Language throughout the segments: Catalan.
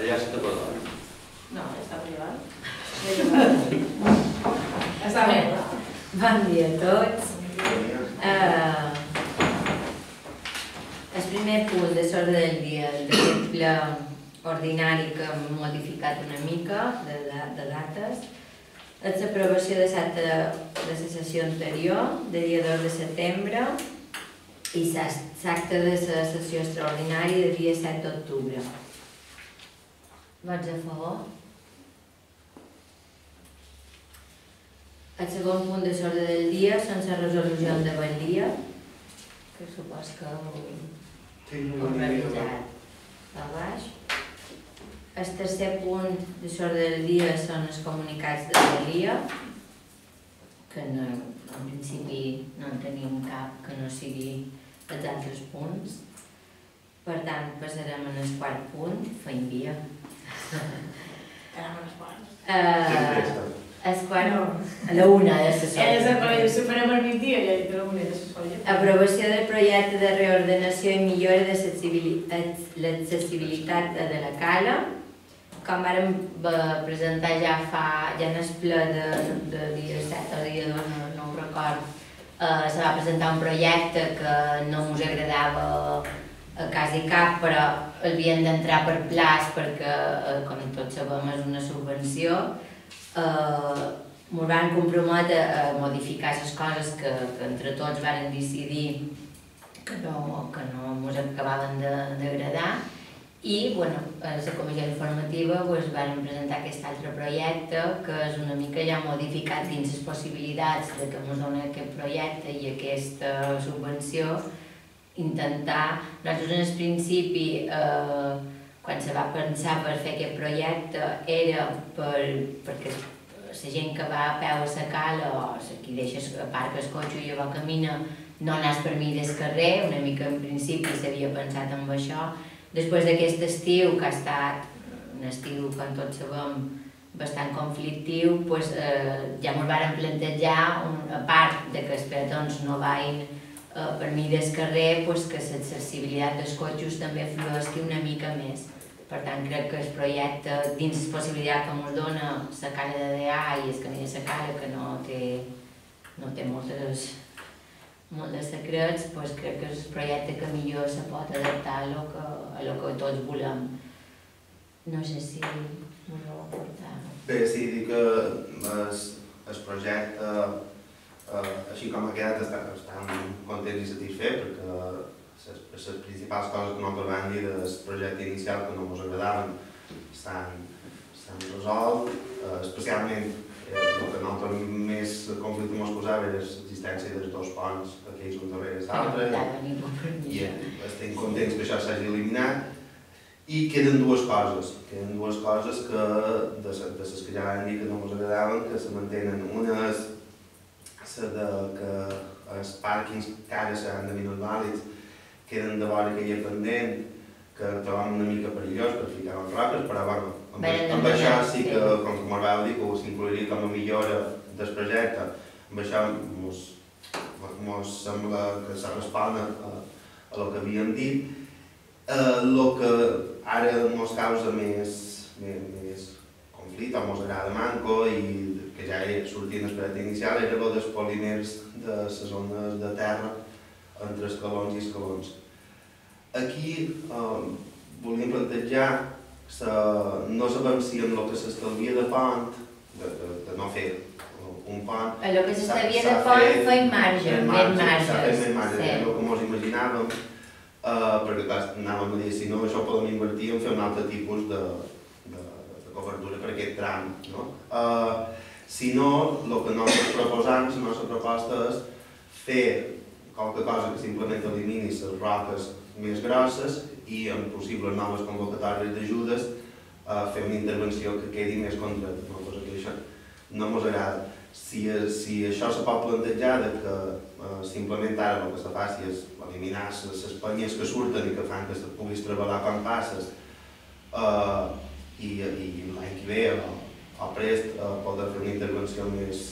Allà se t'acorda. No, està privat. Està bé. Bon dia a tots. El primer punt de l'ordre del dia d'aquest ple ordinari que hem modificat una mica de dates és l'aprovació de l'acte de la sessió anterior, de dia 2 de setembre, i l'acte de la sessió extraordinària de dia 7 d'octubre. Vots a favor? El segon punt de l'ordre del dia són les resolucions de Batllia, que supos que heu realitzat a baix. El tercer punt de l'ordre del dia són els comunicats de Batllia, que en principi no en tenim cap que no sigui els altres punts. Per tant, passarem al quart punt, feim via. Anem a les quants. El quart, a la una de la sola. Superem el migdia i a la una de la sola. Aprovació del projecte de reordenació i millora de l'accessibilitat de la cala. Com vàrem presentar ja en el ple de dia 7 o dia 2, no ho record, se va presentar un projecte que no ens agradava a quasi cap, però havien d'entrar per plaç perquè, com tots sabem, és una subvenció. Ens van comprometre a modificar les coses que entre tots varen decidir que no ens acabaven d'agradar. I a la comissió informativa vam presentar aquest altre projecte que és una mica ja modificat dins les possibilitats que ens dona aquest projecte i aquesta subvenció. Intentar, nosaltres en el principi, quan se va pensar per fer aquest projecte, era perquè la gent que va a peu a la cala o qui deixa aparca el cotxe i llavors camina no anés per mig del carrer, una mica en principi s'havia pensat en això. Després d'aquest estiu, que ha estat un estiu, com tots sabem, bastant conflictiu, ja ens vàrem plantejar, a part que els peatons no vagin per mig del carrer, que l'accessibilitat dels cotxes també flueixi una mica més. Per tant, crec que el projecte, dins la possibilitat que ens dona la cala de DA i el camí de la cala, que no té molts secrets, crec que és el projecte que millor se pot adaptar a lo que tots volem. No sé si m'ho heu aportat. Bé, sí, dic que el projecte, així com ha quedat, estan contents i satisfets, perquè les principals coses que nosaltres vam dir del projecte inicial que no ens agradaven s'han resolt, especialment el que nosaltres més conflicte ens posava era l'existència dels dos ponts, aquells un darrere l'altre, i estem contents que això s'hagi eliminat. I queden dues coses que de les que ja vam dir que no ens agradaven, que se mantenen. Una és que els pàrquings que ara seran de minusvàlids queden de vora que hi ha pendent, que trobam una mica perillós per ficar les roques, però amb això sí que, com que m'ho dir, que s'incluiria com a millora del projecte. Amb això ens sembla que se respon a el que havíem dit. El que ara ens causa més conflicte o ens agrada manco i que ja sortia en el projecte inicial era el dels polímers de les zones de terra entre escalons i escalons. Aquí volíem plantejar, no sabem si amb el que s'estalvia de pont, de no fer un pont... El que s'estalvia de pont feim marge, ben marges. S'ha fet més marge, és el que ens imaginàvem, perquè anàvem a dir, si no, això ho podem invertir en fer un altre tipus de cobertura per aquest tram. Si no, el que nosaltres proposam, la nostra proposta és fer qualque cosa que simplement elimini les roques més grosses i amb possibles noves convocatòries d'ajudes fer una intervenció que quedi més concreta, una cosa que això no ens agrada. Si això se pot plantejar que simplement ara el que se faci és eliminar les penyes que surten i que fan que puguis treballar quan passes i l'any que ve o prest poder fer una intervenció més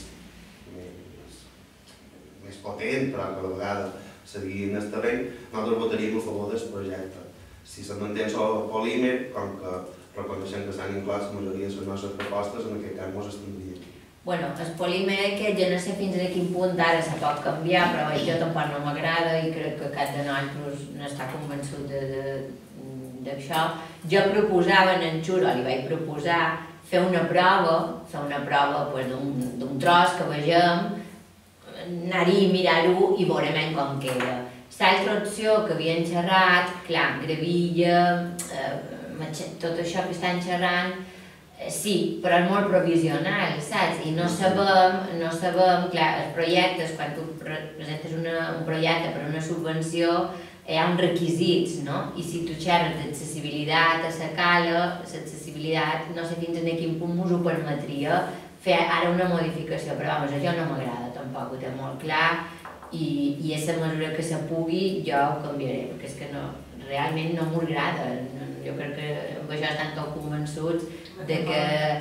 potent, però que a la vegada seguir en el terreny, nosaltres votaríem a favor del projecte. Si se manté el polímer, com que reconeixent que s'han inclòs la majoria de les nostres propostes, en aquest cas ens estendria. Bueno, el polímer aquest jo no sé fins a quin punt ara se pot canviar, però jo tampoc no m'agrada i crec que cap de nosaltres no està convençut d'això. Jo proposava en Xuro, li vaig proposar fer una prova d'un tros que vegem, anar-hi, mirar-ho i veurem com queda. L'altra opció que havien xerrat, clar, gravilla, tot això que estan xerrant, sí, però és molt provisional, saps? I no sabem, clar, els projectes, quan tu presentes un projecte per una subvenció, hi ha uns requisits, no? I si tu xerres d'accessibilitat a la cala, l'accessibilitat, no sé fins a quin punt us ho permetria fer ara una modificació, però vamos, això no m'agrada tampoc, ho té molt clar, i a la mesura que se pugui jo ho canviaré, perquè és que realment no m'agrada. Jo crec que amb això estan tots convençuts de que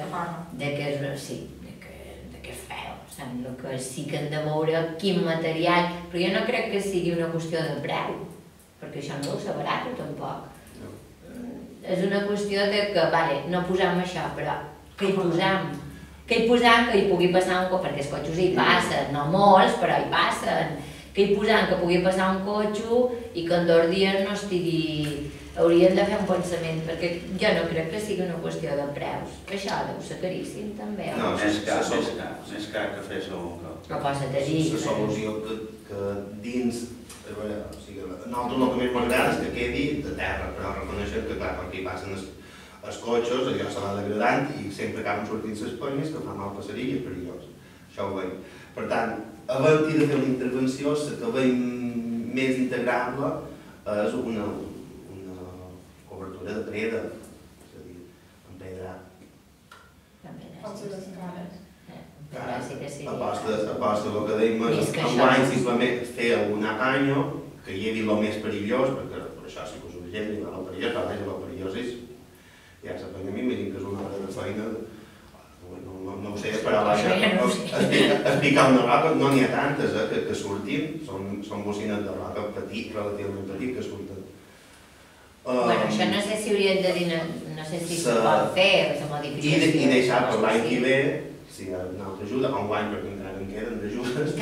és feo. El que sí que hem de veure quin material, però jo no crec que sigui una qüestió de preu, perquè això no ho sabrà tu tampoc. És una qüestió de que, vale, no posem això, però què hi posem? Què hi posem que hi pugui passar un cotxe, perquè els cotxes hi passen, no molts, però hi passen. Què hi posem que pugui passar un cotxe i que en 2 dies no estigui... Haurien de fer un pensament, perquè jo no crec que sigui una qüestió de preus. Això deu ser caríssim, també. No, més car que fer segur que... Però posa a dir... La solució que dins... Nosaltres el que més m'agrada és que quedi de terra, però reconeixem que, clar, quan hi passen els cotxes, allò se va degradant i sempre acaben sortint les penyes que fa mal passaria i és perillós. Això ho veiem. Per tant, abans de fer una intervenció, la que veiem més integrable és una cobertura de preda, és a dir, empedrar. Aposta el que dèiem, enguany simplement fer algun apanyo, que hi havia el més perillós, perquè per això sí que us ho gent, el perillós, però vaja, el perillós és... Ja s'aprenya a mi, m'imagino que és una hora de feina, no ho sé, però vaja, explicar una roca, no n'hi ha tantes que surtin, són bocines de roca relativament petit, que surten. Bueno, això no sé si hauríem de dir, no sé si se pot fer, la modificació. I deixar per l'any que ve, si hi ha una altra ajuda, enguany perquè encara en queden d'ajudes.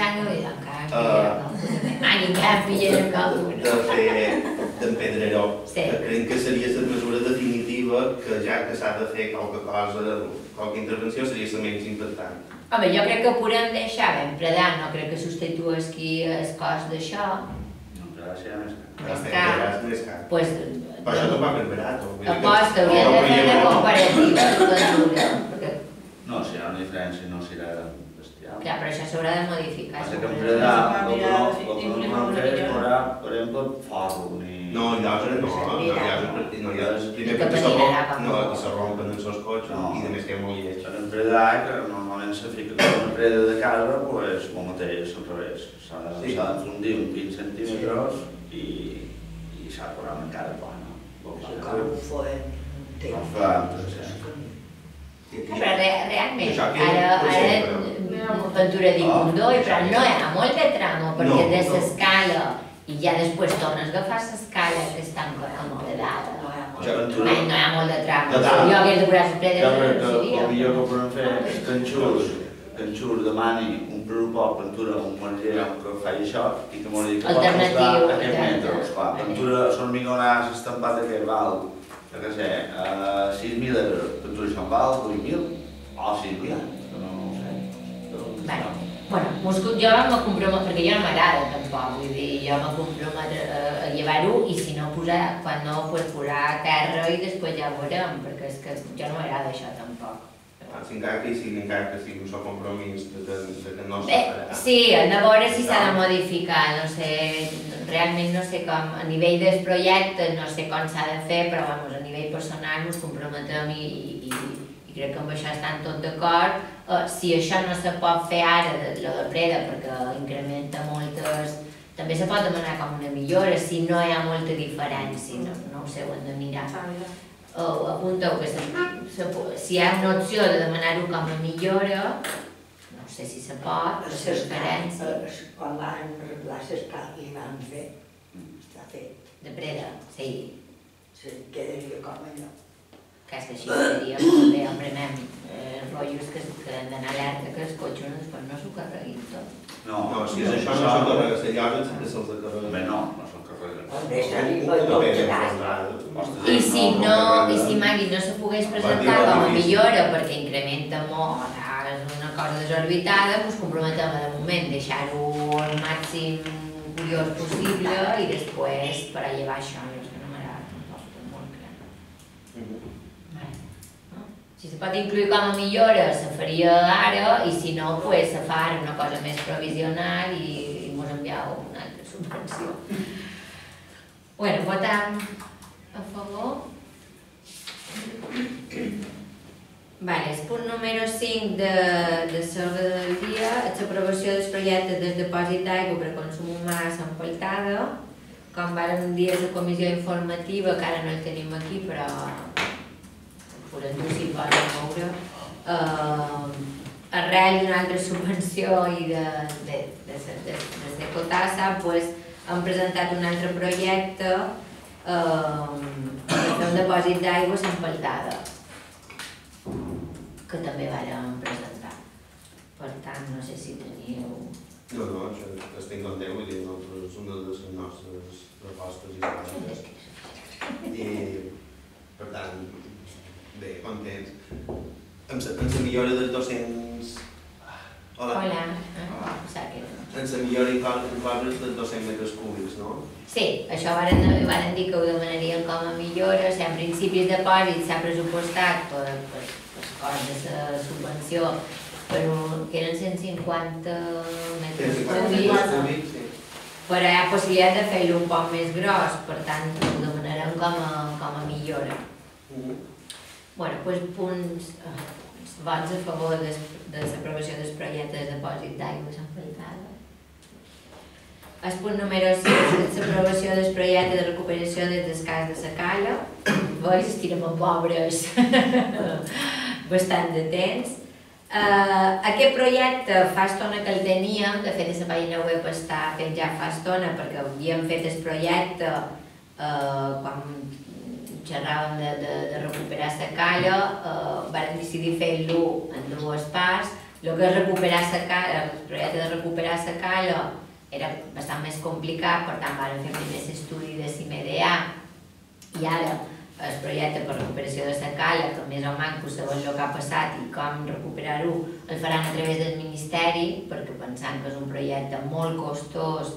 De fer d'empedreró, que creiem que seria la mesura definitiva que ja que s'ha de fer qualque intervenció seria la menys impactant. Home, jo crec que ho podem deixar ben predant, no crec que substitueixi el cost d'això. No, serà més car. Més car. Però això no va ben barat. Aposta, hauria de fer una comparativa. No, si hi ha una diferència no serà bestial. Clar, però això s'haurà de modificar. Passa que en predar, el que no podem fer és posar, per exemple, forro ni... No, lloses no, lloses primer perquè se rompen els seus cotxes i a més que és molt lleig. En predar, que normalment se fica com una preda de casa, doncs el mateix, al revés. S'ha d'enfundir uns 20 centímetres i s'ha de posar encara plana. Com ho foem? Però realment, ara Ventura dic un doi, però no hi ha molt de tramo, perquè de l'escala i ja després tornes a agafar l'escala que està acomodada. No hi ha molt de tramo. Jo hagués de posar les pedres no seria. El millor que podem fer és que en Xur demani un pressupost Ventura, un marger que faci això i que m'ho digui que pot costar aquests metres. Ventura, l'hormigonàs estampat aquest val, jo què sé, 6.000 euros. Ventura això en val 8.000 o 6.000, no ho sé. Bueno, jo me comprometo, perquè jo no m'agrada tampoc, vull dir, jo me comprometo a llevar-ho i si no posar, quan no, posar a terra i després ja ho veurem, perquè és que jo no m'agrada això tampoc. Encara que sigui un sol compromís de que no s'ha farà. Sí, hem de veure si s'ha de modificar, no sé, realment no sé com, a nivell del projecte no sé com s'ha de fer, però a nivell personal ens comprometem i crec que amb això estan tots d'acord. Si això no se pot fer ara, lo de preda, perquè incrementa moltes... També se pot demanar com una millora, si no hi ha molta diferència, no ho sé, ho hem de mirar. Apunteu que si hi ha una opció de demanar-ho com a millora, no sé si se pot, la transferència. Quan van arreglar l'escala li van fer, està fet. De preda, sí. Sí, quedaria com allò. que és que així seria també el premem rotllos que han d'anar alerta que els cotxes després no s'ho carreguin tot. No, si és això no s'ho carrega, la llora també se'ls de carregar. Bé, no se'l carrega. I si no, Magui, no se pogués presentar com a millora perquè incrementa molt, és una cosa desorbitada, ens comprometem de moment deixar-ho el màxim curiós possible i després per a llevar això. Si se pot incluir com a millora, se faria ara, i si no, se fa ara una cosa més provisional i ens envieu una altra subvenció. Bueno, votam a favor. Vale, el punt número 5 de l'ordre del dia és l'aprovació dels projectes del depòsit d'aigua per a consum humà a Sant Peltada. Com vàrem dir a la comissió informativa, que ara no el tenim aquí, però podem dir si poden veure, arrel d'una altra subvenció i de Secotassa, hem presentat un altre projecte per fer un depòsit d'aigua a Sant Peltada, que també vàrem presentar. Per tant, no sé si teniu... No, això estic content, vull dir, nosaltres una de les nostres propostes històriques. I, per tant, bé, contents. Amb la millora dels 200... Hola. En la millora incloses dels 200 metres cúbics, no? Sí, això varen dir que ho demanarien com a millora. En principi el depòsit s'ha pressupostat per coses de subvenció, però que eren 150 metres cúbics, però hi ha possibilitat de fer-lo un poc més gros, per tant ho demanarem com a millora. Bueno, doncs punts, vots a favor de l'aprovació dels projectes de depòsit d'aigua a Sant Peltada. El punt número 6 és l'aprovació del projecte de recuperació des descans de la cala. Veus, estirem a pobres bastant de temps. Aquest projecte fa estona que el teníem, de fet a la pàgina web està fet ja fa estona perquè havíem fet el projecte quan xerràvem de recuperar la cala, vam decidir fer-lo en dues parts. El que és recuperar la cala, el projecte de recuperar la cala era bastant més complicat, per tant vam fer primer l'estudi de CIMEDA i ara el projecte per recuperació de la cala, que més o menys sabem el que ha passat i com recuperar-ho, el faran a través del Ministeri, perquè pensant que és un projecte molt costós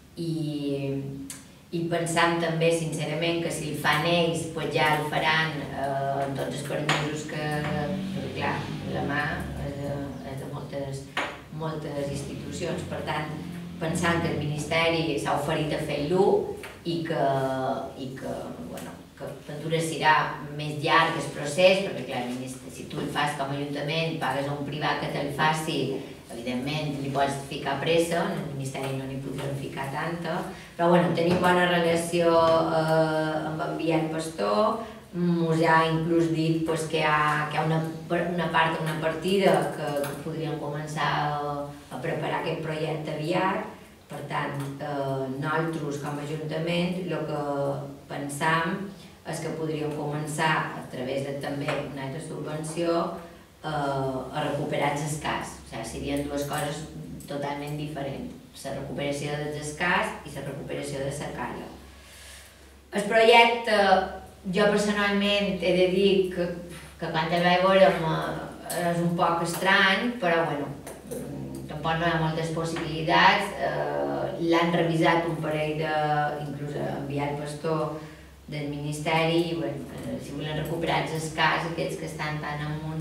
i pensant també, sincerament, que si el fan ells, ja el faran amb tots els permisos que, clar, la mà és de moltes institucions. Per tant, pensant que el Ministeri s'ha oferit a fer-lo i que Ventura serà més llarg el procés, perquè clar, si tu el fas com a Ajuntament, pagues a un privat que te'l faci, evidentment li pots ficar pressa, en el Ministeri no n'hi podrem ficar tanta, però bueno, tenim bona relació amb en Biel Pastor, ens ha inclús dit que hi ha una partida que podríem començar a preparar aquest projecte aviat. Per tant, nosaltres com a Ajuntament el que pensam és que podríem començar a través de també una altra subvenció a recuperar els escars. O sigui, serien dues coses totalment diferents. La recuperació dels escars i la recuperació de la cala. El projecte, jo personalment he de dir que quan el vaig veure és un poc estrany, però bueno, tampoc no hi ha moltes possibilitats. L'han revisat un parell inclús enviar el pastor del Ministeri i si volen recuperar els escars, aquests que estan tan amunt,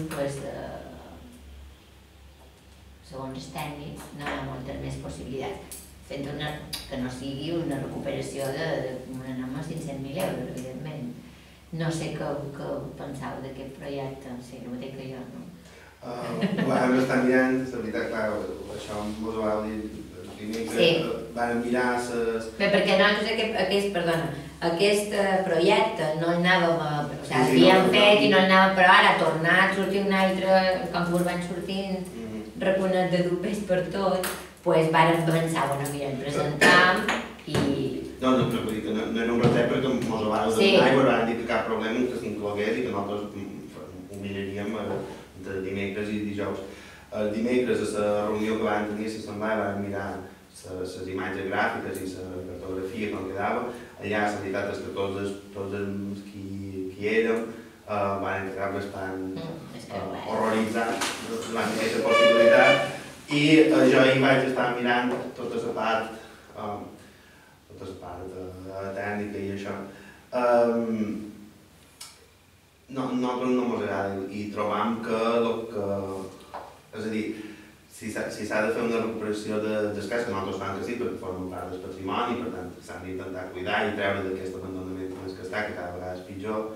segons els tècnics, no hi ha moltes més possibilitats. Fent que no sigui una recuperació d'una norma de 500.000 euros, evidentment. No sé què penseu d'aquest projecte, sí, el mateix que jo, no? Ho vam estar mirant, la veritat, clar, això ens ho vau dir primer, que vam mirar les... Bé, perquè nosaltres aquest projecte no el anàvem a... O sigui, l'havíem fet i no el anàvem, però ara ha tornat a sortir un altre, com que us van sortint raconet de dubtes per tot, doncs vàrem pensar, bueno, mira, el presentam i... No vull dir que no era un retret perquè mos abans de l'aigua van dir que cap problema que s'inclogués i que nosaltres ho miraríem entre dimecres i dijous. El dimecres, a la reunió que vam tenir a l'assemblea, vam mirar les imatges gràfiques i la cartografia com quedava. Allà la veritat és que tots els qui érem van quedar bastant horroritzats davant d'aquesta possibilitat i jo ahir vaig estar mirant tota la part tècnica i això. Nosaltres no ens agrada i trobam que és a dir, si s'ha de fer una recuperació dels casos, que nosaltres fan que sí, perquè formen part del patrimoni, per tant s'han d'intentar cuidar i treure d'aquest abandonament que està, que cada vegada és pitjor,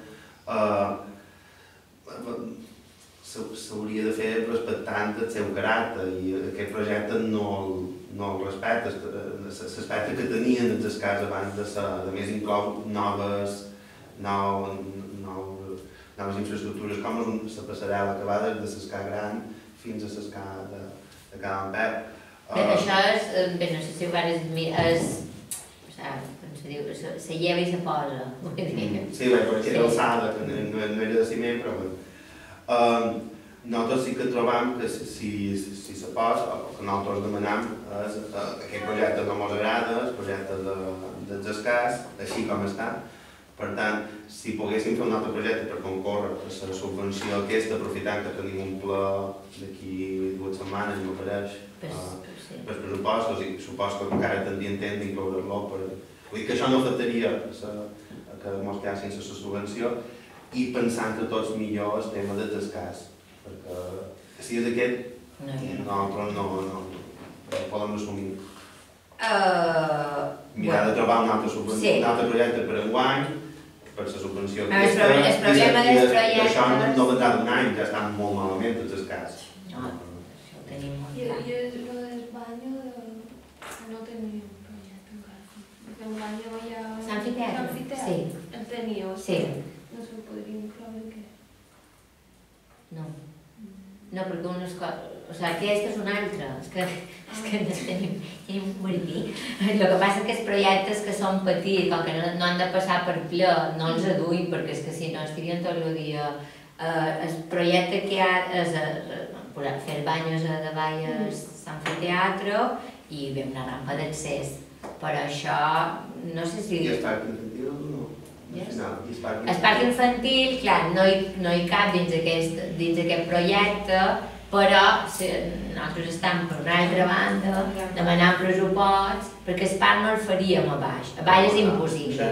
s'hauria de fer respectant el seu caràcter i aquest projecte no el respecta. L'aspecte que tenien els escars abans de més inclou noves infraestructures com la passarel·la que va des de l'escar gran fins a l'escar de Can Pep. Això és, bé, no sé si ho vares com se diu, se lleva i se posa. Sí, perquè era alçada, que no era de ciment, però bé. Nosaltres sí que trobam que si se posa, el que nosaltres demanem és aquest projecte no ens agrada, el projecte dels escars, així com està. Per tant, si poguéssim fer un altre projecte per concórrer a la subvenció aquesta, aprofitant que tenim un pla d'aquí 2 setmanes, no apareix, pels pressupostos, i suposo que encara tindria intent d'incloure-lo. Vull dir que això no afectaria que ens quedessin la subvenció i pensant que tots millor el tema dels escars, perquè si és aquest, nosaltres no podem assumir. Mirar de trobar un altre projecte per enguany, per la subvenció aquesta, i això no vendrà d'un any, ja estan molt malament tots els casos. No, això ho tenim molt clar. I el del baño no tenim projecte encara. Perquè el baño ja... L'amfiteatre? Sí. El teníeu? Sí. No se'l podria incloure què? No. No, perquè unes coses... O sigui, aquesta és una altra. És que no tenim un martí. El que passa és que els projectes que són petits, com que no han de passar per ple, no els aduïm, perquè és que si no estirien tot el dia. El projecte que hi ha és fer banyos de valles l'amfiteatre i bé, una rampa d'accés. Però això, no sé si... I el parc infantil o no? El parc infantil, clar, no hi cap dins aquest projecte, però nosaltres estem per una altra banda demanant pressupost perquè el parc no el faríem a baix. A baix és impossible.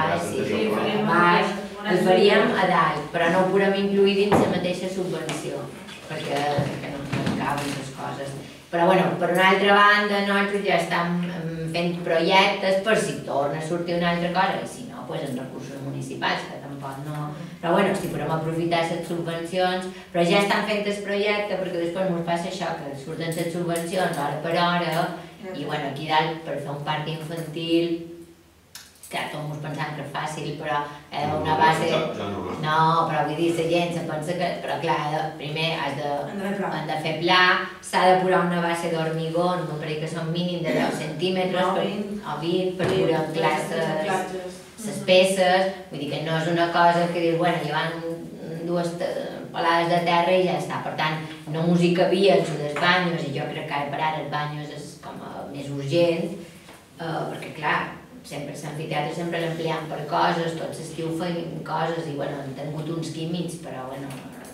A baix el faríem a dalt, però no ho podem incluir dins la mateixa subvenció perquè no caben les coses. Però bueno, per una altra banda nosaltres ja estem fent projectes per si torna a sortir una altra cosa i si no, doncs en recursos municipals, que tampoc no... Però bueno, si podem aprofitar les subvencions, però ja estan fent el projecte perquè després ens passa això, que surten les subvencions hora per hora i bueno, aquí dalt per fer un parc infantil, clar, tots ens pensem que és fàcil, però una base... No, però vull dir, la gent se pensa que... Però clar, primer han de fer pla, s'ha de posar una base d'hormigó, no crec que són mínim de 10 centímetres o 20 per posar en classes les peces, vull dir que no és una cosa que dius, bueno, hi van 2 palades de terra i ja està. Per tant, no ens hi cabia en els banyos i jo crec que ara per ara els banyos és com més urgent, perquè clar, sempre l'amfiteatre sempre l'empleam per coses, tot l'estiu feim coses i bueno, hem tingut uns químics, però bueno,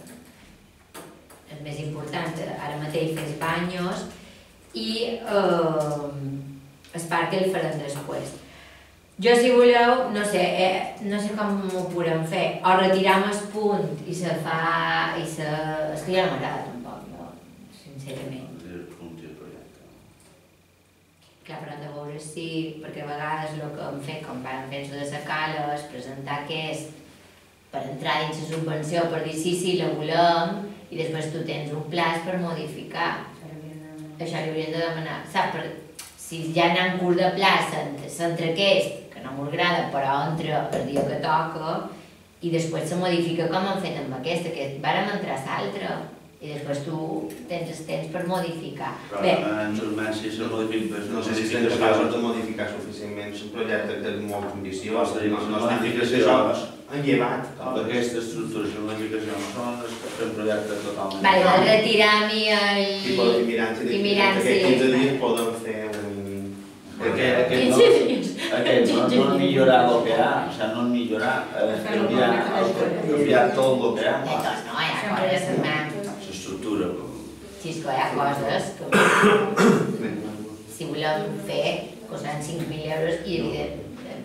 és més important ara mateix fer els banyos i el parc el farem després. Jo, si voleu, no sé com ho podem fer, o retiram el punt i se fa... És que ja no m'agrada tampoc, sincerament. Clar, però hem de veure si, perquè a vegades el que hem fet, com vam fer de la cala, és presentar aquest per entrar dins la subvenció, per dir sí, la volem, i després tu tens un plaç per modificar. Això li hauríem de demanar. Saps, si ja n'han curt de plaça entre aquest, que no m'agrada, però entra el dia que toca, i després se modifica com hem fet amb aquesta, que vàrem entrar a l'altra, i després tu tens el temps per modificar. Bé, en Jormant, si se modifica... No sé si són capaços de modificar suficientment un projecte que és molt ambiciós. Les modificacions han llevat. D'aquesta estructura, les modificacions són un projecte totalment... Vale, del retiram i el... I mirant si... Aquests 15 dies poden fer un... Aquest no millorar el que hi ha, o sigui, no millorar, canviar tot el que hi ha. Doncs no, hi ha coses, L'estructura. Si és que hi ha coses que si volem fer costaran 5.000 euros i evidentment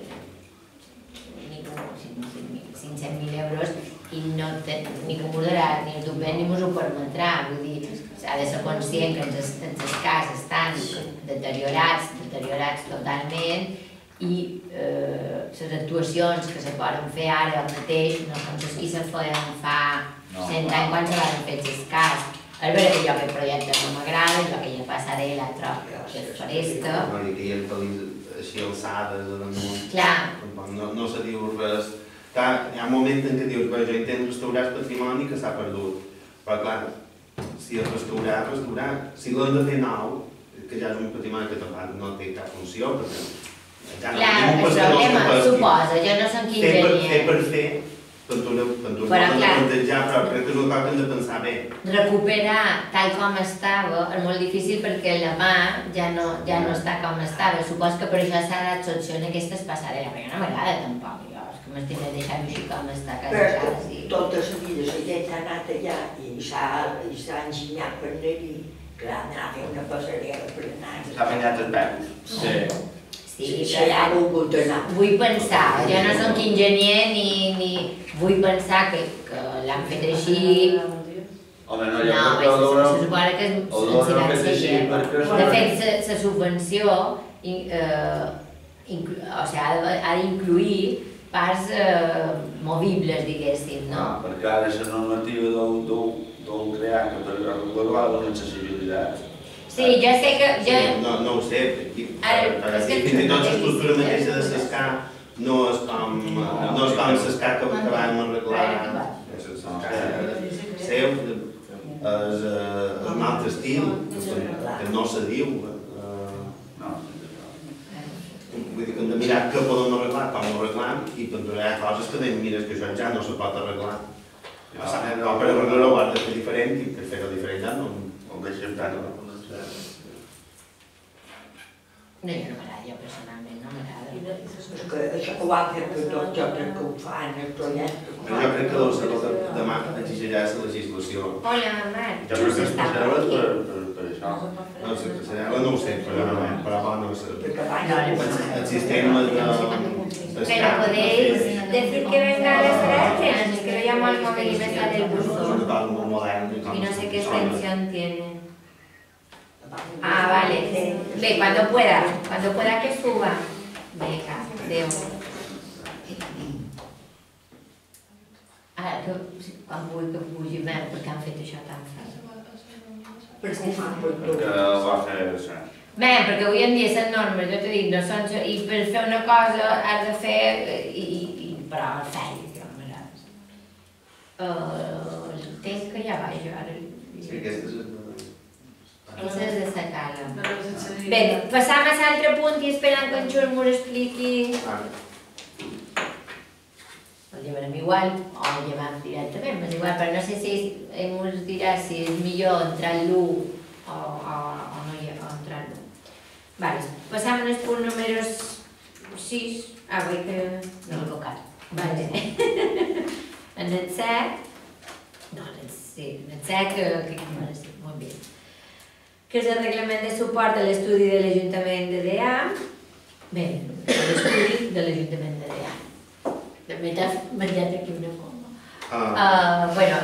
500.000 euros i no ningú m'ho darà, ni el duc ni m'ho permetrà, vull dir, s'ha de ser conscient que els casos estan deteriorats totalment i les actuacions que se poden fer ara mateix no són les que se feien fa 100 anys quan se van fer els cas. És veritat que jo aquest projecte no m'agrada, jo aquella passarel·la trobo que és foresta. I que hi ha així alçades a damunt. Clar. No se diu res. Hi ha un moment en què dius, jo intento restaurar el patrimoni que s'ha perdut. Però clar, si el restaurar, si l'hem de fer nou, que ja és un patrimoni que no té cap funció, perquè ja no tenim un problema, suposa, jo no som qui enginyer. Fer per fer, pintura no l'hem de plantejar, però crec que és una cosa que hem de pensar bé. Recuperar tal com estava és molt difícil perquè la mà ja no està com estava. Supos que per això s'ha de solucionar aquestes passarel·les, però jo no m'agrada tampoc. M'estic deixant així com està a casa. Però tota la vida la gent ha anat allà i s'ha enginyat per anar-hi, clar, anar a fer una passarel·la per anar. S'ha banyat els peus. Sí, però ja vull pensar, jo no soc enginyer ni vull pensar que l'han fet així. Home, no, se suposa que s'hi van seguir. De fet, la subvenció ha d'incluir parts movibles, diguéssim, no? Perquè ara la normativa deu crear que per regular la accessibilitat. Sí, jo sé que... No ho sé, fins i tot l'estructura mateixa de l'ESCA no és com l'ESCA que vam arreglar. Seu és un altre estil, que no se diu. Vull dir que hem de mirar què podem arreglar, com ho arreglam, i hi ha coses que deim, mira, que això ja no se pot arreglar. Per arreglar-ho ho has de fer diferent, i per fer-ho diferent ja no ho deixem tant. No, jo no m'agrada, jo personalment no m'agrada. Això que ho han fet tot, jo crec que ho fan, el projecte. Jo crec que demà exigirà la legislació. Hola, Marc. Jo crec que es passarà per això. No ho sé, però no ho sé. El sistema de... Pero podéis decir que venga a las gracias, es que lo llamo al móvil y me sale el buzón. Y no sé qué extensión tiene. Ah, vale. Ve, cuando pueda que suba. Venga, veo. Ara, quan vull que pugi, perquè han fet això tan fàcil. Perquè ho va fer... Bé, perquè avui en dia les normes, jo t'he dit, no són... I per fer una cosa has de fer... Però el feina, jo m'agrada. El temps que ja vaig jo ara... Sí, aquesta és... Aquesta és de sa cala. Bé, passam a l'altre punt i esperant que en Xur m'ho expliqui... El llevarem igual, o el llevam directament, és igual, però no sé si ens dirà si és millor entrar l'1 o no entrar l'1. Vale, passam al punt número 6. Ah, vull que... No l'he tocat. Vale. En el 7... No, en el 7 que sí, molt bé. Que és el reglament de suport a l'estudi de l'Ajuntament de Dea. Bé, l'estudi de l'Ajuntament de Dea. També t'has menjat aquí una coma. Bueno...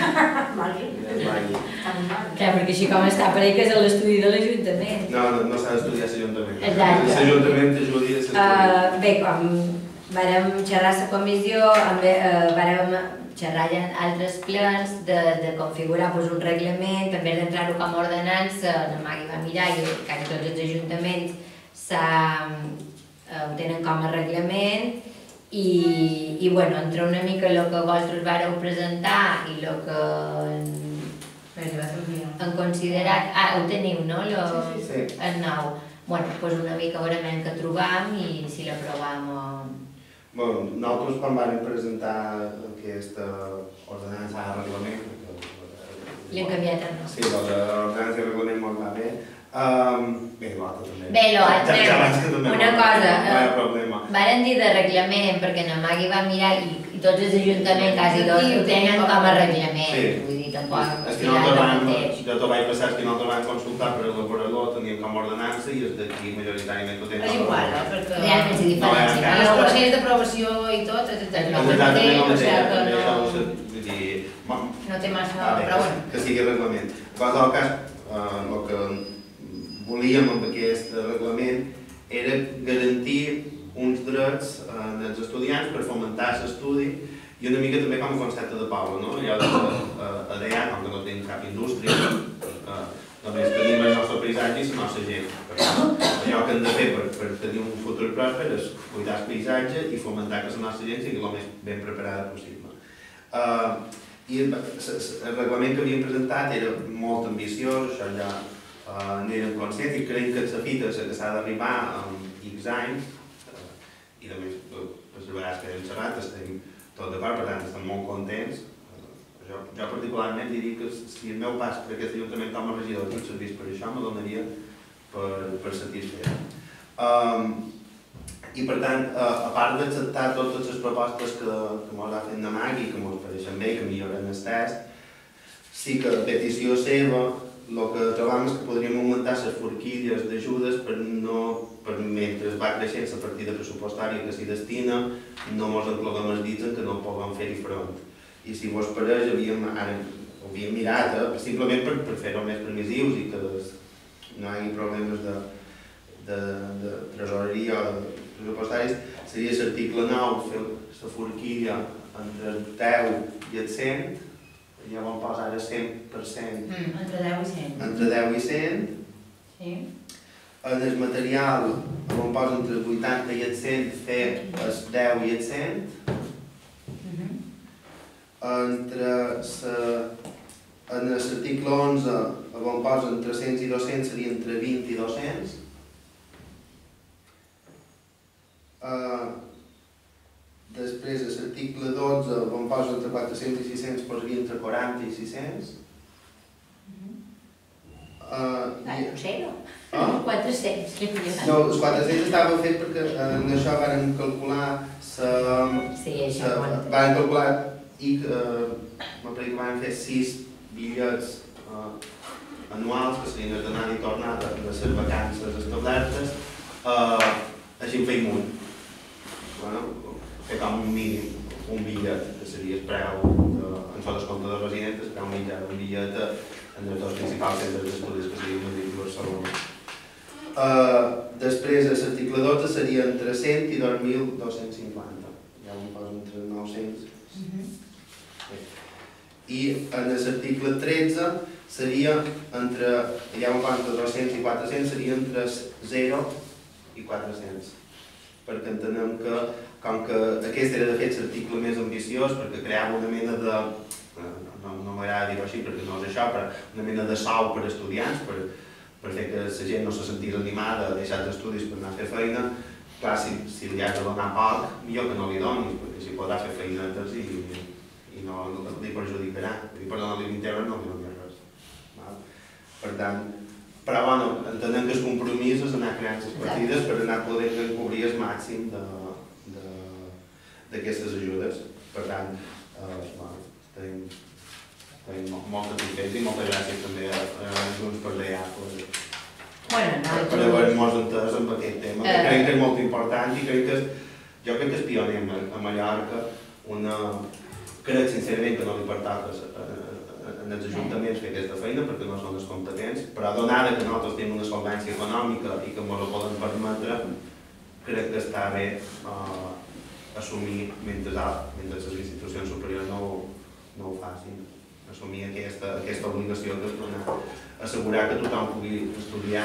Clar, perquè així com està, pareix que és l'estudi de l'Ajuntament. No s'ha d'estudiar l'Ajuntament. Exacte. L'Ajuntament t'ajudi a l'estudi. Bé, com vàrem xerrar a la comissió, vàrem xerrar ja en altres plans de configurar un reglament, en vez d'entrar-ho com a ordenança, la Magui va mirar i quasi tots els ajuntaments ho tenen com a reglament. I bueno, entre una mica el que vosaltres vareu presentar i el que Han considerat... Ho teniu, no? Sí. El nou. Bueno, doncs una mica veurem què trobam i si l'aprovem o... Bueno, nosaltres quan vam presentar aquesta ordenança de reglament... L'hem canviat o no? Sí, l'ordenança de reglament molt va bé. Bé, l'altre també. Bé, l'altre, una cosa. No hi ha problema. Varen dir de reglament perquè en Magui va mirar i tots els ajuntaments quasi tots ho tenen com a reglament. Vull dir, tampoc... És que jo t'ho vaig passar, és que nosaltres vam consultar per l'elaborador, teníem com a ordenança i és d'aquí majoritàriament ho tenen. És igual, perquè... Realment és diferent. Els processos d'aprovació i tot, és exactament el mateix, vull dir... No té massa... Però bueno. Que sigui reglament. En qualsevol cas, el que volíem amb aquest reglament era garantir uns drets als estudiants per fomentar l'estudi i una mica també com a concepte de poble, no? Allò de DEA, com que no tenim cap indústria, només tenim el nostre paisatge i la nostra gent. Allò que hem de fer per tenir un futur pròsper és cuidar el paisatge i fomentar que la nostra gent sigui el més ben preparada possible. I el reglament que havíem presentat era molt ambiciós, això ja n'érem conscients i creiem que la fita que s'ha d'arribar en X anys i a més, perseveraràs que hem xerrat, estem tot d'acord, per tant estem molt contents. Jo particularment diria que si el meu pas per aquest ajuntament com a regidor no servís per això, me donaria per satisfet. I per tant, a part d'acceptar totes les propostes que ens ha fet en Magui, que ens pareixen bé, que milloren el test, sí que a petició seva el que trobam és que podríem augmentar les forquilles d'ajudes per mentre va creixent la partida pressupostària que s'hi destina, no ens encloguem els dits en que no puguem fer-hi front. I si vos pareix, havíem mirat, simplement per fer-ho més permissius i que no hi hagi problemes de tresoreria o de pressupostaris, seria l'article 9, fer la forquilla entre el 10 i el 100, ja vam posar ara 100%. Entre 10 i 100. Entre 10 i 100. Sí. En el material vam posar entre el 80 i el 100, fer el 10 i el 100. En l'article 11 vam posar entre 100 i 200, seria entre 20 i 200. Després, a l'article 12, vam posar entre 400 i 600, posaria entre 40 i 600. No sé, no? 400. No, els 400 estava fet perquè en això varen calcular varen calcular i van fer 6 bitllets anuals, que serien els d'anada i tornada de les vacances establertes, així en feim un. Fer com un mínim, un bitllet, que seria el preu en sol descompte de residents, que un bitllet en els dos principals centres d'estudis, que serien Madrid i Barcelona. Després, a l'article 12 seria entre 100 i 2.250. Ja ho poso entre 900. I en l'article 13 seria entre, ja ho poso entre 200 i 400, seria entre 0 i 400. Perquè entenem que, com que aquest era de fet l'article més ambiciós, perquè creava una mena de, no m'agrada dir-ho així perquè no és això, però una mena de sou per a estudiants, per fer que la gent no se sentís animada a deixar els estudis per anar a fer feina. Clar, si li has de donar poc, millor que no li donis, perquè si podrà fer feinetes i no li perjudicarà. Per donar-li 20 euros no li donis res. Per tant, però bueno, entenem que el compromís és anar creant les partides per anar podent cobrir el màxim d'aquestes ajudes. Per tant, tenim molt satisfets i moltes gràcies també a Junts per l'EA per haver-nos entès amb aquest tema, que crec que és molt important i jo crec que és pioner a Mallorca. Crec sincerament que no li pertoca en els ajuntaments fer aquesta feina perquè no són els competents, però donada que nosaltres tenim una solvència econòmica i que ens ho poden permetre, crec que està bé assumir mentre les institucions superiors no ho facin, assumir aquesta obligació de assegurar que tothom pugui estudiar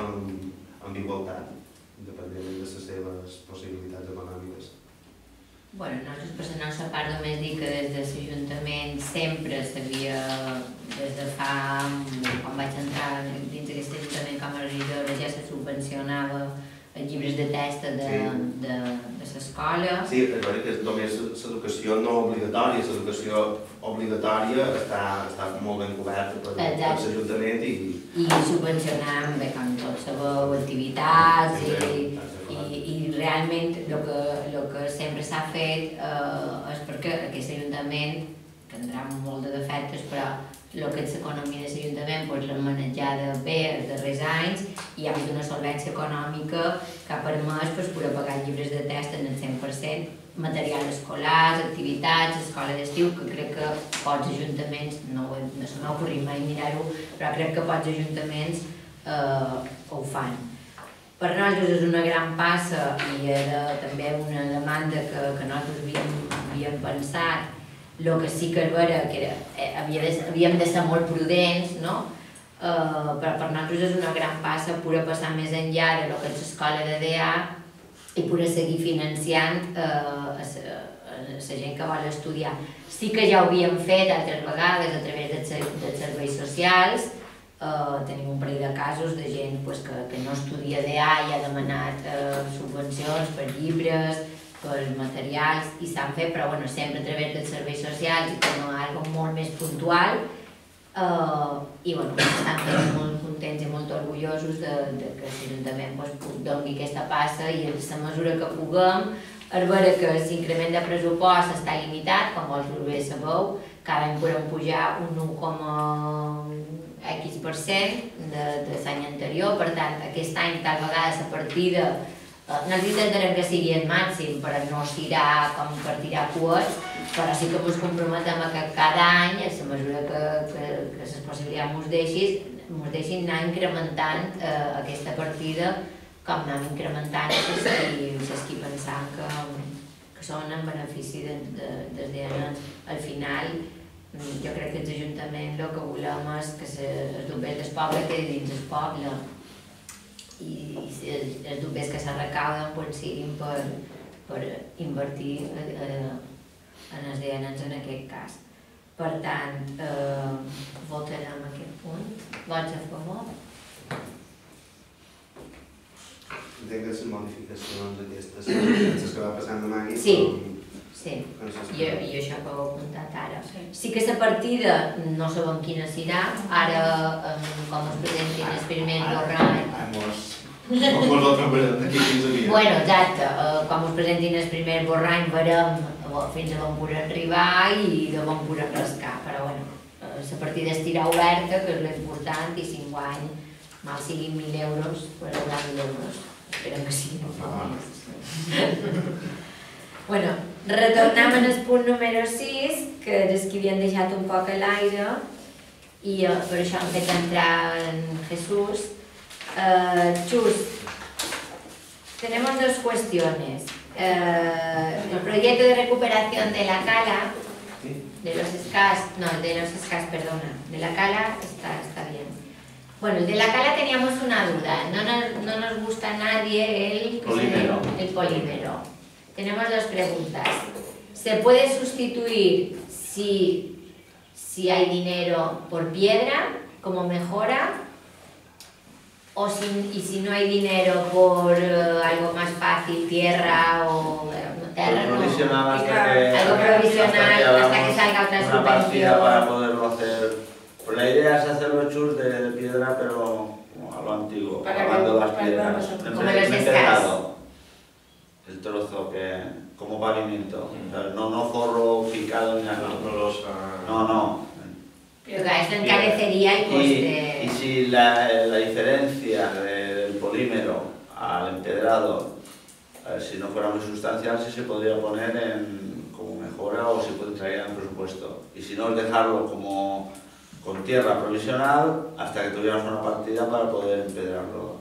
amb igualtat, independentment de les seves possibilitats econòmiques. Bueno, nosaltres per la nostra part només dic que des de l'Ajuntament sempre s'havia, des de fa, quan vaig entrar dins d'aquest Ajuntament com a regidora, ja se subvencionava els llibres de text de l'escola. Sí, és veritat que només l'educació no obligatòria, l'educació obligatòria està molt ben coberta per l'Ajuntament i subvencionant, bé, com tots sabeu, activitats i realment el que sempre s'ha fet és perquè aquest Ajuntament tindrà molt de defectes, però el que és l'economia de l'Ajuntament l'ha manejada bé els darrers anys i hi ha hagut una solvència econòmica que ha permès poder pagar llibres de text en el 100%, material escolar, activitats, escola d'estiu, que crec que pocs ajuntaments, no se m'ha ocorrit mai mirar-ho, però crec que pocs ajuntaments ho fan. Per nosaltres és una gran passa i era també una demanda que nosaltres havíem pensat. El que sí que és vera que havíem de ser molt prudents, no? Però per nosaltres és una gran passa poder passar més enllà de lo que és l'escola de DA i poder seguir financiant la gent que vol estudiar. Sí que ja ho havíem fet altres vegades a través dels serveis socials. Tenim un parell de casos de gent que no estudia DA i ha demanat subvencions per llibres, per materials, i s'han fet, però sempre a través dels serveis socials i com a cosa molt més puntual. I estan molt contents i molt orgullosos que l'Ajuntament doni aquesta passa i en la mesura que puguem. És vera que l'increment de pressupost està limitat, com vosaltres bé sabeu, cada any podem pujar un 1,x% de l'any anterior, per tant, aquest any tal vegada la partida nosaltres intentarem que sigui el màxim, però no serà com per tirar coets, però sí que ens comprometem que cada any, a la mesura que les possibilitats ens deixin anar incrementant aquesta partida com anem incrementant els que pensam que són en benefici dels nens. Al final, jo crec que els ajuntaments el que volem és que els bombers del poble quedin dins el poble i els bombers que se recauden siguin per invertir en els nens en aquest cas. Per tant, votarem aquest punt. Vots a favor? Entenc que les modificacions aquestes que va passant demà aquí... Sí, jo això que ho he apuntat ara. Sí que la partida no sabem quina serà, ara com es presentin els primers borranys... Com els trobarem d'aquí 15 dies. Bueno, exacte, com es presentin els primers borranys verem fins a on podem arribar i de on podem rascar, però bueno, la partida estirà oberta, que és l'important, i si enguany mal siguin 1.000 euros, però haurà 1.000 euros. Esperem que sí. Bueno, retornem al punt número 6, que és el que havien deixat un poc a l'aire, i per això hem fet entrar en Jesús. Chus, tenemos dos cuestiones. El proyecto de recuperación de la cala, de los escas, de la cala está bien. Bueno, el de la cala teníamos una duda, no nos gusta a nadie el polímero. Tenemos dos preguntas. ¿Se puede sustituir si hay dinero por piedra como mejora? Y si no hay dinero por algo más fácil, tierra o terreno, algo provisional hasta que salga otra subvención. Una partida para poderlo hacer. Pues la idea es hacerlo chus de piedra, pero a lo antiguo, lavando las piedras. Como los escas. El trozo como pavimento. No forro picado ni nada. No. Pero esto encarecería el coste. Y si la diferencia del polímero al empedrado, si no fuera muy sustancial, sí se podría poner como mejora o se puede traer en presupuesto. Y si no, es dejarlo como con tierra provisional hasta que tuviéramos una partida para poder empedrarlo.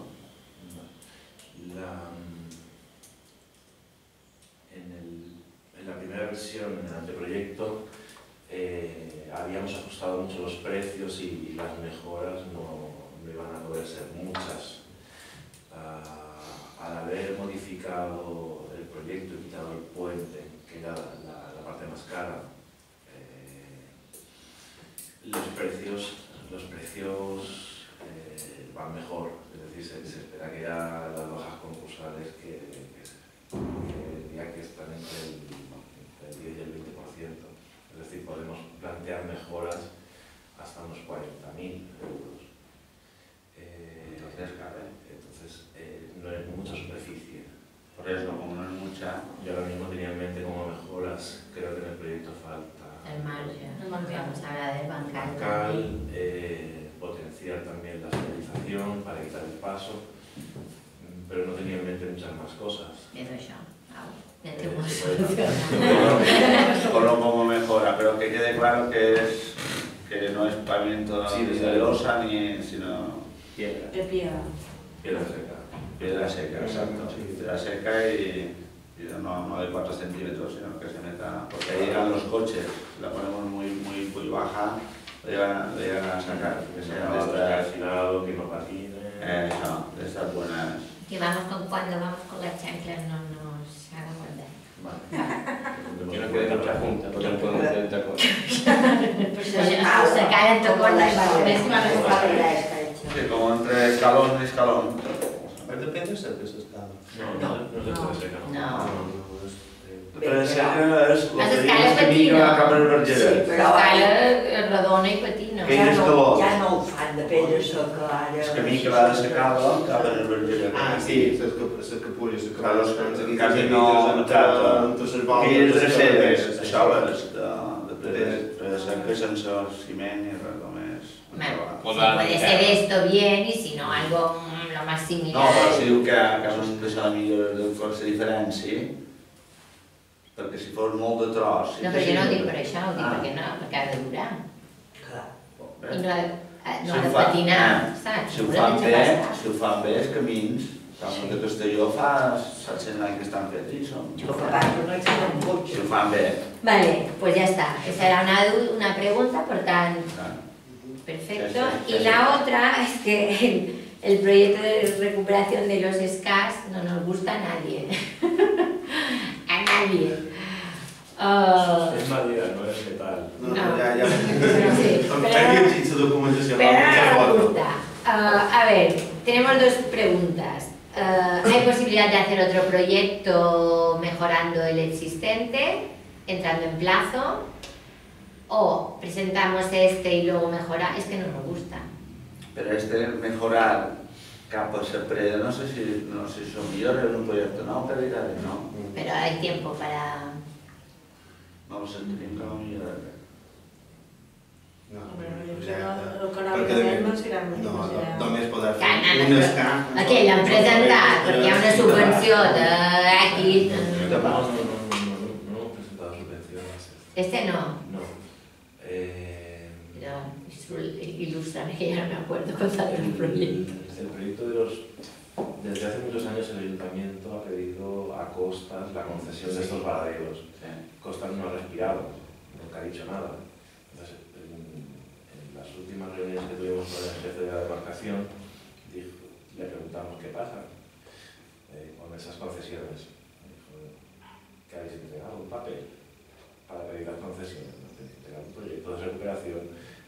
En la primera versión, en el anteproyecto, habíamos ajustado mucho los precios y las mejoras no iban a poder ser muchas. Al haber modificado el proyecto y quitado el puente, que que era la parte más cara. Los precios van mejor, es decir, se espera que ya las bajas concursales ya que están entre el 10 y el 20%, es decir, podemos plantear mejoras hasta unos 40.000 euros. Entonces, no es mucha superficie. Por eso, como no es mucha... Yo ahora mismo tenía en mente como mejoras, creo que en el proyecto falta... El margen. Vamos a hablar del bancal. Potenciar también la señalización para evitar el paso, pero no tenía en mente muchas más cosas. Eso ya tengo Solo como mejora, pero que quede claro que no es pavimento de losa ni sino piedra. Piedra seca. Piedra seca, exacto. Piedra seca y no de 4 centímetros, sino que se meta, porque ahí llegan los coches, la ponemos muy baja, llegan a sacar, que sean de estas... que no patine... Eso, de estas buenas... Que cuando vamos con las chanclas no nos hagamos daño. Que no quede mucha junta, porque no podemos hacer el tacón. Pues se caen tocón la escalera. Sí, como entre escalón y escalón. Però depèn de ser que s'escala. No es de piedra seca, no. No. Però és el Les que escales camí que va patino. cap a les Vergeres. Però L'escala redona i patina. Que escaló. ja no ho fan de pedra seca, ara... El camí que va de Secada cap a les Vergeres. Ah, sí, les capulles, les Clar, capulles. en canvi no... Que és de ceres, això és de pedra seca sense ciment i res més. Bueno, puede ser esto bien y si no algo lo más similar. No, però si diu que han deixat millor de força diferència, perquè si fos molt de tros... No, però jo no ho dic per això, ho dic perquè no, perquè ha de durar. Clar. I no ha de patinar, saps? Si ho fan bé, els camins, com de Castelló fa 700 anys que estan fets i són... El que passa no és que no pot Si ho fan bé. Vale, pues ya está. Esa era una pregunta, por tanto, perfecto. Y la otra es que el proyecto de recuperación de los SCAS no nos gusta a nadie. A nadie. Es madera, no es metal. No, ja... Sí, Hem llegit la documentació. pero no nos gusta. A ver, tenemos dos preguntas. ¿Hay posibilidad de hacer otro proyecto mejorando el existente, entrando en plazo? ¿O presentamos este y luego mejora? Es que no nos gusta. Pero mejorar cap a Sapreda, no sé si son millores en un proyecto, no, que diré, no. Pero hay tiempo para... No ho sentim com a millorar. No, perquè només podrà fer Canan, un escamp. Aquell han presentat, perquè hi ha una subvenció d'aquí... No hemos presentado subvenciones. Este no. No. Pero ilústrame, que ya no me acuerdo cuál era el proyecto. El proyecto desde hace muchos años el ayuntamiento ha pedido a Costas la concesión de estos baladeros. Costas no ha respirado, nunca ha dicho nada. Entonces, en las últimas reuniones que tuvimos con el jefe de la demarcación, le preguntamos qué pasa con esas concesiones. Dijo, que habéis entregado un papel para pedir las concesiones, ¿no? Entregado un proyecto de recuperación,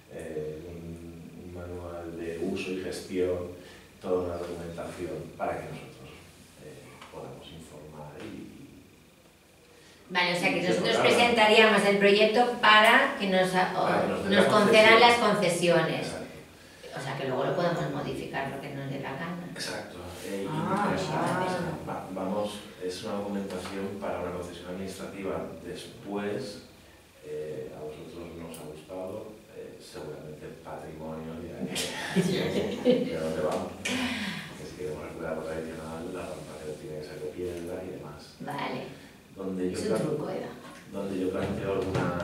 un manual de uso y gestión, toda una documentación para que nosotros podamos informar y... Vale, o sea que nosotros presentaríamos el proyecto para que nos concedan las concesiones. Exacto. O sea que luego lo podemos modificar lo que nos dé la gana. Exacto. Vale. Vamos, es una documentación para una concesión administrativa. Después, a vosotros nos ha gustado, seguramente patrimonio de dónde vamos. Que si queremos recuperar lo tradicional, la rampa tiene que ser de piedra y demás. Vale. Donde Es un truco, Eva. donde yo planteo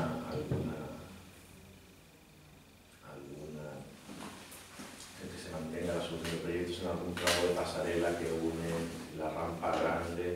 que se mantenga la solución del proyecto, es en algún tramo de pasarela que une la rampa grande,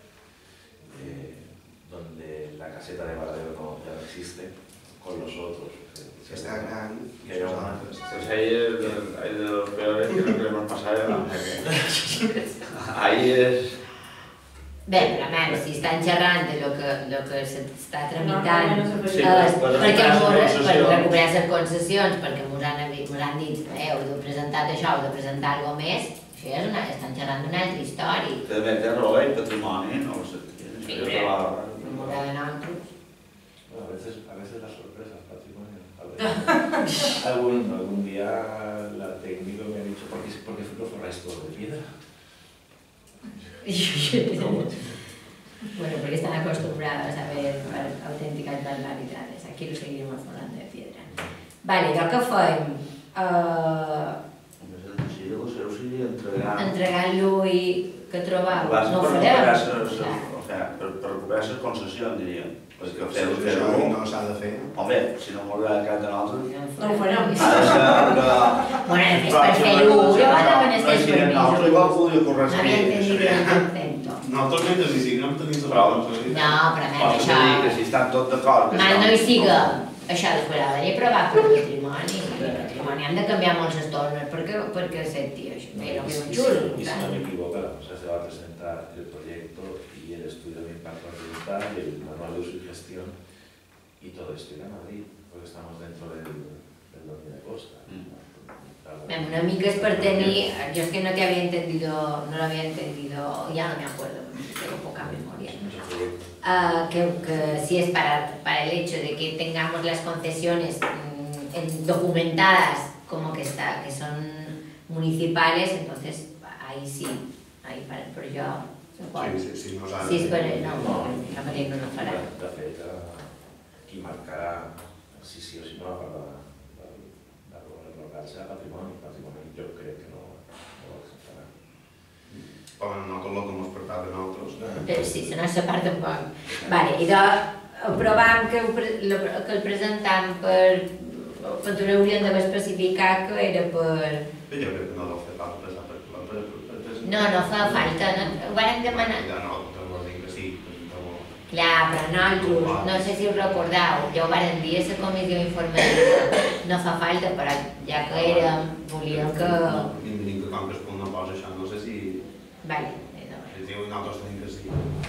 donde la caseta de Baladero ya no existe, con los otros. Que està gran. Que haya una... Pues ahí es de los peores que no queremos pasar. Ahí es Bé, però mem, si estan xerrant de lo que s'està tramitant Sí, perquè per concessions. recuperar les concessions, perquè mos han dit heu de presentar això, heu de presentar alguna més, això ja és estan xerrant d'una altra història. També té raó, el patrimoni, no ho sé. Sí, mos ha d'anar altres. Bueno, a veces las sorpresas, patrimonio. Algún día la técnica me ha dicho, ¿por qué lo forráis todo de piedra? Bueno, porque están acostumbrados a ver auténticas barbaridades. Aquí lo seguiremos forrando de piedra. Vale, jo què fem? Entregant-lo i que trobau. No ho farem. Per recuperar les concessions, diríem. Perquè Això no s'ha de fer. Home, si no m'ho cap de nosaltres... No ho farem. Ha de ser... Bueno, és per fer-ho, jo demano els teus permisos. Nosaltres igual podria No havia entendido el concepto. Nosaltres mentre hi siguem tenim Però- No, però mem, Pots dir que això... si estan tots d'acord... Mal no hi siga. Això de fuera de la llei, però va per patrimoni. El patrimoni han de canviar molts les normes perquè accepti això. Però que un xulo. Y si no me equivoco, se va a presentar el proyecto y el estudio de impacto ambiental y el manual de uso y gestión y todo esto irá a Madrid, porque estamos dentro del dominio de costa. Una mica es per tenir, yo es que no te había entendido, no lo había entendido, ya no me acuerdo, tengo poca memoria. Que si es para el hecho de que tengamos las concesiones documentadas como que son municipales, entonces ahí sí, ahí para el proyecto. Sí, no s'ha de Sí, és per... fer. No, la Maria no ho farà. De fet, qui marcarà si sí o si no per relocar-se a patrimoni. Patrimoni jo crec que no ho acceptarà. Bueno, nosaltres el que ens pertoca a nosaltres. Però sí, se n'ha part tampoc. Vale, i aprovàvem que el presentam per... Però hauríem d'haver especificat que era per... Jo crec que no deu fer falta presentar per... No fa falta, ho vàrem demanar. No dic que sí, però... Clar, però nosaltres, no sé si us recordeu, ja ho vàrem dir a la comissió informativa, no fa falta, però ja que érem, volíem que... Dic que com que es no posa això, no sé si... Vale, Si diu nosaltres tenim que sí.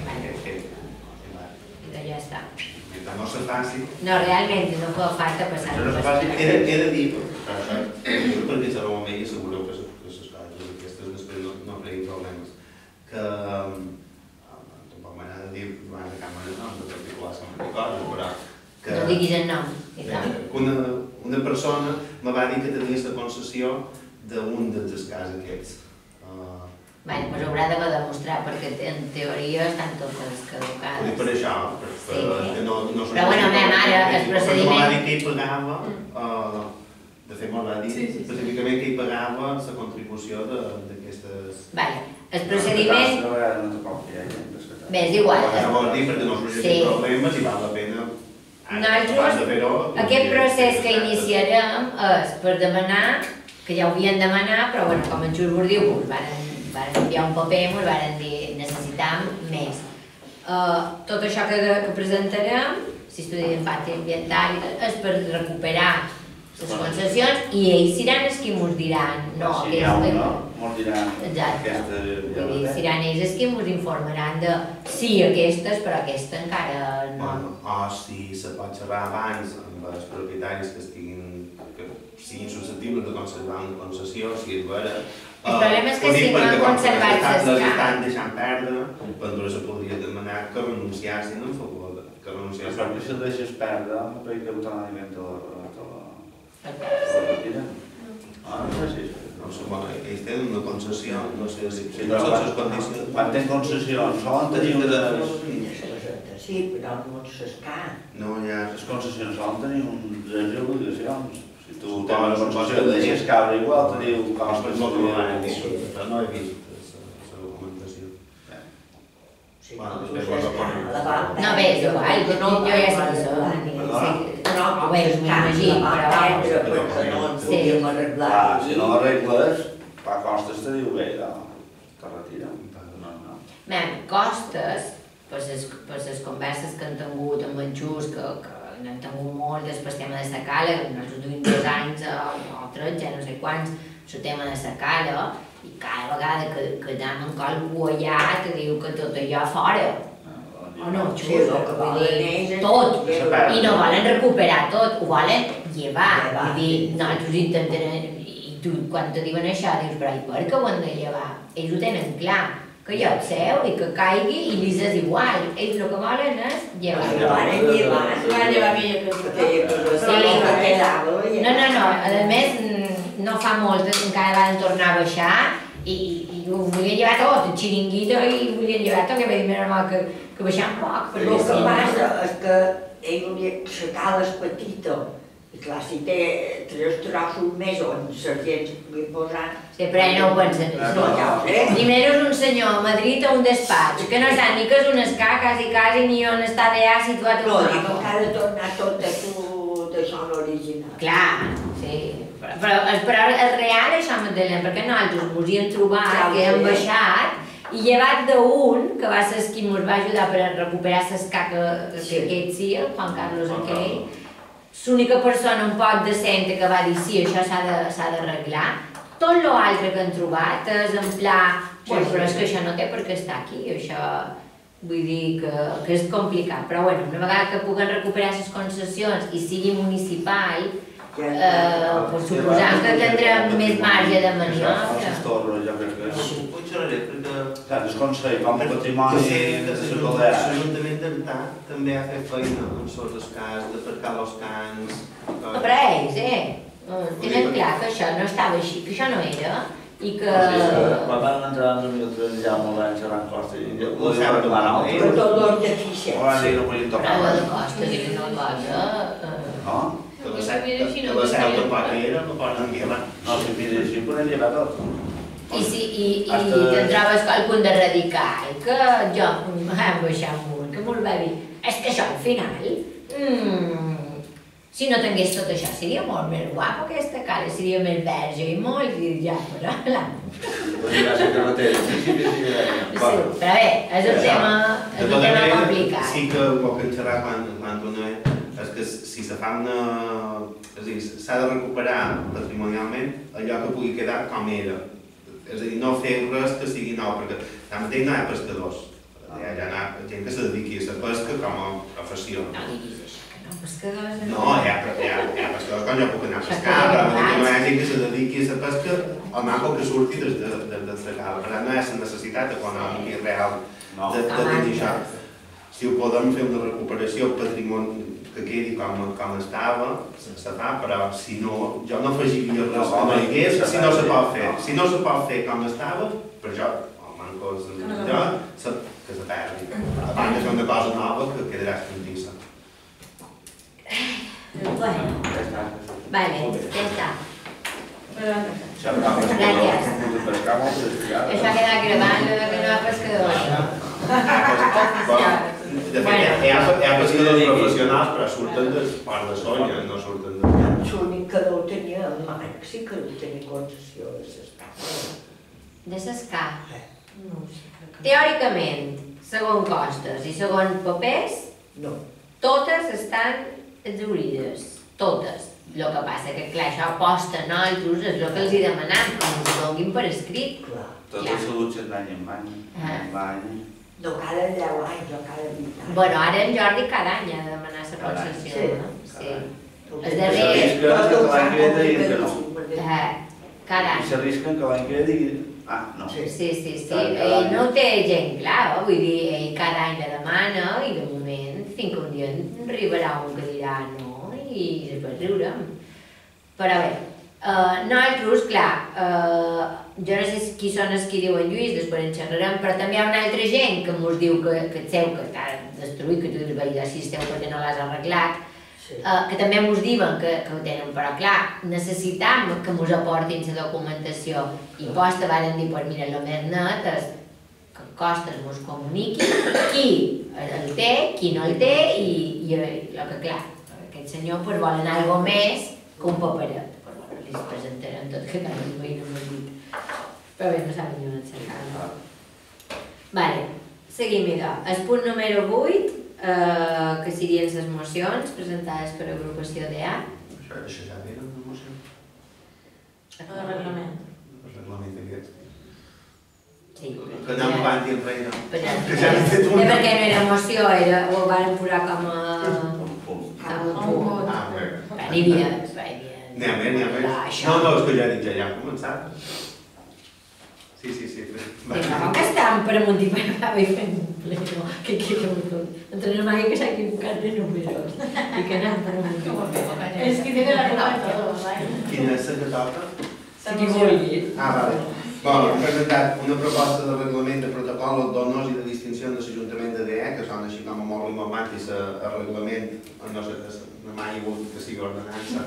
I ja està. Mentre no se faci... No, realment no fa falta passar. No se faci, he de dir, perquè serà un moment i assegureu que les coses aquestes després no creïn problemes, que tampoc m'agrada dir davant de càmera noms de particulars com a coses, però que... No diguis el nom. Una persona me va dir que tenia la concessió d'un dels casos aquests. Bé, doncs haurà d'haver de demostrar, perquè en teoria estan totes caducades. Per això, perquè no... Però bueno, ara el procediment... Me va dir que hi pagava, de fet me va dir específicament que hi pagava la contribució d'aquestes... Vale, el procediment... Bé, és igual. No vol dir perquè no sorgeixen problemes i val la pena... Nosaltres, aquest procés que iniciarem és per demanar, que ja ho havien demanat, però bueno, com en Xurgur diu, varen enviar un paper i ens varen dir necessitam més. Tot això que presentarem, l'estudi d'impacte ambiental, és per recuperar les concessions i ells seran els que ens diran. Si hi ha una, ens diran exacte. Seran ells els que ens informaran de sí, aquestes, però aquesta encara no. O si se pot xerrar abans amb els propietaris que siguin susceptibles de conservar una concessió, si és vera. El problema és que si no han conservat les cases... estan deixant perdre, doncs se podria demanar que renunciassin en favor que renunciassin. Però si el deixes perdre, no crec que automàticament te la retiren. No sé si és... Ells tenen una concessió, no sé si són les condicions... Quan tenen concessions, solen tenir unes... Sí, però no s'escà. No, ja... Les concessions solen tenir unes obligacions. Si tu tens una concessió de deixes cabre igual, te diu com es pot dir. Però no he vist la documentació. Sí, no, bé, és igual, jo ja sé qui són. No, bé, m'imagino, però... Si no arregles, per costes te diu bé, te retiren. Costes, per les converses que han tingut amb en Xus, que n'han tingut moltes pel tema de la cala, que nosaltres duim 2 anys o 3, ja no sé quants, el tema de la cala, I cada vegada que anem en qualcú allà te diu que tot allò fora. O no, xulo, vull dir, tot. I no volen recuperar tot, ho volen llevar. Vull dir, nosaltres intentem... I tu, quan te diuen això, dius, però i per què ho han de llevar? Ells ho tenen clar, que jo el seu i que caigui i li és igual. Ells el que volen és llevar. Va llevar aquella cosa. No, a més, no fa molt, encara van tornar a baixar i ho volien llevar tot, el xiringuito, i ho volien llevar tot, que va dir més normal que baixar un poc. El que passa és que ell aixecar les petites, i clar, si té 3 trossos més on sergents li posaran... Sí, però no ho pensen No, ja ho sé. Primer és un senyor a Madrid a un despatx, que no sap ni que és un escà, quasi, ni on està allà situat No, un dic mapa. que ha de tornar tot a tu de son original. Clar, sí. Però és real això, Magdalena, perquè nosaltres ens hi hem trobat, que hem baixat, i llevat d'un, que va ser qui ens va ajudar per a recuperar l'escà que aquest sí, el Juan Carlos aquell, l'única persona un poc decent que va dir sí, això s'ha d'arreglar. Tot l'altre que han trobat és en pla, bueno, però és que això no té per què estar aquí, això vull dir que és complicat. Però bueno, una vegada que puguen recuperar les concessions i sigui municipal, pues suposant que tindrem més marge de maniobra. Jo crec que és... Funcionaria, perquè... Clar, és Consell, com a patrimoni de les Balears. L'Ajuntament d'Artà també ha fet feina en els escars, d'aparcar els cans... Però ells, tenen clar que això no estava així, que això no era, i que... Quan van entrar en 2003 ja molt van xerrar en Costa i ho No diuen per la nau. Per tot l'ordre Ho van d'eficiència. dir que no podien tocar Però de res. Costes era una cosa... No? Que la seu tampoc era, no poden llevar. No, si mira, així podem llevar tot. I te'n trobes qualcun de radical, que jo em baixar amunt, que me'l va dir, és que això al final, si no tingués tot això, seria molt més guapo aquesta cara, seria més verge i molt, i ja, però la... Podria ser carretera, sí, sí, sí. Però bé, és un tema complicat. Sí que el que en xerrar quan una és que si se fa una... És a dir, s'ha de recuperar patrimonialment allò que pugui quedar com era. És a dir, no fer res que sigui nou, perquè tanmateix no hi ha pescadors. Hi ha gent que se dediqui a la pesca com a professió. No diguis això, que no, pescadors... No, hi ha pescadors quan jo puc anar a pescar, però no hi ha gent que se dediqui a la pesca o manco que surti des de la cala. Per tant, no hi ha la necessitat econòmica i real de tenir això. Si ho podem fer una recuperació patrimoni que quedi com estava, se fa, però si no, jo no afegiria res que no hi hagués, si no se pot fer. Si no se pot fer com estava, per això, el manco d'allò, que se perdi. A part de fer una cosa nova que quedarà escondissa. Bueno, vale, ja està. Gràcies. Això queda gravant, que no hi ha pescadors. De fet, hi ha pescadors professionals, però surten de part de Sonya, no surten de... L'únic que no ho tenia el Marc, sí que no tenia concessió de s'escà. De s'escà? No ho sé. Teòricament, segons costes i segons papers, no. Totes estan exaurides, totes. El que passa que, clar, això aposta a nosaltres, és el que els hi demanem, que ens ho donin per escrit. Clar. Tot el salut d'any en any. No cada 10 anys o cada 20 anys. Bueno, ara en Jordi cada any ha de demanar la concessió, no? Sí. Els S'arrisquen darrers... que l'any que ve diguin que no. Cada I any. s'arrisquen que l'any que ve diguin... Ah, no. Sí. Ell no ho té gent clar, vull dir, ell cada any la demana i de moment, fins que un dia arribarà un que dirà no i després riurem. Però bé, nosaltres, clar, jo no sé qui són els que diuen Lluís, després en xerrarem, però també hi ha una altra gent que ens diu que el seu que està destruït, que tu dius, veia assisteu perquè no l'has arreglat, que també ens diuen que ho tenen, però clar, necessitam que ens aportin la documentació i posta varen dir, pues mira, el més net és que Costes ens comuniqui qui el té, qui no el té i el que clar, aquest senyor pues vol anar algo més que un paperet. Li presentarem tot que tant el veïn m'ho dit. Però bé, no saben on encercar-lo. Vale, seguim idò. El punt número 8, que serien les mocions presentades per agrupació d'EA. Això ja ve una moció? El reglament. El reglament aquest. que anem avant i enrere. Que ja n'he fet una. Perquè no era emoció, ho van posar com a... un punt. N'hi havia. N'hi ha més. No, és que ja he dit, ja hem començat. Sí. Com que estàvem per amunt i per avall i fent un pleno, que entre la màquina que s'ha equivocat de números i que anem per amunt i per avall. És que tiene la culpa de todo, ¿vale? Quina és la que toca? Qui vulgui. Vale. Bueno, hem presentat una proposta de reglament de protocol d'honors i de distinció de l'Ajuntament de DE, que són així com a molt rimomàtics el reglament, no sé, no m'ha hagut que sigui ordenança.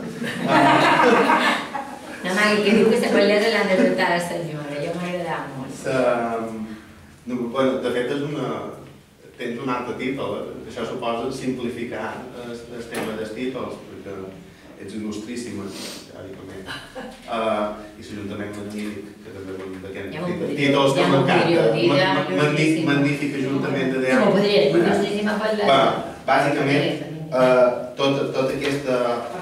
La màquina que diu que se parlés l'han de dotar la senyora, jo m'agrada molt. Bueno, de fet, tens un altre títol, això suposa simplificar el tema dels títols, perquè ets il·lustríssima, teòricament. I l'Ajuntament Magnífic, que també títols que m'encanta. Magnífic Ajuntament de DEA. No, podria dir il·lustríssima per la... Bàsicament, tota aquesta...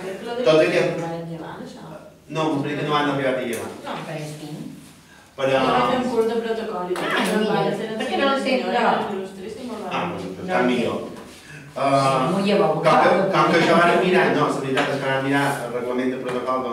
No, m'explica que no han arribat a llevar. No, però és quin. Però... Jo vaig fer un curs de protocol i per què no el sé, però? Està millor. M'ho lleva un com que això van mirar, no, la veritat és que van mirar el reglament de protocol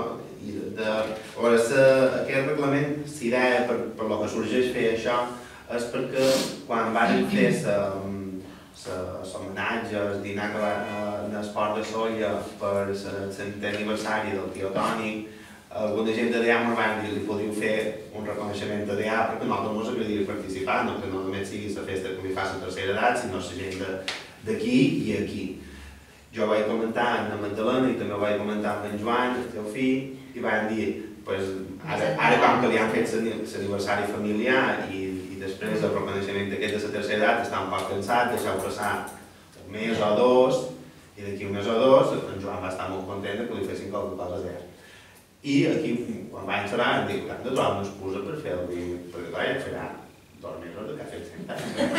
aquest reglament, si deia per lo que sorgeix fer això, és perquè quan van fer l'homenatge, el dinar en l'esport de Solla per el 100è aniversari del tio Toni, alguna gent de DEA ens van dir que li podíeu fer un reconeixement de DEA perquè nosaltres ens agradaria participar, no que no només sigui la festa que li fa la tercera edat, sinó la gent d'aquí i aquí. Jo vaig comentar amb la Magdalena i també vaig comentar amb en Joan, el teu fill, i van dir, ara com que li han fet l'aniversari familiar i després el reconeixement d'aquest de la tercera edat està un poc cansat, deixeu passar un mes o dos, i d'aquí un mes o dos en Joan va estar molt content que li fessin qualque cosa d'ell. I aquí, quan va encerar, em dic que hem de trobar una excusa per fer el dia, perquè clar, ja farà 2 mesos de que ha fet 100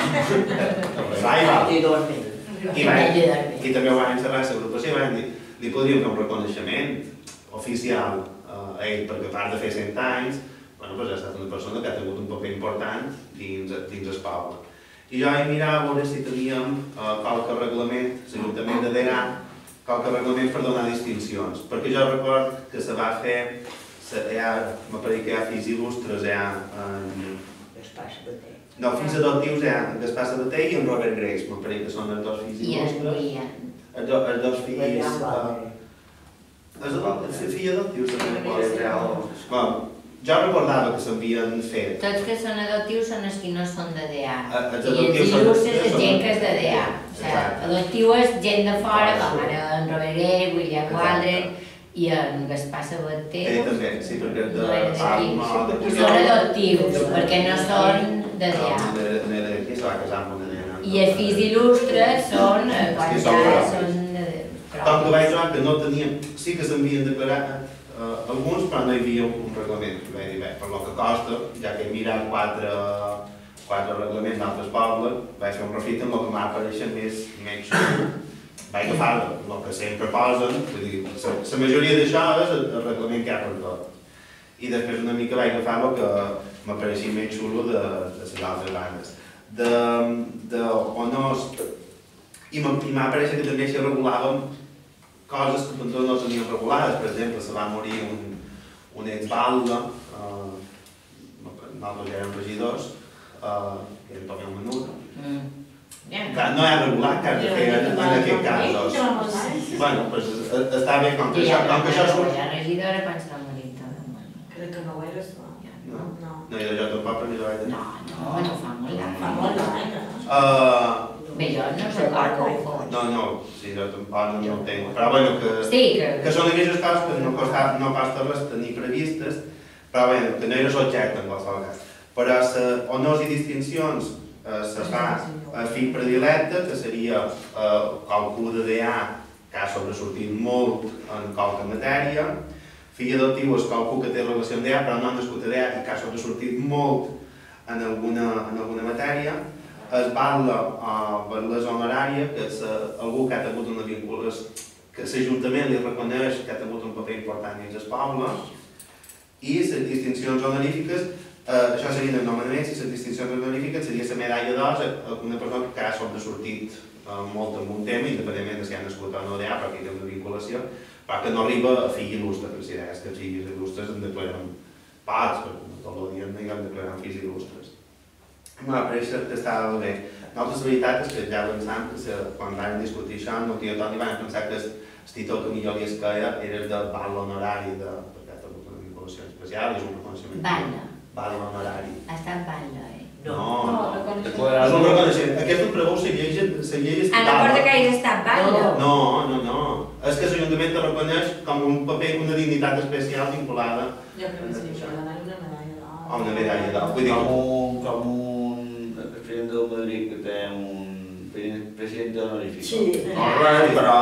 anys. I també ho van encerrar a l'agrupació i van dir li podríem fer un reconeixement oficial a ell, perquè a part de fer 100 anys, ha estat una persona que ha tingut un paper important dins el poble. I jo vaig mirar a veure si teníem qualque reglament, l'Ajuntament de DEA, qualque reglament per donar distincions, perquè jo record que se va fer, m'apareix que hi ha fills il·lustres, no, fills adoptius hi ha Gaspar Sabater i en Robert Grace, m'apareix que són els dos fills il·lustres. Els dos fills... Els fills adoptius també. Jo recordava que s'havien fet. Tots que són adoptius són els que no són de DEA. I els il·lustres és gent que és de DEA. Adoptiu és gent de fora, com ara en Robert Grace, William Waldron i en Gaspar Sabater. També, sí, perquè és de... Són adoptius, perquè no són de DEA. Aquí se va casar amb una nena. I els fills il·lustres són quan ja són... Com que vaig trobar que no teníem... Sí que s'havien declarat alguns, però no hi havia un reglament. Vaig dir, bé, per lo que costa, ja que he mirat 4 reglaments d'altres pobles, vaig fer un refit amb el que m'ha apareixen més xulo. Vaig agafar el que sempre posen, vull dir, la majoria d'això és el reglament que hi ha per tot. I després una mica vaig agafar el que m'apareixia més xulo de les altres bandes. D'honors, i m'ha apareixen que també s'hi regulàvem coses que no tenien regulades. Per exemple, se va morir un exbalde, nosaltres ja érem regidors, que era Tomeu Menut. No era regulat, que en aquest cas. Bueno, està bé, com que això surt... Ja regidora quan s'ha morit també. Crec que no ho eres, no? No, jo tampoc, perquè jo vaig dir... No, fa molt d'any. Fa molt d'any, Bé, jo no sé quan ho fos. No, sí, jo tampoc no ho tenc. Però bueno, que són aquelles coses que no costa res tenir previstes, però bueno, que no eres objecte en qualsevol cas. Però honors i distincions se fa a fill predilecte, que seria qualcú de DEA que ha sobresortit molt en qualque matèria. Fill adoptiu és qualcú que té relació amb DEA, però no ha nascut a DEA i que ha sobresortit molt en alguna matèria. Es batlle per les honoràries, que és algú que ha tingut una vinculació, que l'Ajuntament li reconeix que ha tingut un paper important dins el poble, i les distincions honorífiques, Això serien els nomenaments i les distincions honorífiques seria la medalla d'or a una persona que ha sobresortit molt en un tema, independentment de si ha nascut o no d'allà, perquè hi ha una vinculació, però que no arriba a fill il·lustre, perquè si és que els fills il·lustres en declaren parts, perquè tot el dia no en declaren fills il·lustres. Però això estava bé. Nosaltres, la veritat és que ja pensant que quan vam discutir això, no tio Toni, vam pensar que el títol que millor li esqueia era el de val honorari, perquè ha tingut una vinculació especial, és un reconeixement. Val honorari. Ha estat Batlle, eh? No, reconeixement. és un reconeixement. Aquesta preveu la llei estatal. Ah, no porta que hagi estat Batlle? No. És que l'Ajuntament te reconeix com un paper, una dignitat especial vinculada Jo crec que sí, això ha d'anar una medalla d'or. a una medalla d'or. Vull dir, Com un president del Madrid que té un president honorífic. Sí. Però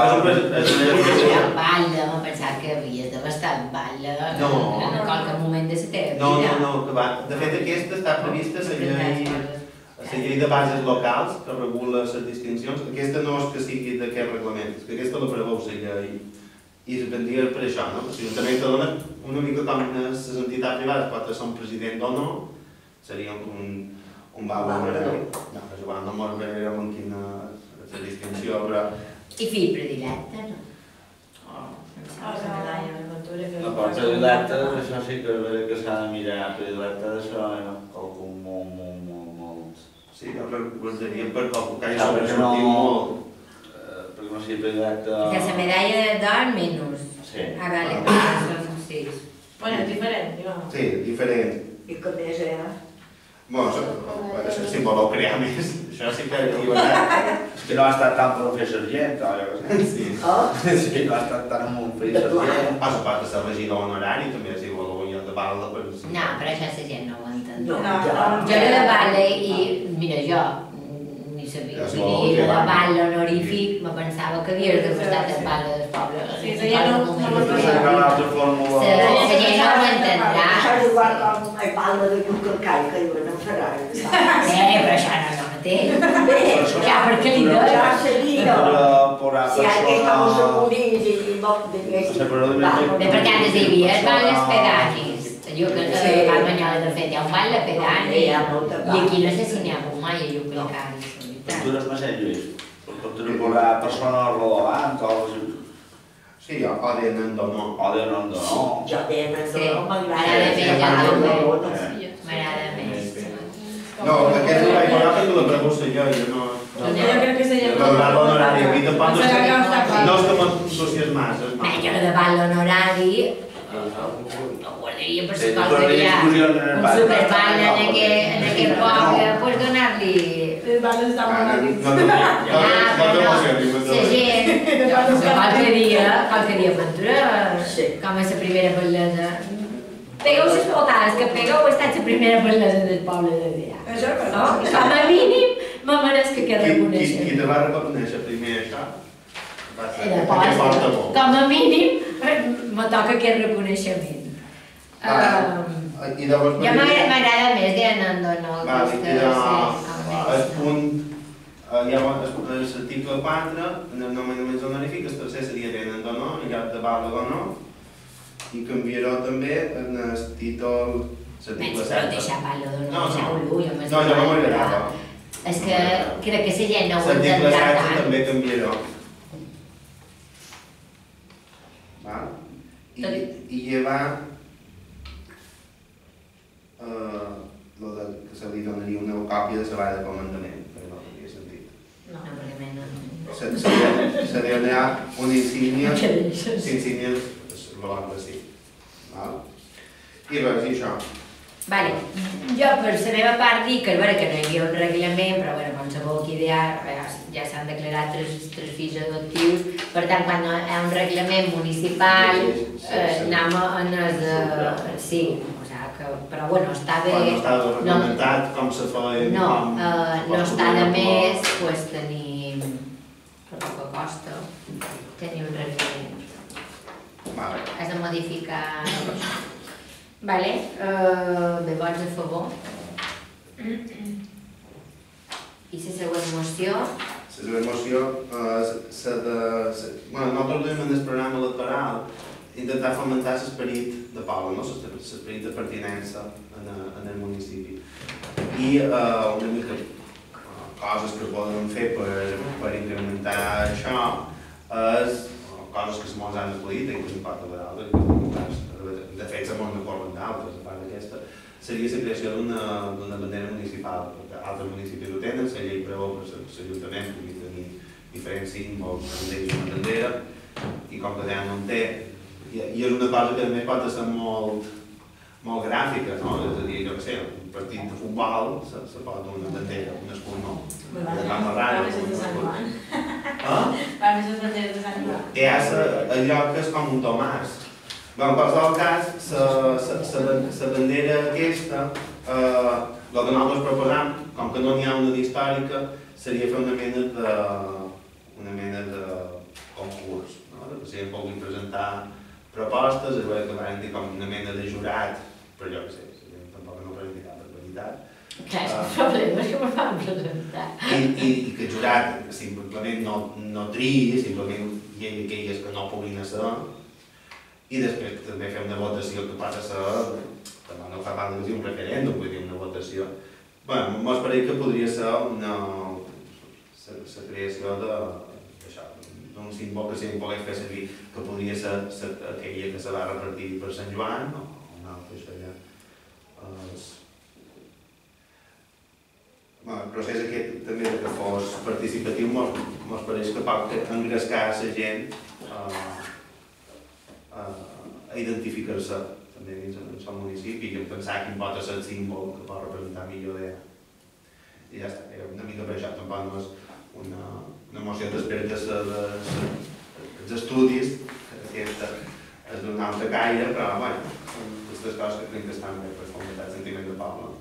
Batlle, m'ha pensat que havies d'haver estat Batlle en qualque moment de la teva vida. No, que va. De fet, aquesta està prevista a la llei de bases locals que regula les distincions. Aquesta no és que sigui d'aquest reglament, és que aquesta la preveu la llei. I es vendria per això, no? Si l'Ajuntament te dona una mica com les entitats privades, pot ser un president o no, seria un val honorari. No, és igual, no m'ho veurem en quina és la distinció, però... I fill predilecte, no? La medalla de cultura que... La part predilecta, això sí que s'ha de mirar. Predilecta d'això era quelcom molt... Sí, jo recordaria per qualque que hagi Perquè sobresortit molt. Perquè no sigui predilecta... Que la medalla d'or menys. Sí. Ah, vale, són 6. Bueno, és diferent, digamos. Sí, diferent. I que més era? Bueno, si voleu crear més, això sí que hi haurà. És que no ha estat tant per fer sergent, o jo què sé. Sí. Sí, no ha estat tant amb un fer sergent. Passa part de ser regidor honorari, també si voleu guanyar de bala. No, però això la gent no ho entén. No, Jo era de Batlle i, mira, jo ni sabia. Vull dir, de Batlle honorífic, me pensava que havies d'haver estat el Batlle del poble. Sí, la gent no ho Una altra fórmula... La gent no ho entendrà. Això és igual com el pal de Llucacai que diuen en Ferrari. Però això no és el mateix. Ja, perquè li doy. Ja seria. Por Si ara que estamos segurits i no diguéssim... Bé, perquè antes hi havia els balles pedagis. Jo que a Carmanyola, de fet, hi ha un ball de pedani. I aquí no sé si n'hi ha hagut mai a Llucacari. Cultures més Lluís. Cultura per la persona relevant o... Sí, o de Nando, no. O de Nando, no. Jo de Nando no m'agrada m'agrada. M'agrada més. No, aquest ho vaig veure perquè la pregunta jo no... Jo crec que seria... El val honorari, a mi tampoc no és que m'entusiasmàs. Bé, jo de val honorari no guardaria per si qualque dia un superball en aquest poble, pues donar-li... Els balles estan molt dins. No t'emocionis. La gent, qualque dia aventura, com és la primera ballesa. Pegueu les potades que pegueu, he estat la primera ballesa del poble de Dea. Això és No? Com a mínim, me mereix que aquest reconeixement. Qui te va reconèixer primer això? Com a mínim, me toca aquest reconeixement. Jo m'agrada més de Nando, no? El punt, hi ha l'article 4, en el nomenament honorífic, el tercer seria de Nando, no? En lloc de val o no? I canviarà també en el títol... Menys, però deixar val o no, deixeu-lo, jo No, jo no m'agrada. És que crec que la gent no ho L'article entendrà 16 tant. també canviarà. I llevar que se li donaria una còpia de la valla de comandament, perquè no tenia sentit. No, perquè menys... Se li donarà una insígnia, insígnia l'ordre sí. I res, i això. Vale. Jo, per la meva part, dic que no hi havia un reglament, però bueno, com sabeu aquí ja s'han declarat tres fills adoptius, per tant, quan hi ha un reglament municipal, anem en el... Sí, o sigui que... Però bueno, està bé... Quan no està reglamentat, com se fa... No està de més, doncs tenir... Per el que costa, tenir un reglament. Has de modificar... Vale, bé, vots a favor. I la següent moció? La següent moció, nosaltres tenim en el programa electoral intentar fomentar l'esperit de poble, no? L'esperit de pertinença en el municipi. I una mica coses que poden fer per incrementar això és coses que se mos han acudit i que impacten per altres, de fet se mos n'acorren d'altres, a part d'aquesta, seria la creació d'una bandera municipal, perquè altres municipis ho tenen, la llei preveu que l'Ajuntament pugui tenir diferents símbols, una bandera, i com que ja no en té, i és una cosa que a més pot ser molt gràfica, no? És a dir, jo què sé, un partit de futbol se pot una bandera, un escut, no? Va més de Sant Joan. Va més de banderes de Sant Joan. Hi ha allò que és com un Tomàs. En qualsevol cas, la bandera aquesta, el que nosaltres proposam, com que no n'hi ha una d'històrica, seria fer una mena de concurs, que la gent pugui presentar propostes, es veu que van dir com una mena de jurat, però jo què sé, tampoc no presenti cap barbaritat. Clar, és un problema que me fan presentar. I que el jurat simplement no triï, simplement hi ha aquelles que no puguin ser, i després també fem una votació que passa a ser, també no fa falta dir un referèndum, vull dir una votació. Bé, mos pareix que podria ser la creació d'un símbol que si pogués fer servir, que podria ser aquella que se va repartir per Sant Joan, o una altra, això ja. El procés aquest també que fos participatiu mos pareix que pot engrescar la gent a identificar-se també dins el seu municipi i a pensar quin pot ser el símbol que pot representar millor d'ella. I ja està, una mica per això, tampoc no és una moció després dels estudis, que aquesta és d'un altre caire, però bueno, són aquestes coses que crec que estan bé per fomentar el sentiment de poble.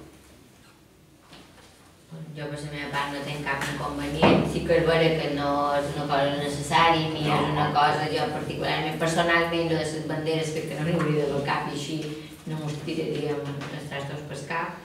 Jo per la meva part no tinc cap inconvenient, sí que és vera que no és una cosa necessària ni és una cosa, jo particularment, personalment, de les banderes crec que no n'hi hauria del cap i així no mos tiraríem els trastos pel cap,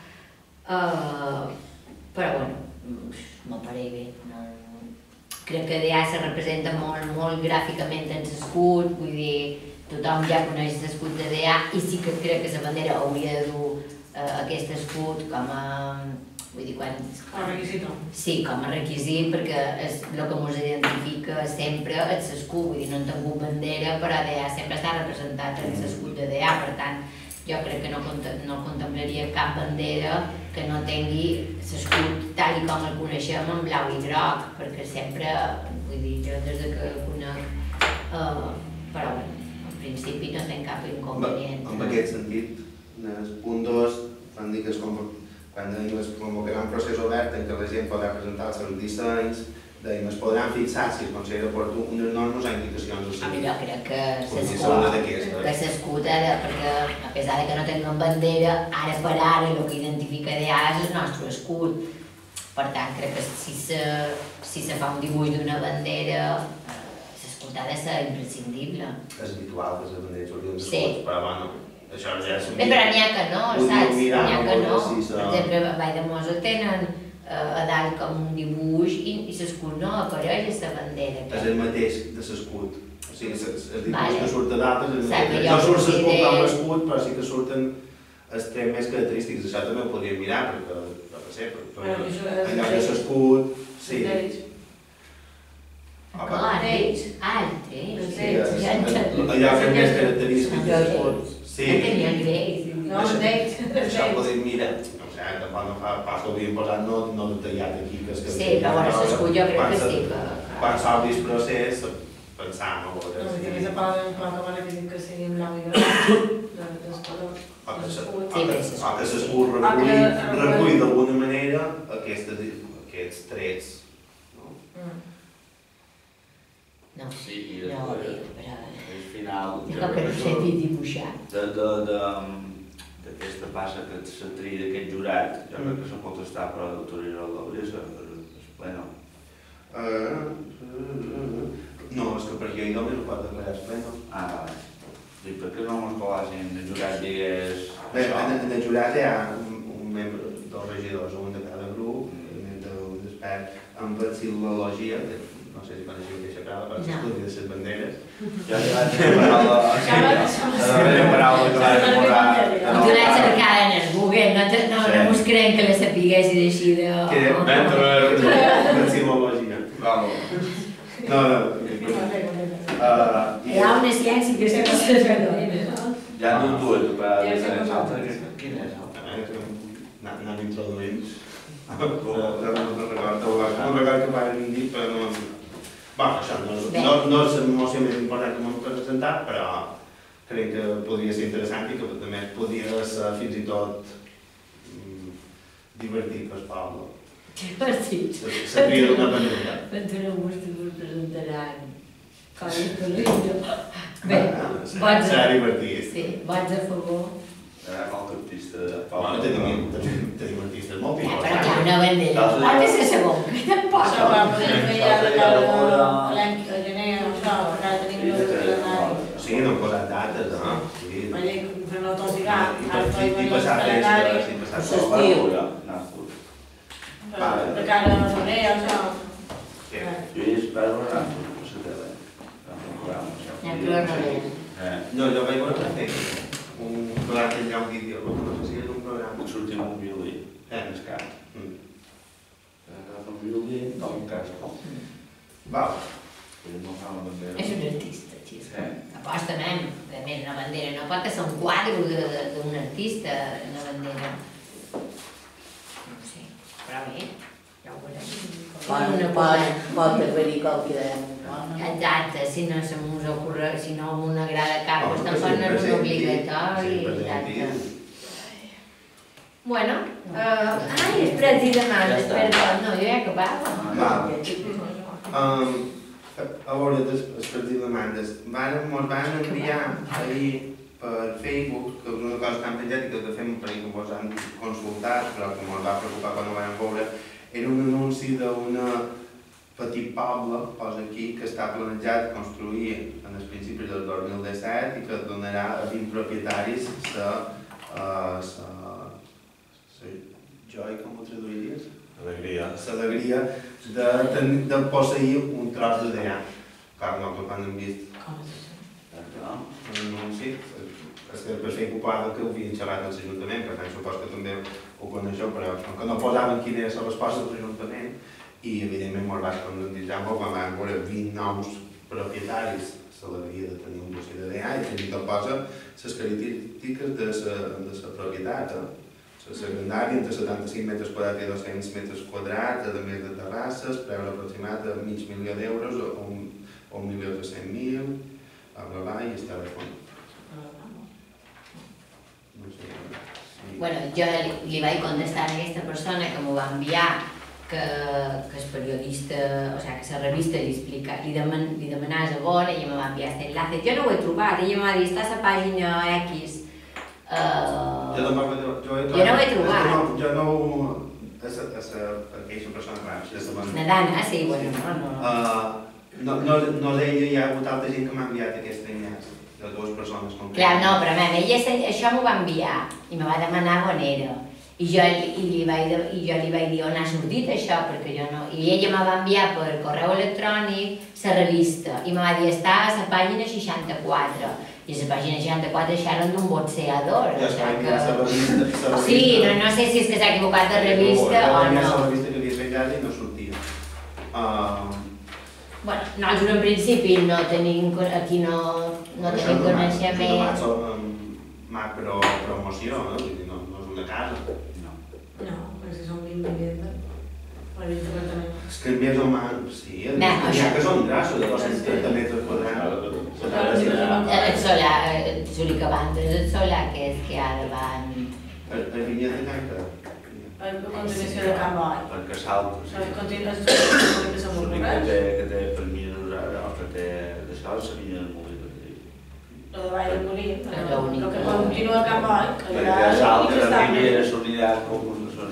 però bueno, m'apareix bé. Crec que ja se representa molt gràficament en l'escut, vull dir, tothom ja coneix l'escut de DA i sí que crec que la bandera hauria de dur aquest escut com a... Vull dir, quan... Com a requisit. Sí, com a requisit, perquè és el que ens identifica sempre és l'escut, vull dir, no hem tingut bandera, però DA sempre està representat en l'escut de DA, per tant, jo crec que no contemplaria cap bandera que no tingui l'escut tal com el coneixem en blau i groc, perquè sempre, vull dir, jo des que el conec, però en principi no tinc cap inconvenient. En aquest sentit, en el punt 2, van dir que quan es convocarà un procés obert en què la gent podrà presentar els seus dissenys, es podran fixar, si es considera oportú, unes normes o indicacions o sigui. Jo crec que l'escut, perquè a pesar que no tinguem bandera, ara per ara el que identifica DA és el nostre escut. Per tant, crec que si se fa un dibuix d'una bandera, l'escut ha de ser imprescindible. És habitual que les banderes s'haurien d'escuts, però bueno, això ja és... Però n'hi ha que no, saps? N'hi ha que no. Per exemple, a Vall de Mosa tenen a dalt com un dibuix i l'escut no apareix a la bandera. És el mateix de l'escut. O sigui, els dibuixos que surten d'altres, no surt l'escut amb l'escut, però sí que surten els trets més característics. Això també ho podríem mirar, perquè no sé, allò que és l'escut... Sí. Clar, ells. Altres. Allò que és més característic de l'escut. Sí. No, ells. Això ho podem mirar. Tampoc no fa pas que ho havíem posat no detallat aquí. Sí, però bueno, l'escut jo crec que sí que... Quan s'obri el procés, pensar, no? També se poden acabar que sigui en blau i groc, dels colors. O que l'escut recull d'alguna manera aquests trets. No, sí, i però... al final... Jo que no sé dibuixar. D'aquesta passa que se tria d'aquest jurat, jo crec que se'n pot estar per l'autoritat del Lauresa, és pleno. No, és que per llei només ho pot declarar és pleno. Ah, vale. I per què no mos col·làssim el jurat digués... Bé, en el jurat hi ha un membre dels regidors, un de cada grup, un expert en filologia, no sé si coneixeu aquesta paraula, però s'estudi de les banderes. Jo li vaig dir la paraula... darrera paraula que va demorar... Tu l'has cercada en el Google, no us creiem que la sapiguessis així de... Metodologia. No. Hi ha una ciència que se n'adona. Ja no tu, per l'altre, quin és? Anant introduint. No recordo que van dir, però no... Això no és la moció més important que m'hem presentat, però crec que podria ser interessant i que també podria ser fins i tot divertit per Pablo. Divertit? S'hauria d'una manera. Però no us presentaran coses per l'illa. Bé, serà divertit. Sí, vots a favor. Molt artista. Tenim artistes molt picots. Però hi ha una bandera. Pot ser segon, que tampoc. Això va poder fer ja l'any que gener, això, perquè ara tenim el calendari. Sí, no hem posat dates, no? Vaja, però no tot lligat. I passar festes, i passar L'estiu. De cara a febrer, això. Lluís, va veure la tele. No, jo vaig veure un programa que hi ha un vídeo, no sé si és un programa. Sortim un violí. És car. Un violí, no un casco. Val. És un artista, xisco. Apostament, a més, una bandera. No pot ser un quadre d'un artista, una bandera. No sé, però bé, ja ho veurem. Pot haver-hi qualque idea. Exacte, si no se m'us ocorre, si no una agrada cap, doncs tampoc no és un obligatori, exacte. Bueno, ai, express i demandes, perdó, no, jo ja acabava. A veure, express i demandes. Ens van enviar ahir per Facebook, que és una cosa tan penjat i que de fet per ahir que ens han consultat, però que ens va preocupar quan ho vam veure, era un anunci d'una petit poble, posa aquí, que està planejat construir en els principis del 2017 i que donarà a 20 propietaris la joy, com ho traduiries? Alegria. L'alegria de posseir un tros de terra. Clar, nosaltres quan hem vist l'anunci, és que per fer ocupar que ho havien xerrat als ajuntaments, per tant supos que també ho coneixeu, però que no posaven quina era la resposta de l'Ajuntament i evidentment ens va escandalitzar molt quan vam veure 20 nous propietaris l'alegria de tenir un bocí de DA i fins i tot posa les característiques de la propietat. La grandària entre 75 metres quadrats i 200 metres quadrats, a més de terrasses, preu aproximat de $500.000 o 1.300.000, i està de fons. Bueno, jo li vaig contestar a aquesta persona que m'ho va enviar que el periodista, o sigui, que la revista li demanava a on, ella me va enviar aquest enlace. Jo no ho he trobat, ella me va dir, està a la pàgina X. Jo no ho he trobat. Jo no... Aquesta persona, clar, és una dana, sí, bueno, no d'ella, hi ha hagut altra gent que m'ha enviat aquest enllaç, de dues persones concretes. Clar, no, però ella això m'ho va enviar i me va demanar on era. I jo li vaig dir on ha sortit això, perquè jo no... I ella me va enviar per correu electrònic la revista i me va dir està a la pàgina 64. I a la pàgina 64 xerren d'un boxeador. Sí, no sé si és que s'ha equivocat de revista o no. La revista que havia fet i no sortia. Bueno, nosaltres en principi no tenim coneixement. Això macropromoció, no? De casa. No, perquè si són 20 vivendes, per 20 apartaments. És que més o menys, sí, que són grassos de 230 metres quadrats. El solar, Suricabandes, el solar que és que ara van... El vinyet de tanca? Per continuació de Can Boi. Perquè salta. L'únic que té per mi o que té d'això és la vinya del Molí. Lo de Vall del Molí, lo que continua a Can Boi, que ja arribi a la unidad concursal,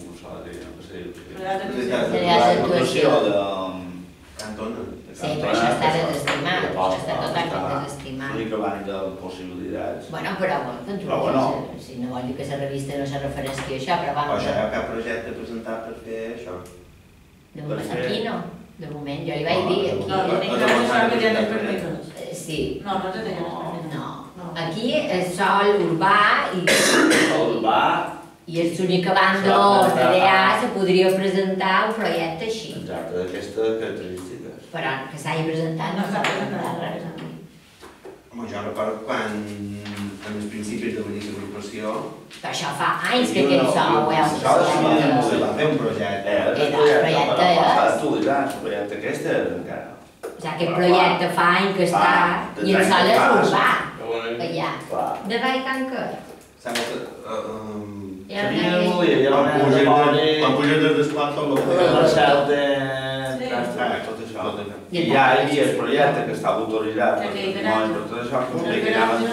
l'actuació de Cantona. Sí, però això està desestimat, està totalment desestimat. L'únic abans de possibilitats. Bueno, però si no vol dir que la revista no se refereixi a això, però vamos... Però hi ha cap projecte presentat per fer això? Aquí no, de moment, jo li vaig dir aquí. No, l'únic que no és que ja tens permisos. Sí. No, no te tenen permisos. No, aquí és sol urbà i és l'única banda on DA se podria presentar un projecte així. Exacte, d'aquestes característiques. Però que s'hagi presentat no s'ha presentat res aquí. Home, jo recordo quan, en els principis de l'agrupació... Però això fa anys que aquest sol ho heu se va fer un projecte. El projecte aquest era encara. O sigui, aquest projecte fa anys que està i el sol és urbà. Allà. De Rai Canca. Saps que... Quan puges des d'Esplat tot el que... La cel de... tot això. I ja hi havia el projecte que estava autoritzat per tot això, que anaven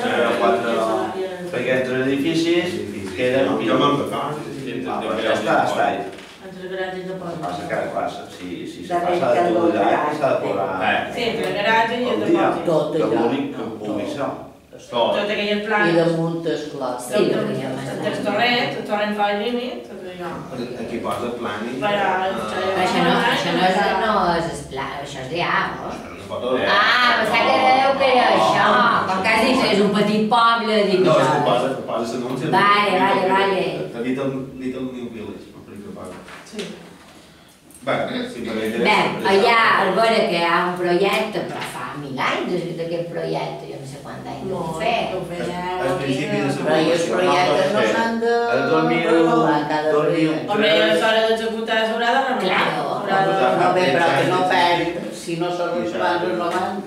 perquè entre edificis que eren... Jo me'n recordo. Ja està ahí. Entre garatges de poble. Passa cada classe, si se passa d'autoritzar, s'ha de posar... Sí, entre garatge i el depòsit. Tot allà. L'únic que pugui ser. Tot aquelles I planes. damunt esclar. Sí, el torrent fa el límit, tot allò. Aquí posa plànic. Però això no és esplà, això és DA, no? Ah, pensava que dèieu que era això, com que has dit que és un petit poble, dic No, és això. que posa l'anunci. Vale. Little New Village, no per què posa. Sí. Bé, simplement... Bé, allà al veure que hi ha un projecte, però fa 1000 anys d'aquest projecte, jo no sé quant anys ho fet. Al principi de Però i els projectes no s'han de renovar cada projecte. Home, a l'hora d'executar s'haurà de renovar. Claro. No, bé, però que no perd, si no se van renovant,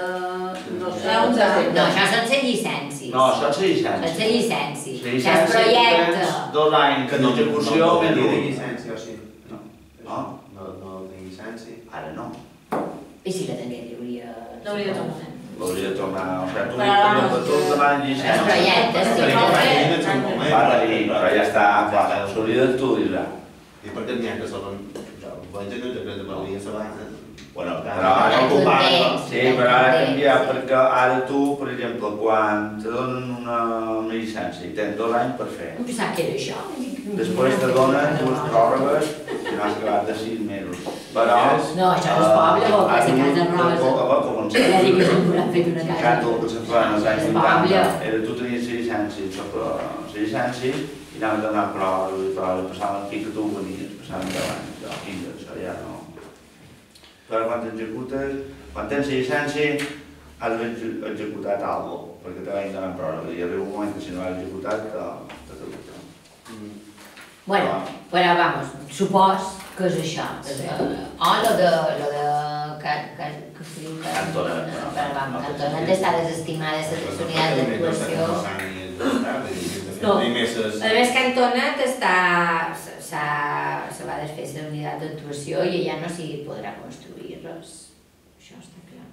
no sé on s'ha fet. No, això són les llicències. No, això és llicència. Són les llicències. Les Això és projecte. llicències, 2 anys d'execució, no més de un. llicència, o sí. No? No de llicència. Ara no. I si la tingués, hi hauria... L'hauria de tornar. L'hauria de tornar, o sigui, Però tu demanes Els llicència. projectes, sí. Però ja està, clar, s'hauria d'estudiar. I per què n'hi ha que se van... Veig que no te creus de parlar, se van... Bueno, però ara sí, però ara ha canviat, perquè ara tu, per exemple, quan te donen una llicència i tens 2 anys per fer, Em pensava que era això. després te donen 2 pròrrogues i no has acabat de 6 mesos. Però... No, això no és poble, vol que si casa rosa. Ja dic que sempre han fet una casa. El que se fa en els anys 80 era tu tenies la llicència i anaven donant proves, passaven aquí que tu venies, passaven 10 anys, 15, això ja no... Però quan t'executes, quan tens la llicència, has executat alguna cosa, perquè te vagin donant proves i arriba un moment que si no l'has executat, te t'aguanta. Bueno, però vamos, supos que és això. O lo de Cantonet està desestimada les unitats d'actuació. No, a més Cantonet se va desfer la unitat d'actuació i allà no s'hi podrà construir res. Això està clar.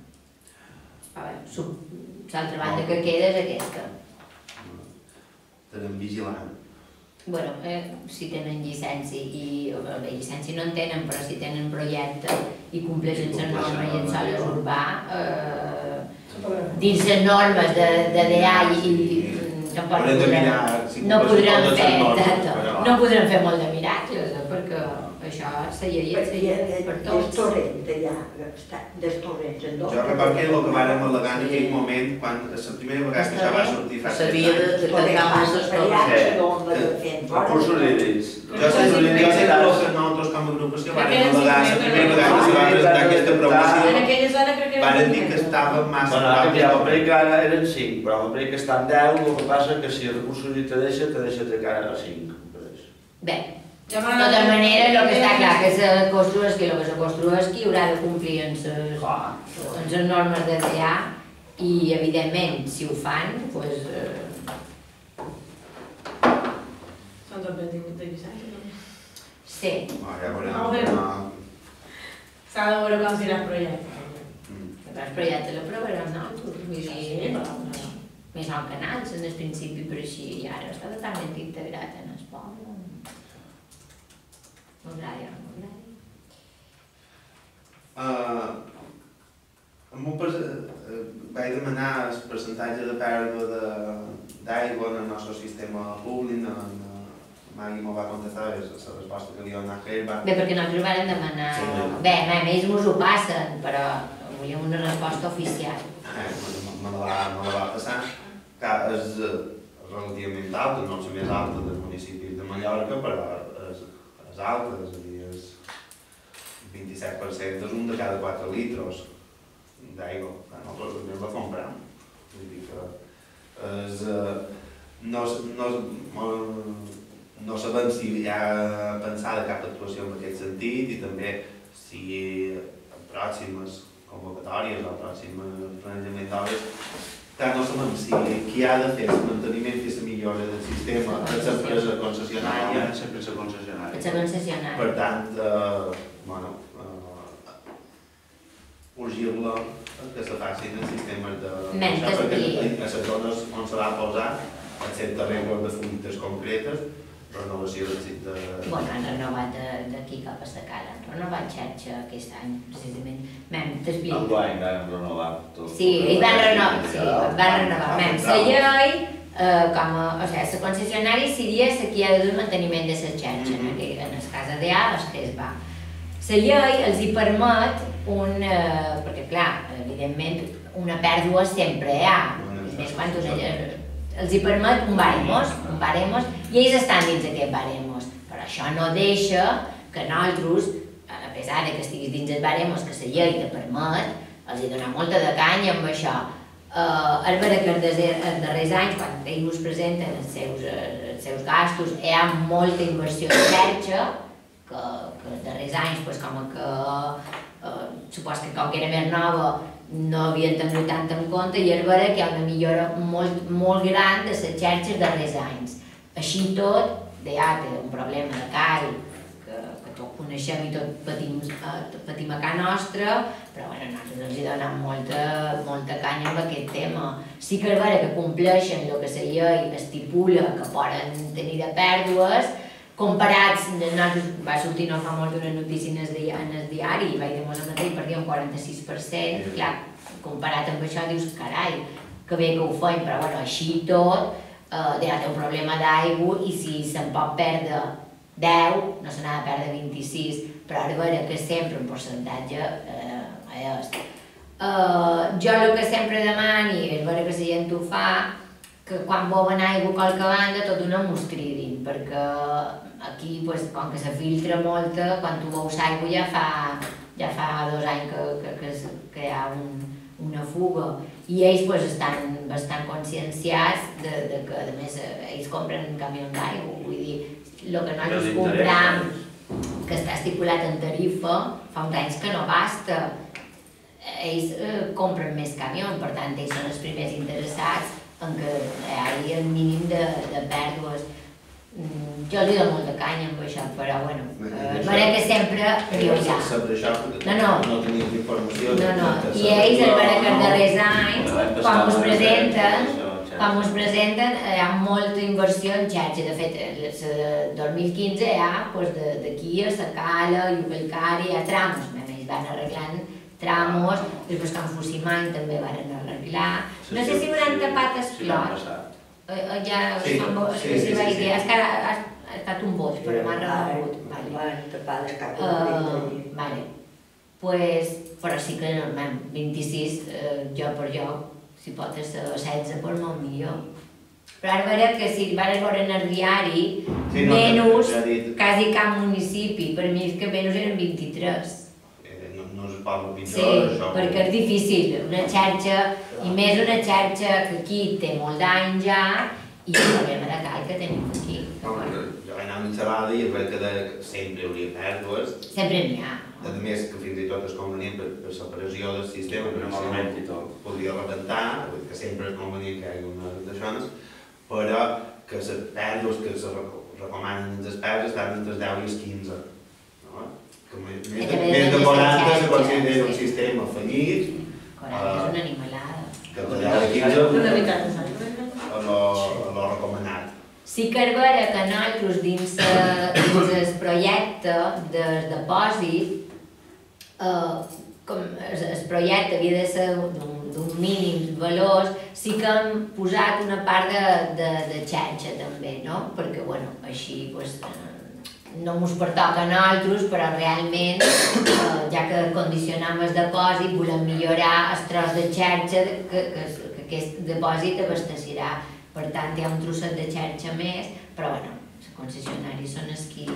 L'altra banda que queda és aquesta. Estarem vigilant. Bueno, si tenen llicència i... Bé, llicència no en tenen, però si tenen projecte i compleixen les normes i en sol és urbà, dins les normes de DA i tampoc no podrem fer molt de miracles, perquè això seria per tots. Des torrents, allà, des torrents, en dos. Jo recordo que el que vàrem al·legar en aquell moment, quan la primera vegada que això va sortir fa 7 S'havia anys. de tancar moltes coses. Recursos hídrics. Jo sé que nosaltres com a agrupació vàrem al·legar la primera vegada que se va presentar aquesta En promoció. aquella zona crec que... Varen dir que estava massa... Bueno, ara ja m'apareix que ara eren 5, però m'apareix que estan 10, el que passa que si el recursos hídrics te deixa trecar a 5. Bé, de totes maneres, el que està clar que se construeixi haurà de complir amb les normes de DA i, evidentment, si ho fan, doncs... Són tot de llicència, també. Sí. Ja veurem. S'ha de veure com serà el projecte. El projecte l'aprovarem nosaltres, vull dir... Més el canal, en el principi, però així, i ara està totalment integrat en el poble. M'agrada, m'agrada. Vaig demanar el percentatge de pèrdua d'aigua en el nostre sistema públic, mai m'ho va contestar, és la resposta que li va donar Herba. Bé, perquè nosaltres vam demanar... Bé, ells mos ho passen, però volíem una resposta oficial. Me la va passar. és relativament alta, no és la més alta del municipi de Mallorca, però és alta, és a dir, és 27% és un de cada 4 litres d'aigua, que nosaltres també la comprem. Vull dir que no sabem si hi ha pensada cap actuació en aquest sentit i també si en pròximes convocatòries o pròximes planejament d'obres no sabem si qui ha de fer el manteniment i la millora del sistema és l'empresa concessionària. Per tant, urgir-la que se facin els sistemes de... perquè a les zones on se va posar, excepte regles de fuites concretes, renovació de... Bueno, han renovat d'aquí cap a la cara, han renovat xarxa aquest any, precisament. T'explico. Enguany vam renovar tot. Sí, ells van renovar. La llei, la concessionària seria la que ha de dur el manteniment de la xarxa, en el cas de A, el que es va. La llei els hi permet perquè clar, evidentment, una pèrdua sempre hi ha, més quan els hi permet un baremos, i ells estan dins d'aquest baremos. Però això no deixa que nosaltres, a pesar que estiguis dins el baremos que la llei te permet, els hi dona molta de canya amb això. És veritat que els darrers anys, quan ells us presenten els seus gastos, hi ha molta inversió en xarxa, que els darrers anys, com que supos que com que era més nova, no havien tingut tant en compte i és vera que hi ha una millora molt gran de les xarxes darrers anys. Així tot, ja té un problema de cal, que tot coneixem i tot patim a casa nostra, però nosaltres els hi donem molta canya amb aquest tema. Sí que és vera que compleixen el que la llei estipula que poden tenir de pèrdues, comparats, va sortir no fa molt una notícia en el diari i vaig dir el mateix, perdíem un 46%, clar, comparat amb això dius, carai, que bé que ho feim, però així tot, ja té un problema d'aigua i si se'n pot perdre 10, no se n'ha de perdre 26, però és vera que sempre un percentatge és. Jo el que sempre demani, és vera que la gent ho fa, que quan boben aigua a qualque banda tot una mos cridin, perquè aquí, com que se filtra molta, quan tu veus aigua ja fa 2 anys que hi ha una fuga. I ells estan bastant conscienciats que, a més, ells compren camions d'aigua. Vull dir, el que nosaltres compram, que està estipulat en tarifa, fa uns anys que no basta. Ells compren més camions, per tant, ells són els primers interessats en què hi hagi el mínim de pèrdues. Jo li dono molta canya amb això, però és vera que sempre prioritzar. Sempre això, perquè no tenim informació. I ells, és vera que els darrers anys, quan us presenten, hi ha molta inversió en xarxa. De fet, el 2015 hi ha d'aquí a la Cala, Iucalcari, hi ha tramos. Ells van arreglant tramos, després Can Fusimany també van arreglar. No sé si hauran tapat el clot. Ja vaig dir, és que ha estat un boig, però m'ha rebut. Però sí que normalment 26, jo per jo, si pot ser 16, doncs molt millor. Però ara veurem que si van veure en el diari, menys quasi cap municipi, per mi és que menys eren 23. No es parla pitjor, això. Sí, perquè és difícil, una xarxa, i més una xarxa que aquí té molt d'any ja, i el problema de cal que tenim aquí. Jo vaig anar a una xerrada i es veu que sempre hi hauria pèrdues. Sempre n'hi ha. A més, que fins i tot és convenient per la pressió del sistema, perquè podria rebentar, que sempre és convenient que hi hagi una d'això, però que les pèrdues que se recomanen els experts estan entre els 10 i els 15. Més de 40 se considera un sistema fallit. 40 és una animalada. Que de 10 a 15 a lo recomanat. Sí que és vera que nosaltres dins el projecte del depòsit, el projecte havia de ser d'un mínim valors, sí que hem posat una part de xarxa també, no? Perquè, així no ens pertoca a nosaltres, però realment, ja que condicionam el depòsit, volem millorar el tros de xarxa que aquest depòsit abastecerà. Per tant, hi ha un trosset de xarxa més, però bueno, els concessionaris són els qui...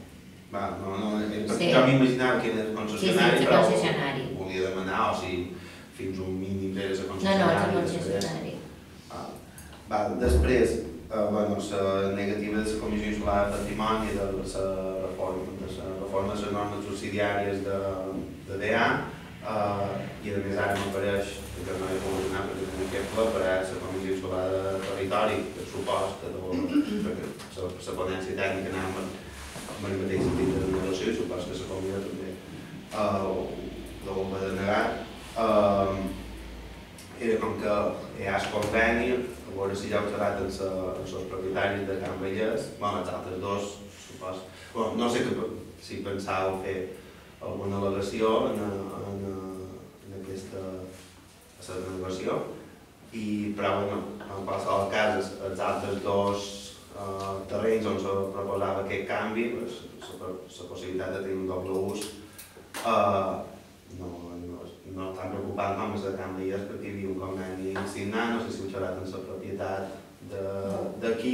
Jo m'imaginava que era el concessionari, però volia demanar o si fins un mínim era el concessionari. No, és el concessionari. Després, la negativa de la Comissió Insular de Patrimoni, de la reforma de les normes subsidiàries de DEA, i a més ara m'apareix, que no he pogut anar perquè tenia aquest ple, per a la Comissió Insular de Territori, que supos que la ponència tècnica anava amb el mateix sentit de negociació, i supos que la Comissió també ho va denegar. Era com que hi ha el conveni, a veure si ja ho tractat amb els propietaris de Can Vallès, els altres dos, supos. No sé si pensàveu fer alguna al·legació en aquesta renovació, però en qualsevol cas els altres dos terrenys on se proposava aquest canvi, la possibilitat de tenir un doble ús, no estan preocupant com és de Can Vallès perquè hi havia un conveni signat, no sé si ho xerrat amb la propietat d'aquí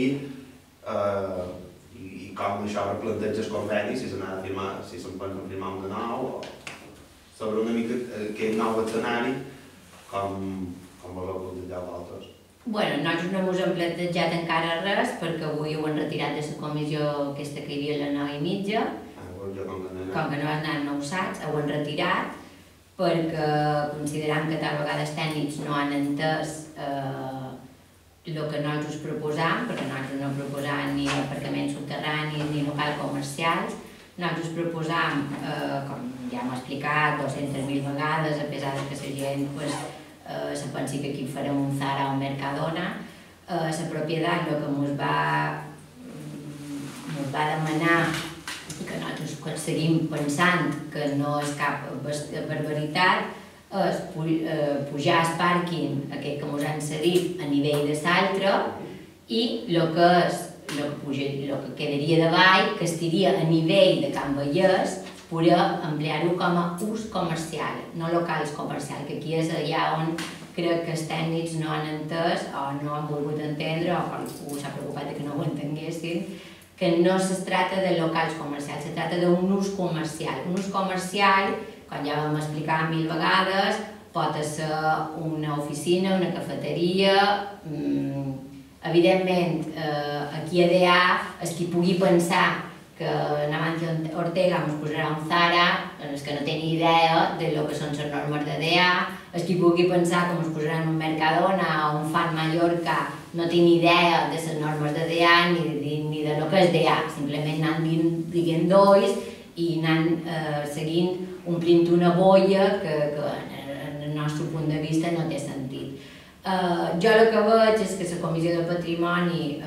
i com això replanteja el conveni, si s'han de firmar, si se'n poden firmar un de nou, sobre una mica aquest nou escenari, com voleu plantejar vosaltres. Bueno, nosaltres no ens hem plantejat encara res perquè avui ho han retirat de la comissió aquesta que hi havia a les 9:30. Com que no has anat, no ho saps, ho han retirat perquè considerant que tal vegada els tècnics no han entès el que nosaltres proposam, perquè nosaltres no proposam ni aparcaments subterranis ni locals comercials. Nosaltres proposam, com ja hem explicat 200.000 vegades, a pesar que la gent se pensi que aquí farem un Zara o un Mercadona, la propietat el que ens va demanar, que nosaltres seguim pensant que no és cap barbaritat, és pujar el pàrquing, aquest que ens han cedit, a nivell de l'altre, i el que quedaria davall, que estaria a nivell de Can Vallès, poder emplear-ho com a ús comercial, no locals comercials, que aquí és allà on crec que els tècnics no han entès o no han volgut entendre, o algú s'ha preocupat que no ho entenguessin, que no es tracta de locals comercials, se tracta d'un ús comercial. Un ús comercial, com ja vam explicar 1000 vegades, pot ser una oficina, una cafeteria. Evidentment, aquí a DEA, el qui pugui pensar que Navancio Ortega ens posarà un Zara, els que no tenen idea de lo que són les normes de DEA, els qui pugui pensar que ens posaran un Mercadona o un Fan Mallorca, no tinc idea de les normes de DEA ni de lo que és DEA, simplement anan dient dois i anan seguint omplint una boia que en el nostre punt de vista no té sentit. Jo el que veig és que la Comissió de Patrimoni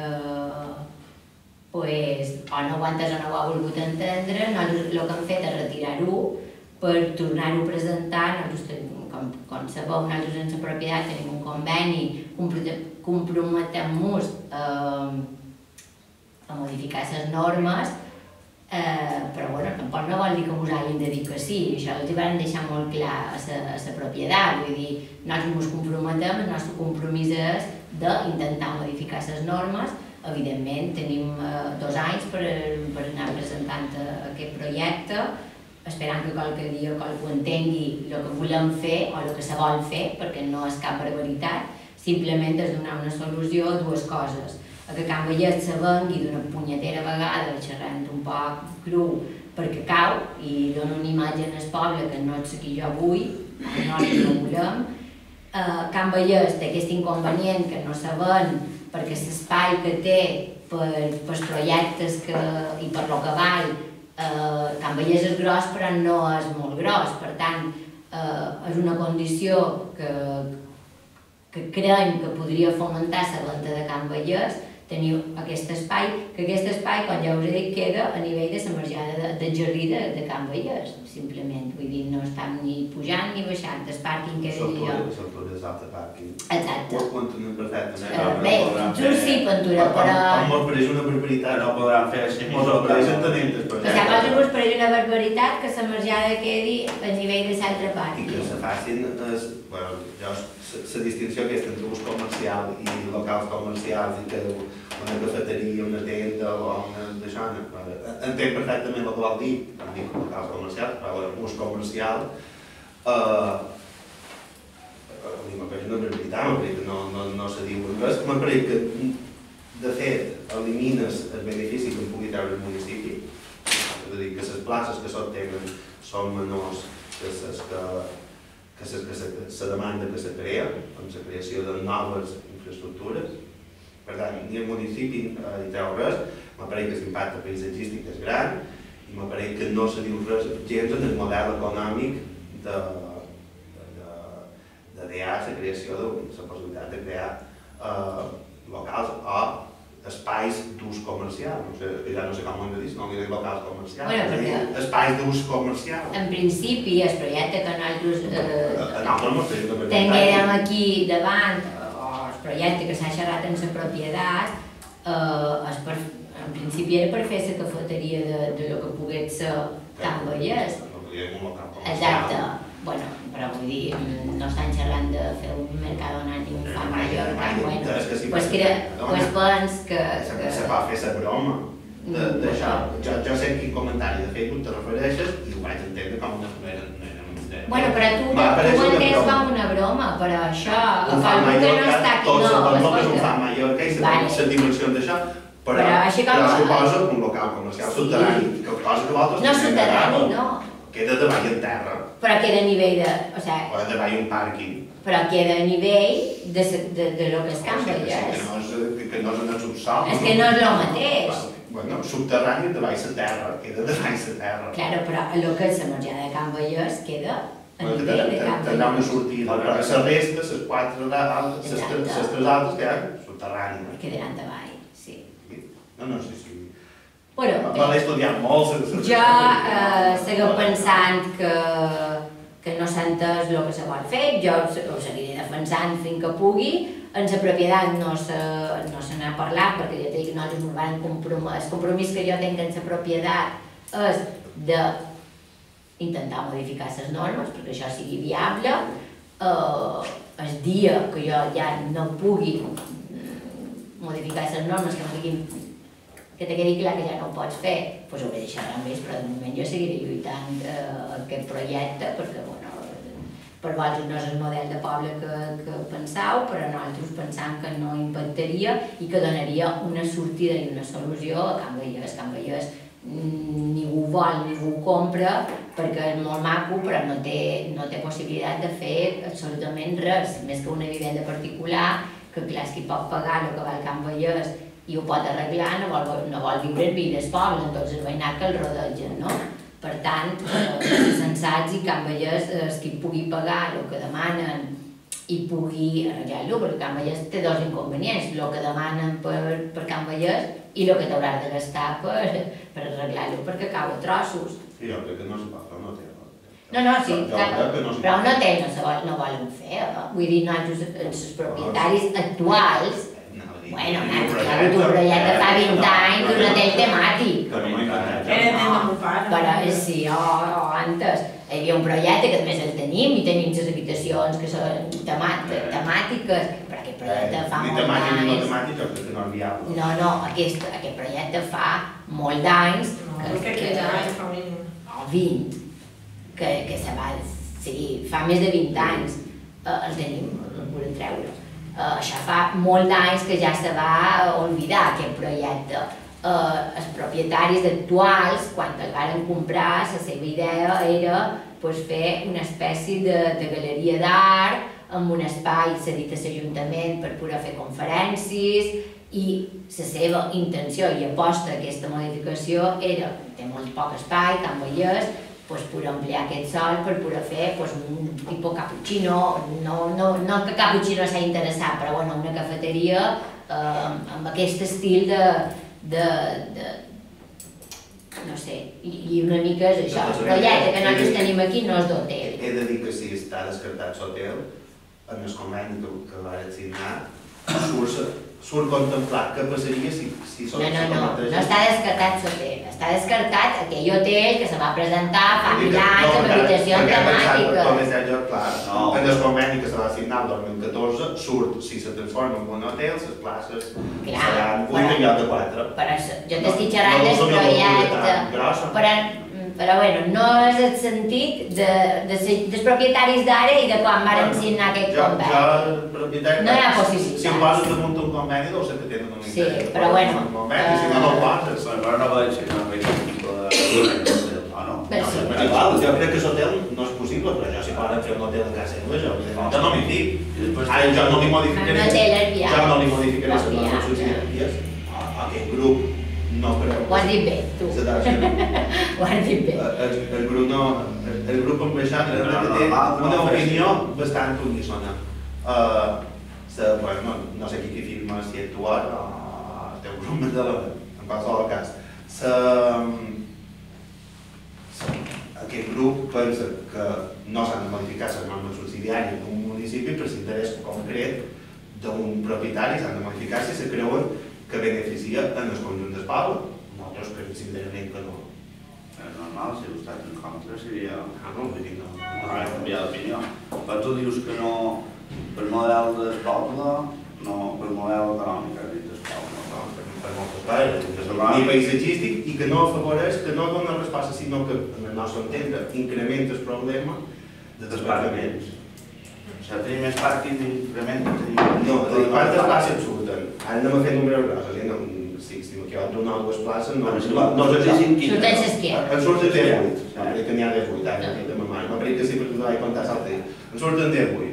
o no ho ha entès o no ho ha volgut entendre, nosaltres el que hem fet és retirar-ho per tornar-ho a presentar. Com sabeu, nosaltres en la propietat tenim un conveni, comprometem-nos a modificar les normes, però tampoc no vol dir que ens hagin de dir que sí, això els van deixar molt clar a la propietat, vull dir, nosaltres ens comprometem, el nostre compromís és d'intentar modificar les normes. Evidentment, tenim 2 anys per anar presentant aquest projecte, esperant que qualque dia qualcú entengui el que volem fer o el que se vol fer, perquè no és cap barbaritat, simplement és donar una solució a 2 coses. Que Can Vallès se vengui d'una punyetera vegada, xerrant un poc cru, perquè cau i dona una imatge en el poble que no és la que jo vull, no volem. Can Vallès té aquest inconvenient que no sabem perquè l'espai que té pels projectes i per lo que val, Can Vallès és gros però no és molt gros, per tant és una condició que creiem que podria fomentar la venda de Can Vallès, teniu aquest espai, que aquest espai, com ja us he dit, queda a nivell de la marjada del jardí de Can Vallès, simplement, vull dir, no estem ni pujant ni baixant, el pàrquing queda allà. S'autoritza l'altre pàrquing. Exacte. Ho entenem perfectament. Bé, just sí, pintura, però... Com pareix una barbaritat, no podran fer així. Mos apareix entenent el projecte. O sigui, us pareix una barbaritat que la marjada quedi a nivell de l'altre pàrquing. I que se facin, bueno, jo la distinció aquesta entre ús comercial i locals comercials i que una cafeteria, una tenda o una d'això, entenc perfectament el que vol dir, quan dic locals comercials, però ús comercial m'apareix una barbaritat, m'apareix que no se diu res, m'apareix que de fet elimines el benefici que en pugui treure el municipi, és a dir, que les places que s'obtenen són menors que la demanda que se crea, amb la creació de noves infraestructures. Per tant, ni el municipi hi treu res, m'apareix que l'impacte paisatgístic és gran i m'apareix que no se diu res gens en el model econòmic de crear la creació de la possibilitat de crear locals o espais d'ús comercial. Ja no sé com ho hem de dir, no li dic locals comercials, espais d'ús comercial. En principi, el projecte que nosaltres tinguérem aquí davant, o el projecte que s'ha xerrat en la propietat, en principi era per fer la cafeteria de lo que pogués ser Can Vallès. Exacte. Bueno, però vull dir, no estan xerrant de fer un Mercadona ni un Fan Mayor tan bueno. Pues pens que... Se va fer la broma d'això. Jo sé quin comentari de Facebook te refereixes i ho vaig entendre com una... Bueno, però tu ho entens com una broma, però això... Un Fan Mallorca, tots sabem que és un Fan Mallorca i les dimensions d'això, però suposa un local comercial subterrani, cosa que vosaltres... No subterrani, no. Queda davall en terra. Però queda a nivell de... O davall un pàrquing. Però queda a nivell de lo que és Can Vallès. Que no és en el subsol. És que no és el mateix. Bueno, subterrani davall la terra, queda davall la terra. Claro, però el que és la marjada de Can Vallès queda a nivell de Can Vallès. Tindrà una sortida, però la resta, les quatre altres, les tres altres quedaran subterrànies. Quedaran davall, sí. No sé si... Bueno, l'he estudiat molt. Jo seguim pensant que no s'ha entès el que se vol fer, jo ho seguiré defensant fins que pugui. En la propietat no se n'ha parlat perquè ja t'he dit que nosaltres ens vam comprometre. El compromís que jo tinc en la propietat és d'intentar modificar les normes perquè això sigui viable. El dia que jo ja no pugui modificar les normes, que no diguin que te quedi clar que ja no ho pots fer, doncs ho deixarà més, però de moment jo seguiré lluitant aquest projecte, perquè, bueno, per vosaltres no és el model de poble que penseu, però nosaltres pensam que no impactaria i que donaria una sortida i una solució a Can Vallès. Can Vallès ningú vol, ningú compra, perquè és molt maco, però no té possibilitat de fer absolutament res, més que una vivenda particular, que clar, és qui pot pagar el que val Can Vallès i ho pot arreglar, no vol viure en vides pobles, en tots els veïnats que el rodegen, no? Per tant, sensats i Can Vallès és qui pugui pagar el que demanen i pugui arreglar-lo, perquè Can Vallès té dos inconvenients, el que demanen per Can Vallès i el que t'hauràs de gastar per arreglar-lo, perquè cau a trossos. Sí, jo crec que no se pot fer, no té. No, sí, però no volen fer, vull dir, nosaltres, els propietaris actuals, bueno, ha hagut un projecte fa 20 anys d'un hotel temàtic. Però sí, o antes hi havia un projecte que més el tenim i tenim les habitacions que són temàtiques, però aquest projecte fa molt d'anys. Ni temàtic, jo crec que no és viable. No, aquest projecte fa molt d'anys. O 20. Que se va, sí, fa més de 20 anys el tenim, el podem treure. Això fa molt d'anys que ja se va oblidar aquest projecte. Els propietaris actuals, quan el van comprar, la seva idea era fer una espècie de galeria d'art amb un espai cedit a l'Ajuntament per poder fer conferències i la seva intenció i aposta a aquesta modificació era, té molt poc espai, Can Vallès, poder ampliar aquest sòl per poder fer un tipus cappuccino, no que cappuccino s'ha interessat, però una cafeteria amb aquest estil no sé, i una mica és això, el projecte que nosaltres tenim aquí no és d'hotel. He de dir que si està descartat l'hotel, en el conveni que vaig signar, surt contemplat què passaria si No està descartat l'hotel, està descartat aquell hotel que se va presentar fa 1000 anys amb habitació temàtica. Com és allò, clar, en el conveni que se va signar el 2014 surt, si se transforma en un hotel, les places seran 8 en lloc de 4. Jo t'estic xerrant del projecte, però bueno, no és el sentit dels propietaris d'ara i de quan varen signar aquest conveni. No hi ha possibilitat. Si em poses damunt un conveni, deu ser que tenen un interès. Sí, però bueno. Si no, no ho poses. Però no veig aquest tipus de... Jo crec que l'hotel no és possible, però jo si poden fer un hotel en casa seva, jo no m'hi dic. Ara jo no li modificaré les nostres subsidiàries a aquest grup. No, però... Ho has dit bé, tu. Ho has dit bé. El grup ambaixat té una opinió bastant unísona. No sé qui firma si actuar, el teu grup més de en qualsevol cas. Aquest grup pensa que no s'han de modificar les normes subsidiàries d'un municipi per l'interès concret d'un propietari, s'han de modificar si se creuen que beneficia en el conjunt del poble. Nosaltres creiem sincerament que no. És normal, si heu estat en contra seria... no canviar d'opinió. Però tu dius que no, per model del poble, no per model econòmic, has dit del poble. Per moltes parts, ni paisatgístic i que no afavoreix, que no dona resposta, sinó que, en el nostre entendre, incrementa el problema de desparcaments. O sigui, tenim més pàrquings i incrementa... No, quantes places surten? Ara anem a fer números grossos, si m'equivoco donar dues places, no és això. En surten 18, crec que n'hi ha 18, ara que de memòria, no crec que sí, perquè ho vaig comptar l'altre dia. En surten 18.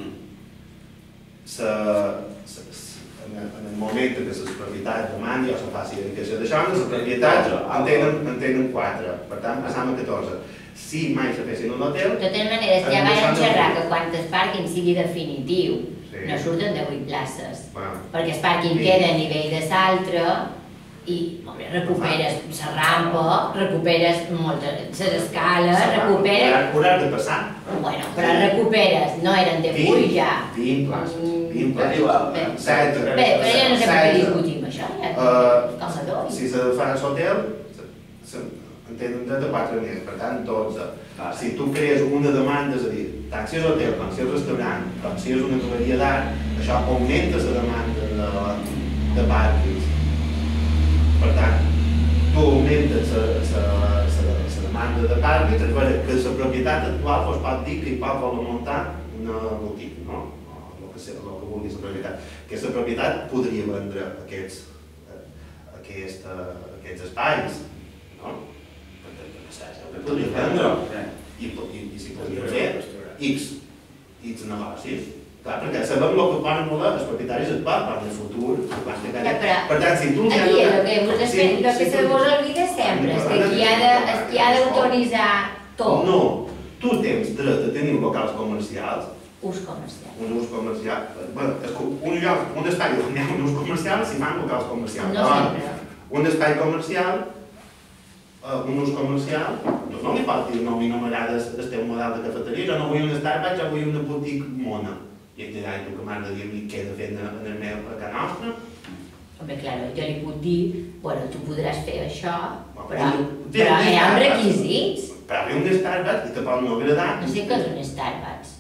En el moment que les propietats demanin o se faci dedicació d'això, les propietats en tenen 4, per tant passam a 14. Si mai se fessin un hotel... De totes maneres, ja vam xerrar que quan el pàrquing sigui definitiu, no surten de 8 places, perquè el pàrquing queda a nivell de l'altre i recuperes la rampa, recuperes moltes escales, recuperes... Ho has de passar. Bueno, però recuperes, no eren de 8 ja. 20 places, 20 places. Bé, però ja no sé per què discutim això, com a dos. Si se fa l'hotel, en tenen dret a 4 més, per tant 12. Si tu crees una demanda, és a dir, tant si és hotel, com si és restaurant, com si és una galeria d'art, això augmenta la demanda de pàrquings. Per tant, tu augmentes la demanda de pàrquings, és vera que la propietat actual es pot dir que hi pot voler muntar una botiga, no? O el que vulgui la propietat. Aquesta propietat podria vendre aquests espais, no? Podria vendre i s'hi podria fer X negocis. Clar, perquè sabem el que poden voler els propietaris del parc, en el futur, per tant, si tu... Aquí el que se vos olvida sempre és que qui ha d'autoritzar tot. No, tu tens dret a tenir locals comercials. Ús comercial. Un ús comercial. Un lloc, un espai on hi ha un ús comercial, s'hi fan locals comercials. No sempre. Un espai comercial, un ús comercial, no li pot dir nom i numerades el teu model de cafeteria, jo no vull un Starbucks, jo vull una boutique mona. I et dirà, tu que m'has de dir què he de fer en el meu a casa nostra? Home, clar, jo li puc dir, bueno, tu podràs fer això, però hi ha requisits. Però ve un Starbucks i te pot no agradar. No sé què és un Starbucks.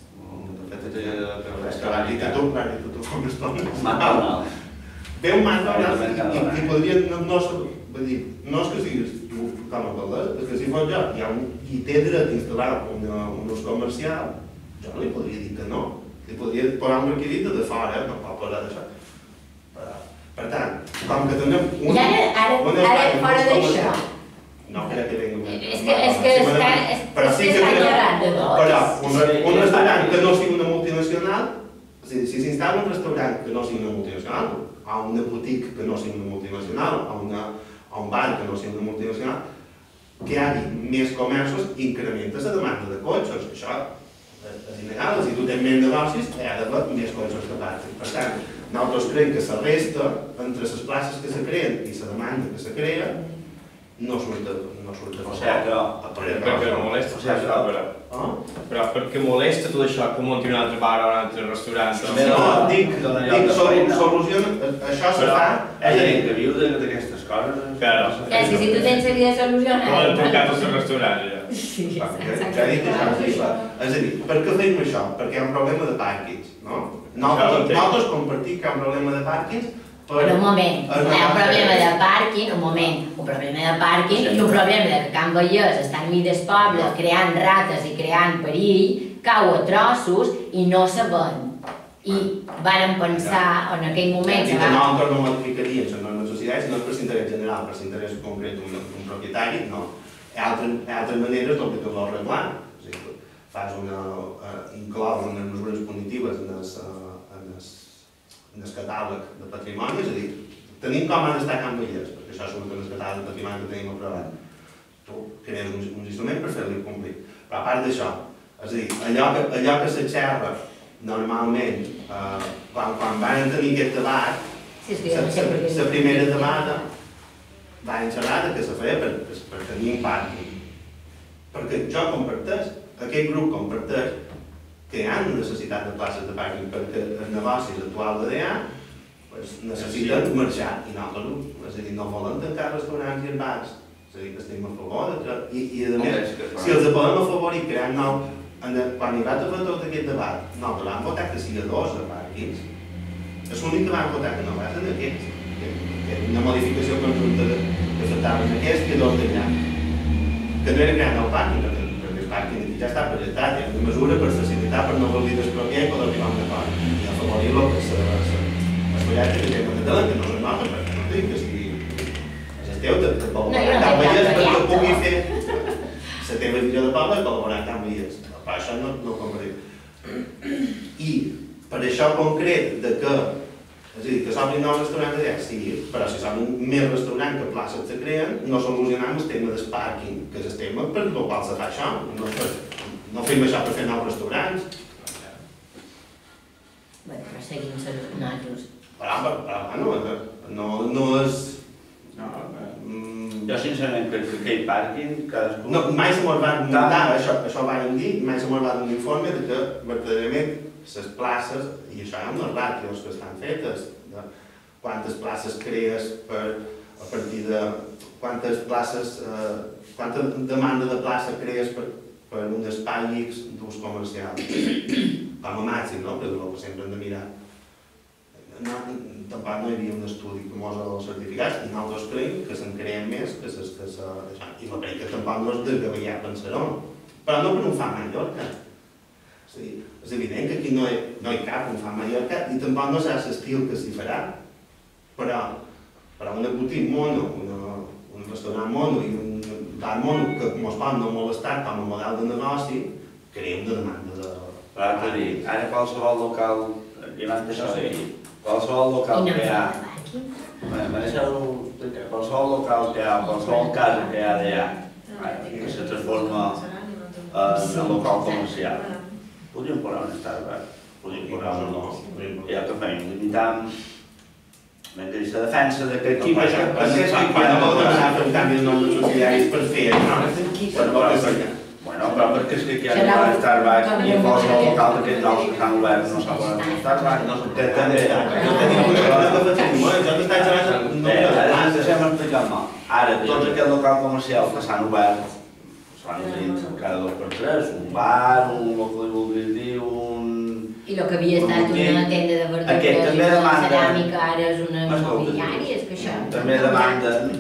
Tu com estona. Ve un McDonald's i podria, no és que siguis com a palès, és que si fos jo i té dret a instal·lar un ús comercial, jo no li podria dir que no. Li podria posar un requirit de fora, no pot posar d'això. Per tant, com que tenim un... Ara fora d'això. No, crec que vingui... És que està llorant de dos. Però un restaurant que no sigui una multinacional, si s'instal·la un restaurant que no sigui una multinacional, o una boutique que no sigui una multinacional, o un bar que no sigui una multinacional, que hi hagi més comerços incrementa la demanda de cotxes. Això és innegable. Si tu tens més negocis, hi ha d'haver més cotxes de pàrquing. Per tant, nosaltres creiem que la resta, entre les places que se creen i la demanda que se crea, no surt a O sigui que... Perquè no molesta, però perquè molesta tot això que munti un altre bar o un altre restaurant. No, dic, soluciona, això se fa... És a dir, que viu d'aquestes coses... És que si tu tens la vida solucionada... No l'han tancat els restaurants, ja. Sí, que ha dit això, és a dir, per què fem això? Perquè hi ha un problema de pàrquings, no? Nosaltres compartim que hi ha un problema de pàrquings. Però un moment, hi ha un problema de pàrquing, un problema de pàrquing i un problema de que Can Vallès està enmig del poble creant rates i creant perill, cau a trossos i no sabem. I vàrem pensar en aquell moment... I que nosaltres no modificaríem les normes socials, no és per l'interès general, per l'interès concret d'un propietari, no. Hi ha altres maneres del que tu vols arreglar. Fas inclou unes mesures punitives en el catàleg de patrimoni, és a dir, tenim com ha d'estar Can Vallès, perquè això surt en el catàleg de patrimoni que tenim aprovat. Tu crees un instrument per fer-li complir. Però a part d'això, és a dir, allò que se xerra normalment, quan van tenir aquest debat, la primera debata va xerrada que se feia per tenir un pàrquing. Perquè jo comparteix, aquest grup comparteix que hi ha necessitat de places de pàrquing perquè els negocis actuals de DEA necessiten marxar i nosaltres, és a dir, no volen tancar restaurants i bars, és a dir, que estem a favor i a més, si els podem afavorir creant nou, quan hi va fer tot aquest debat, nosaltres vam votar que sigui 2 de pàrquings, és l'únic que vam votar que no va ser d'aquests, que era una modificació conjunta que afectaven aquests i 2 d'allà, que no era crear nou pàrquing, perquè el pàrquing ja està projectat, hi ha una mesura per facilitar, per no voler despropiar i poder arribar a un acord. I afavorir-lo que els projectes que tenen a Catalunya, que no són nostres, perquè no dic que sigui esteu de col·laborar amb Can Vallès perquè pugui fer la teva visió de poble i col·laborar amb Can Vallès. Però això no ho compartim. I per això concret de que, és a dir, que s'obrin nous restaurants allà, sí, però si s'obrin més restaurants que places se creen, no solucionem el tema del pàrquing, que és el tema per el qual se fa això. No fem això per fer nous restaurants. Bé, però seguim nosaltres. Però, no és... Jo sincerament crec que aquell pàrquing, cadascú... Mai se mos va muntar, això ho vam dir, mai se mos va donar un informe de que verdaderament les places, i això hi ha unes ràtios que estan fetes, de quantes places crees a partir de... quanta demanda de plaça crees per un espai X d'ús comercial, com a màxim, no? Però és el que sempre hem de mirar. Tampoc no hi havia un estudi que mos els certificats i nosaltres creiem que se'n creen més que i no crec que tampoc no és desgavellar pensar-ho, però no per un fan Mallorca. És evident que aquí no hi cap un fan Mallorca i tampoc no serà l'estil que s'hi farà, però una boutique mono, un restaurant mono i un bar mono que mos pot no molestar com a model de negoci, crea una demanda de... Però t'ho dic, ara qualsevol local, qualsevol local que hi ha, qualsevol local que hi ha, qualsevol casa que hi ha d'allà, que se transforma en un local comercial, podríem posar un Starbucks, podríem posar un... Ja que fem, limitam la defensa d'aquest equip... Quan no vol demanar fer un canvi de normes socials per fer, Bueno, però perquè és que aquí hi ha un Starbucks i qualsevol local d'aquests nous que s'han obert no s'ha posat un Starbucks, no s'ho té també. Deixem explicar-me. Ara, tots aquests locals comercials que s'han obert, s'han obrit cada 2 per 3, un bar, un local de voldria dir, I el que havia estat una tenda de verdures i una ceràmica ara és una immobiliària, és que això... També demanden...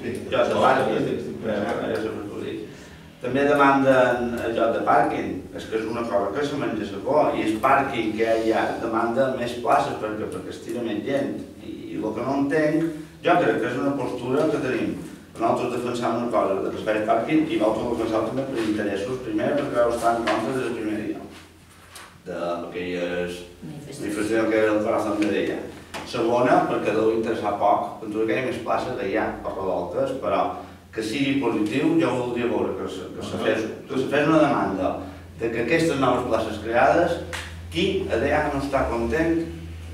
També demanden el lloc de pàrquing, és que és una cosa que se menja la por, i el pàrquing que hi ha demanda més places perquè es tira més gent. I el que no entenc, jo crec que és una postura que tenim. Nosaltres defensam una cosa, que es faci pàrquing, i vosaltres defenseu també per interessos, primer perquè vau estar en contra des del primer dia, d'aquelles manifestacions que era el corazón de deia. Segona, perquè deu interessar poc, perquè hi ha més places d'allà, per revoltes, però que sigui positiu, jo voldria veure que se fes una demanda de que aquestes noves places creades, qui a DEA no està content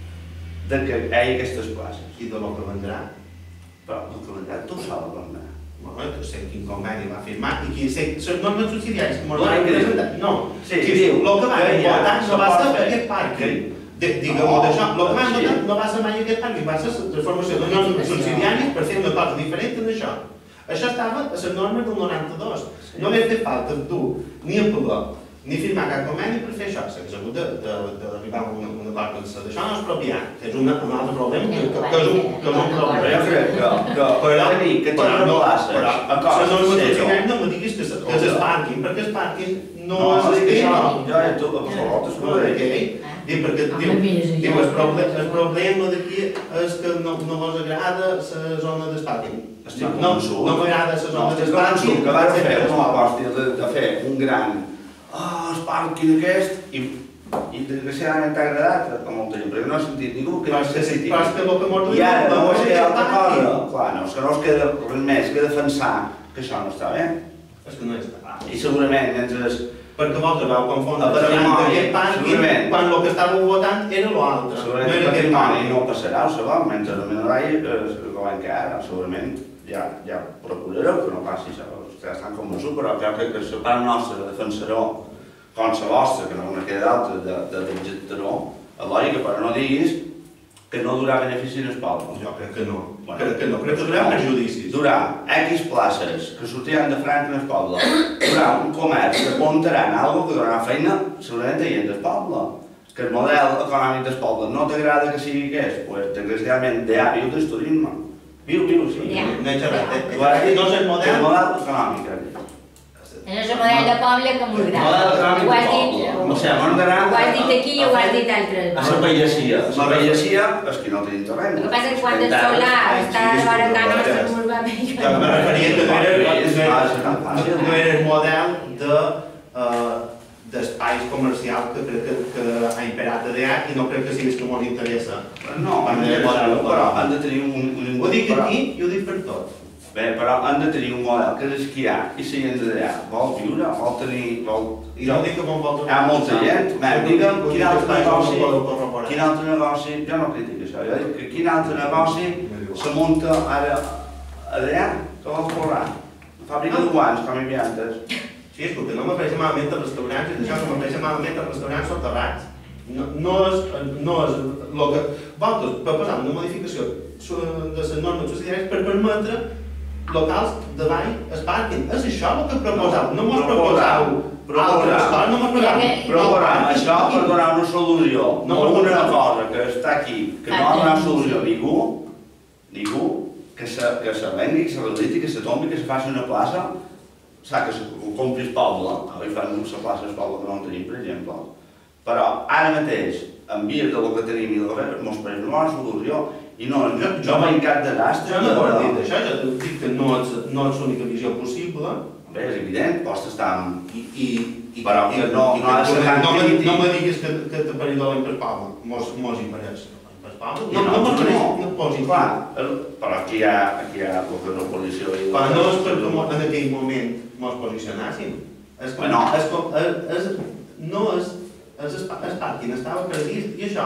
de que hi hagi aquestes places. I de lo que vendrà? Però el que vendrà tu saps com vendrà. que sé quin conveni va firmar i qui sé les normes subsidiàries no, el que van votar no va ser aquest pàrquing. Diguem-ho d'això, el que van votar no va ser mai aquest pàrquing, va ser la transformació de normes subsidiàries per fer una cosa diferent d'això. Això estava a les normes del 92. No hauria fet falta tu ni apel·lar ni firmar cap conveni per fer això. S'hagués hagut d'arribar a un acord que això no és expropiat, que és un altre problema, que és un problema. Però jo crec que té una plaça. Però les normes subsidiàries no me diguis que és el pàrquing, perquè el pàrquing no és el que jo. Perquè el problema d'aquí és que no ens agrada la zona del pàrquing. No m'agrada la zona del pàrquing. Que vaig fer una aposta de fer un gran el pàrquing aquest i desgraciadament t'ha agradat a molta gent, perquè no he sentit ningú que no s'ha sentit. Però és que el que m'ho I ara no es queda altra cosa. Clar, no, és que no es queda res més que defensar que això no està bé. És que no està bé. I segurament, mentre... Perquè vosaltres vau confondre aquest pàrquing quan el que estàveu votant era l'altre. Segurament el patrimoni no passarà, ho sabeu, mentre el Menorall és el que ara, segurament ja procurareu que no passi això. Ja estan convençuts, però crec que la part nostra de defensaró, com la vostra, que no queda d'altra, d'objectaró, és lògica, però no diguis que no durà benefici en el poble. Jo crec que no. Crec que durà perjudicis. Durà X places que sortiran de franc en el poble, durà un comerç que apuntaran alguna que donarà feina, segurament a gent del poble. Que el model econòmic del poble no t'agrada que sigui què és? Doncs, desgraciadament, ja viu del turisme. Viu, sí. No és el model econòmic. No és el model de poble que m'agrada. El model econòmic del poble. No sé, ho has dit aquí i ho has dit altres. A la pagesia. La pagesia és que no tenim terreny. El que passa és que quan el solar està a l'hora que no se m'urba bé. Me referia que no era el model d'espais comercials que crec que ha imperat a DEA i no crec que sigui el que ens interessa. No, però han de tenir un... Ho dic aquí i ho dic per tot. Bé, però han de tenir un model que l'esquiar i la gent de DEA vol viure, vol tenir... I jo dic que vol Hi ha molta gent. Digue'm quin altre negoci... Jo no critico això, jo dic que quin altre negoci se munta ara a DEA que vol forrar. Fàbrica de guants, com hi havia antes. Sí, escolta, no m'apareix malament els restaurants i d'això no m'apareix malament els restaurants soterrats. No és el que... Vosaltres proposar una modificació de les normes subsidiàries per permetre locals de ball es pàrquing. És això el que proposeu. No mos proposeu altres coses, no mos proposeu això per donar una solució. No una cosa que està aquí, que no ha donat solució a ningú, que se vengui, que se realitzi, que se tombi, que se faci una plaça. Saps que ho compri el poble, avui fan una plaça al poble que no en tenim, per exemple. Però ara mateix, en vies del que tenim i del que ens pareix una bona solució, i no veiem cap desastre. Jo no ho he dit això, jo dic que no és l'única visió possible. Bé, és evident, pots estar amb... Però no me diguis que t'apareix dolent per poble, mos hi pareix. No posin clar. Però aquí hi ha l'oposició. Però no és perquè en aquell moment mos posicionàssim. El pàrquing estava previst i això.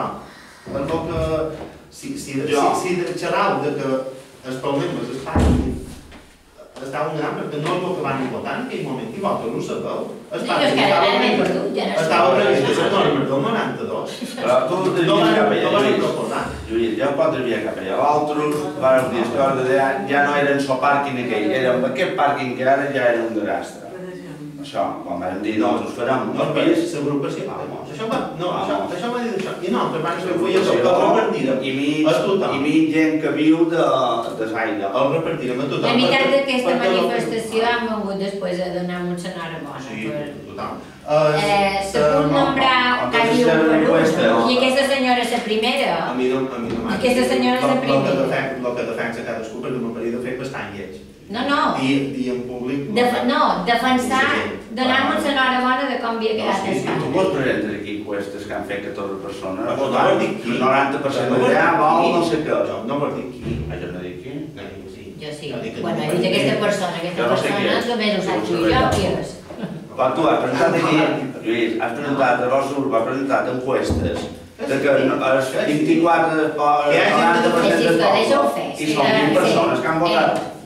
Si xerrau que els problemes del pàrquing estaven gran perquè no és el que van votar en aquell moment, i vosaltres no ho sabeu. El pàrquing estava previst a les normes del 92. Però tu no van proposar. Lluís, ja pot arribar cap allà. L'altres van dir que ja no eren el pàrquing aquell, aquest pàrquing que ara ja era un desastre. Això, quan vam dir, no, us farem un pis... L'agrupació, això va dir això. I no, que van fer fulles que el repartirem a tothom. I mig gent que viu de l'aire. El repartirem a tothom. La meitat d'aquesta manifestació han vingut després a donar-nos l'enhorabona. Sí, tothom. Se pot nombrar quasi un per un. I aquesta senyora és la primera. A mi no m'ha... Aquesta senyora és la primera. El que defensa cadascú, perquè m'hauria de fer bastant lleig. No. Dir en públic... Defensar, donar-nos l'enhorabona de com havia quedat el Tu pots presentar aquí enquestes que han fet 14 persones. No vol dir qui. El 90% d'allà vol no sé què. No vol dir qui. Jo no dic qui. Jo sí. Quan he dit aquesta persona només ho saps tu i jo, qui és? Però tu has presentat aquí, Lluís, has presentat, el vostre grup ha presentat enquestes de que els 24 i són 20 persones que han votat.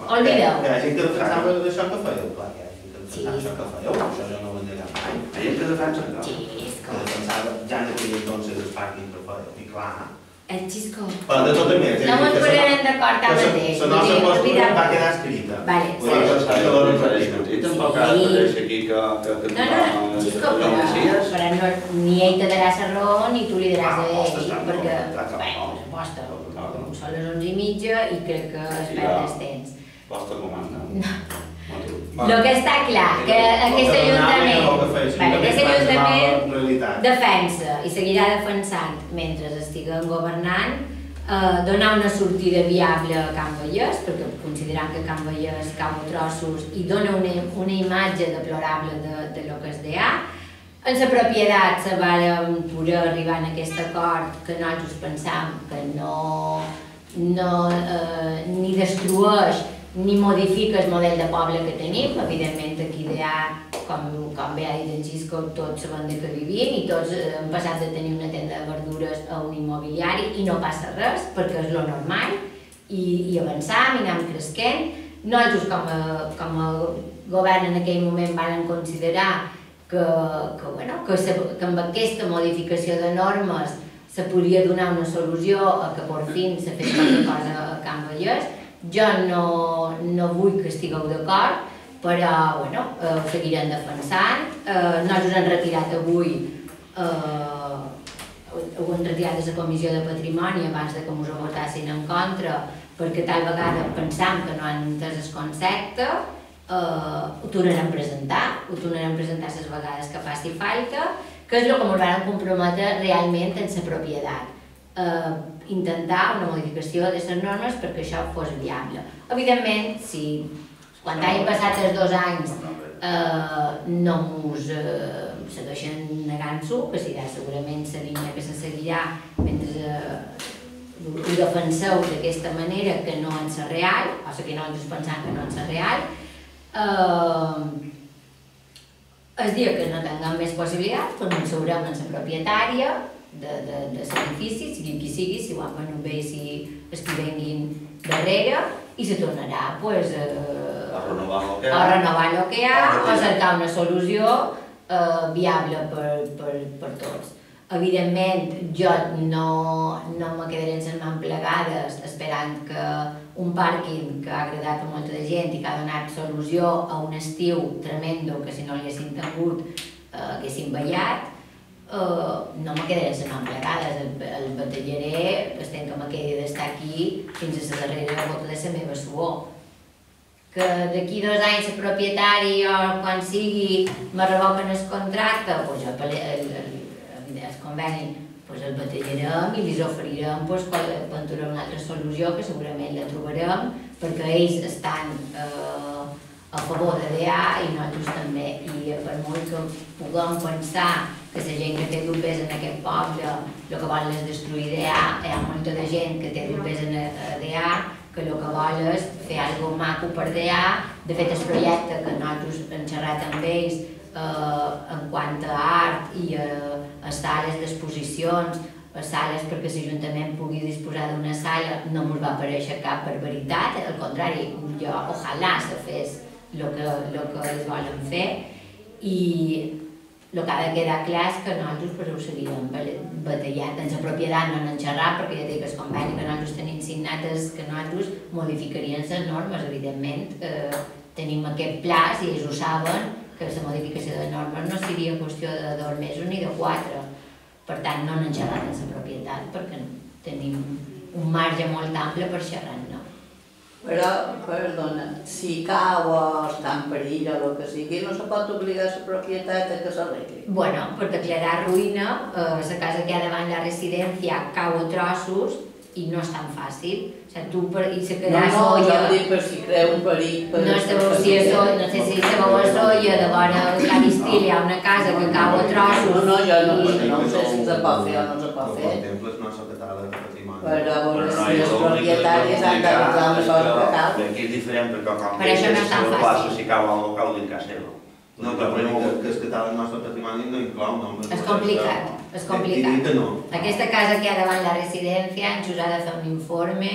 Oblideu. Que hi ha gent que defensava d'això que fèieu, clar, que hi ha gent que defensava això que fèieu, això jo no ho endegat mai. Hi ha gent que defensa això. Que defensava ja en aquell entonces el pàrquing que fèieu, i clar... El xisco. Però de tota manera... No ens posarem d'acord ara mateix. La nostra postura va quedar escrita. Vale, I tampoc ha de deixar aquí que... No, xisco, però ni ell te darà la raó ni tu li daràs a ell, perquè, bé, aposta, són les 11:30 i crec que es perd el temps. Vostra comanda. El que està clar, que aquest Ajuntament defensa i seguirà defensant, mentre estiguen governant, donar una sortida viable a Can Vallès, perquè considerant que Can Vallès cau a trossos i dona una imatge deplorable de lo que és DA. En la propietat se va poder arribar a aquest acord que nosaltres pensam que no ni destrueix ni modifica el model de poble que tenim. Evidentment aquí com bé ha dit en Xisco, tots sabem de què vivim i tots hem passat de tenir una tenda de verdures a un immobiliari i no passa res perquè és lo normal i avançam i anem cresquent. Nosaltres com a govern en aquell moment vam considerar que amb aquesta modificació de normes se podia donar una solució a que per fi se fes qualque cosa a Can Vallès. Jo no vull que estigueu d'acord, però ho seguirem defensant. Nosaltres hem retirat avui, ho hem retirat de la Comissió de Patrimoni abans que ens ho votassin en contra, perquè tal vegada pensam que no han entès el concepte. Ho tornarem a presentar les vegades que faci falta, que és el que ens vam comprometre realment en la propietat. Intentar una modificació de les normes perquè això fos viable. Evidentment, si quan hagin passat els 2 anys no ens segueixen negant-s'ho, que serà segurament la línia que se seguirà mentre ho defenseu d'aquesta manera que no és real, o sigui que nosaltres pensam que no és real, el dia que no tinguem més possibilitats, doncs ens seurem en la propietària de l'edifici, sigui qui sigui, si ho han venut bé, si els que venguin darrere, i se tornarà a renovar el que hi ha, o a cercar una solució viable per tots. Evidentment, jo no me quedaré en les mans plegades esperant que un pàrquing que ha agradat a molta gent i que ha donat solució a un estiu tremendo que si no l'haguessin tingut haguessin ballat, no me quedaré en les mans plegades, el batallaré, estem que me quedi d'estar aquí fins a la darrera gota de la meva suor. Que d'aquí 2 anys el propietari o quan sigui me revoquen el contracte, doncs jo el conveni el batallarem i li oferirem una altra solució que segurament la trobarem perquè ells estan a favor de DA i nosaltres també, i per molt que puguem pensar que la gent que té dubtes en aquest poble el que vol és destruir DA, hi ha molta de gent que té dubtes en DA que el que vol és fer alguna cosa maco per DA. De fet, el projecte que nosaltres hem xerrat amb ells en quant a art i a sales d'exposicions, a sales perquè l'Ajuntament pugui disposar d'una sala, no ens va aparèixer cap barbaritat, al contrari, ojalà se fes el que ells volen fer, i el que ha de quedar clar és que nosaltres ho seguirem batallant. En la propietat no n'hem xerrat perquè ja dic que el conveni que nosaltres tenim signat és que nosaltres modificaríem les normes, evidentment tenim aquest pla, si ells ho saben, que la modificació de normes no seria qüestió de 2 mesos ni de 4. Per tant, no n'hem xerrat en la propietat perquè tenim un marge molt ample per xerrar-ne. Però, perdona, si cau o està en perill o el que sigui, no se pot obligar a la propietat a que s'arregli? Bueno, per declarar ruïna, la casa que hi ha davant la residència cau a trossos i no és tan fàcil. I se quedarà soia... No, jo dic per si crea un perill... No sé si sabeu a soia, de vora el Caristil hi ha una casa que cau a trossos... No, jo no sé si se pot fer o no se pot fer. Temples no s'ha catat de patrimoni. Però si els propietaris han d'arreglar una cosa que cal... Aquí és diferent perquè com per això no és tan fàcil. Si cau al local din casa seva. No, però que es catat el nostre patrimoni no inclou noms. És complicat, és complicat. Aquesta casa que hi ha davant la residència ens ha de fer un informe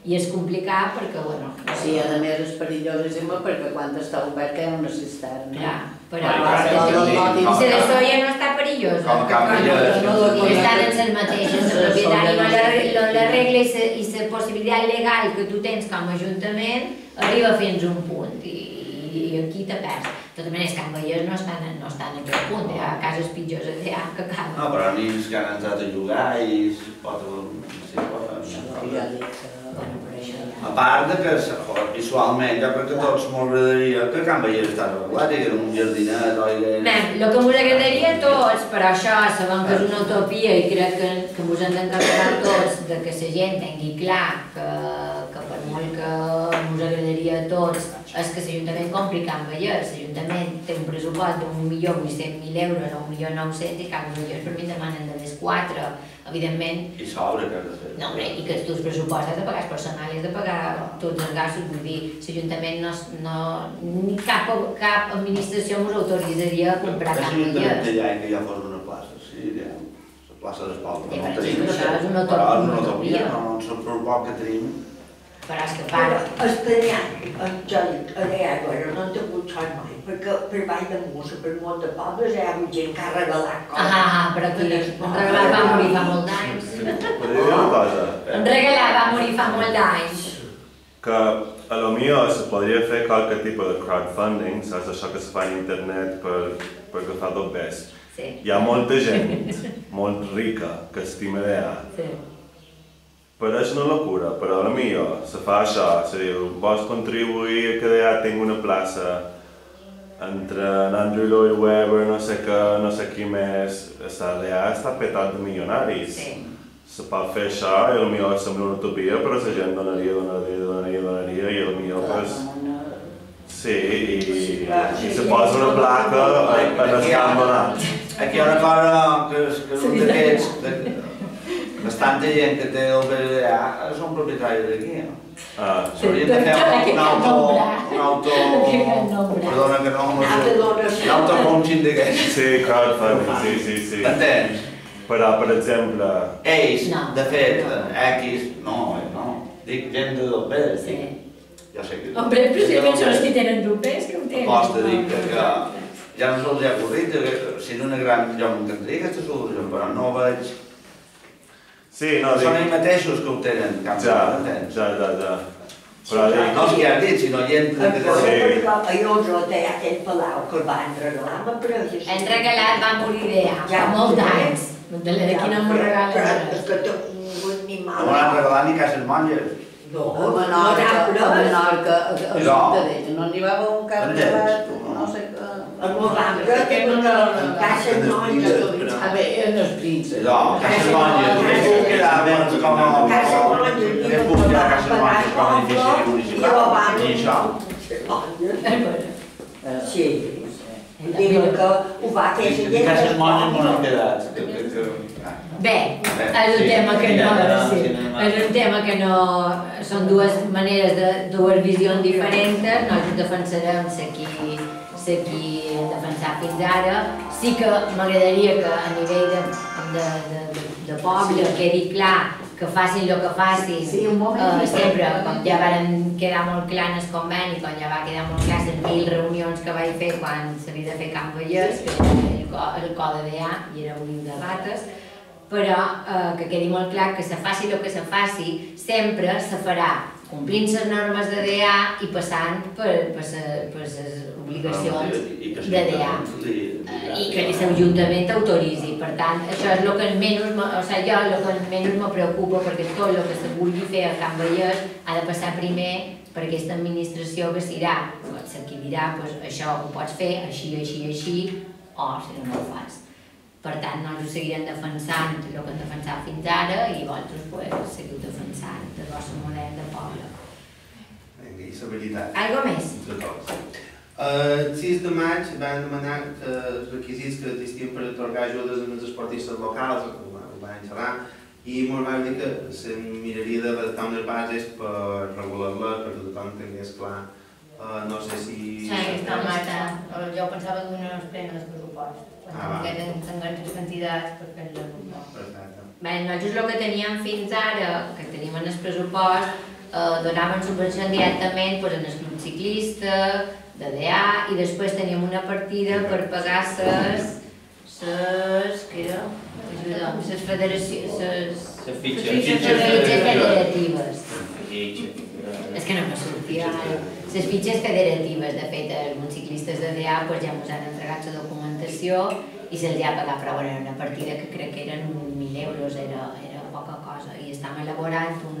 I és complicat perquè, bueno... Sí, a més és perillosíssim perquè quan està obert que hi ha una cisterna. Clar, però... I si de soia no està perillosa. I estan en les mateixes, el propietari no l'arregla i la possibilitat legal que tu tens com a ajuntament arriba fins a un punt i aquí te perds. De totes maneres, Can Vallès no estan en aquest punt, hi ha cases pitjors allà que cal. No, però nens que han entrat a jugar i es pot... A part de que, visualment, jo crec que tots m'agradaria que Can Vallès està arreglat i que era un jardinet o que... Bé, el que ens agradaria a tots, però això sabem que és una utopia i crec que ens hem d'encarregar tots de que la gent tingui clar que per molt que ens agradaria a tots és que l'Ajuntament compri Can Vallès. L'Ajuntament té un pressupost d'1.800.000 euros o 1.900.000 i Can Vallès per mi demanen de les 4, evidentment... I s'obre que has de fer. No, hombre, i que tu els pressupostos has de pagar el personal i has de pagar tots els gastos, vull dir, l'Ajuntament ni cap administració ens autoritzaria a comprar Can Vallès. L'Ajuntament que ja fos una plaça, sí, la plaça d'Espalda. Això és una utopia, no és el poc que tenim. Però és que para. Espanyà, jo dic, ara no t'he punxat mai, perquè per Vall de Musa, per molts de pobles, hi ha gent que ha regalat coses. Però aquí, en Regalat va morir fa molt d'anys. Podria dir una cosa? En Regalat va morir fa molt d'anys. Que a lo millor se podria fer qualque tipus de crowdfunding, saps això que es fa en internet per agafar dobbers. Hi ha molta gent, molt rica, que estima d'allà. Però és una locura, però a lo millor se fa això, se diu, vols contribuir a que allà tingui una plaça entre Andrew Lloyd Webber, no sé què, no sé qui més, allà està petat de milionaris. Se pot fer això i a lo millor sembla una utopia, però la gent donaria i a lo millor pues... Sí, i se posa una placa en el camp donat. Aquí hi ha una cosa que és un d'aquests, bastanta gent que té el BDA són propietaris d'aquí, no? S'haurien de fer un auto... Perdona que no... Un autocoaching d'aquests. Sí, crowdfunding, sí. Entens? Però, per exemple... Ells, de fet, X... No, dic gent de dobbers. Jo sé que... Hombre, precisament són els que tenen dobbers, que ho tenen. Aposta, dic que ja no se'ls ha corrit, si en una gran... Jo m'encantaria aquesta solució, però no veig... Sí, no, són ells mateixos que ho tenen, Ja. Però no els que has dit, sinó gent... Jo us ho deia aquell palau que el van regalar, m'apareix. En Regalat va morir d'allà, fa molts anys. D'aquí no m'ho regalen res. És que té un animal... No m'han regalat ni cases monges. No, a Menorca, a Ciutadella, no n'hi va haver un cas regalat, no sé què... A Menorca té una casa monges. A veure, en els prínceps. No, cases monges, que puc quedar menys com a... Casa monges, Que puc quedar cases monges com a edifici municipal. Ni això. Sí. Diuen que ho va fer la gent... Cases monges m'ho han quedat. Bé, és un tema que no... És un tema que no... Són dues maneres, dues visions diferents. Nosaltres defensarem la que hem defensat fins ara. Sí que m'agradaria que a nivell de poble quedi clar que facin el que facin, sempre, com ja van quedar molt clar en el conveni, com ja va quedar molt clar les 1000 reunions que vaig fer quan s'havia de fer Can Vallès, que era el codi d'allà i era un de rates, però que quedi molt clar que se faci el que se faci, sempre se farà complint les normes de DA i passant per les obligacions de DA i que l'Ajuntament autoritzi. Per tant, això és el que menys me preocupa, perquè tot el que se vulgui fer a Can Vallès ha de passar primer per aquesta administració que serà qui dirà això ho pots fer així, o si no ho fas. Per tant, nosaltres seguirem defensant el que hem defensat fins ara i vosaltres seguiu defensant el vostre model de poble. Vinga, i la veritat. Algo més? El 6 de maig van demanar els requisits que existien per atorgar ajudes als esportistes locals, ho van instal·lar, i ens van dir que se miraria d'adaptar unes bases per regular-la, perquè tothom tingués clar. No sé si... Sí, està Marta. Jo pensava que no es prenen els pressupostos. Quan tinguem les quantitats per fer-les un poc. Bé, nosaltres el que teníem fins ara, que tenim en el pressupost, donaven subvencions directament en el club ciclista, de DA, i després teníem una partida per pagar les federatives. És que no me sortia ara. Les fitxes federatives, de fet, els ciclistes de DA ja ens han entregat la documentació i se'ls ha pagat, però era una partida que crec que eren 1.000 euros, era poca cosa, i estàvem elaborant un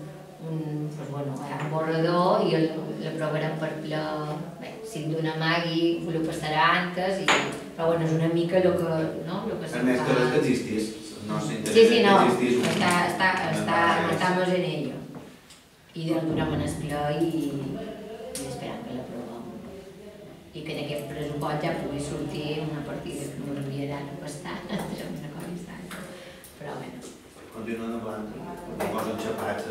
borrador i l'aprovarem per ple, si em dona Magui, ho passarà antes, però és una mica el que se'n fa. El més que existís, no s'interessa Sí, que existís. estamos en ello. I el donem en el ple i esperem que l'aprovem. I que en aquest pressupost ja pugui sortir una partida que m'enviaran bastant, però bé. Continuant en blanc, me posen xapats.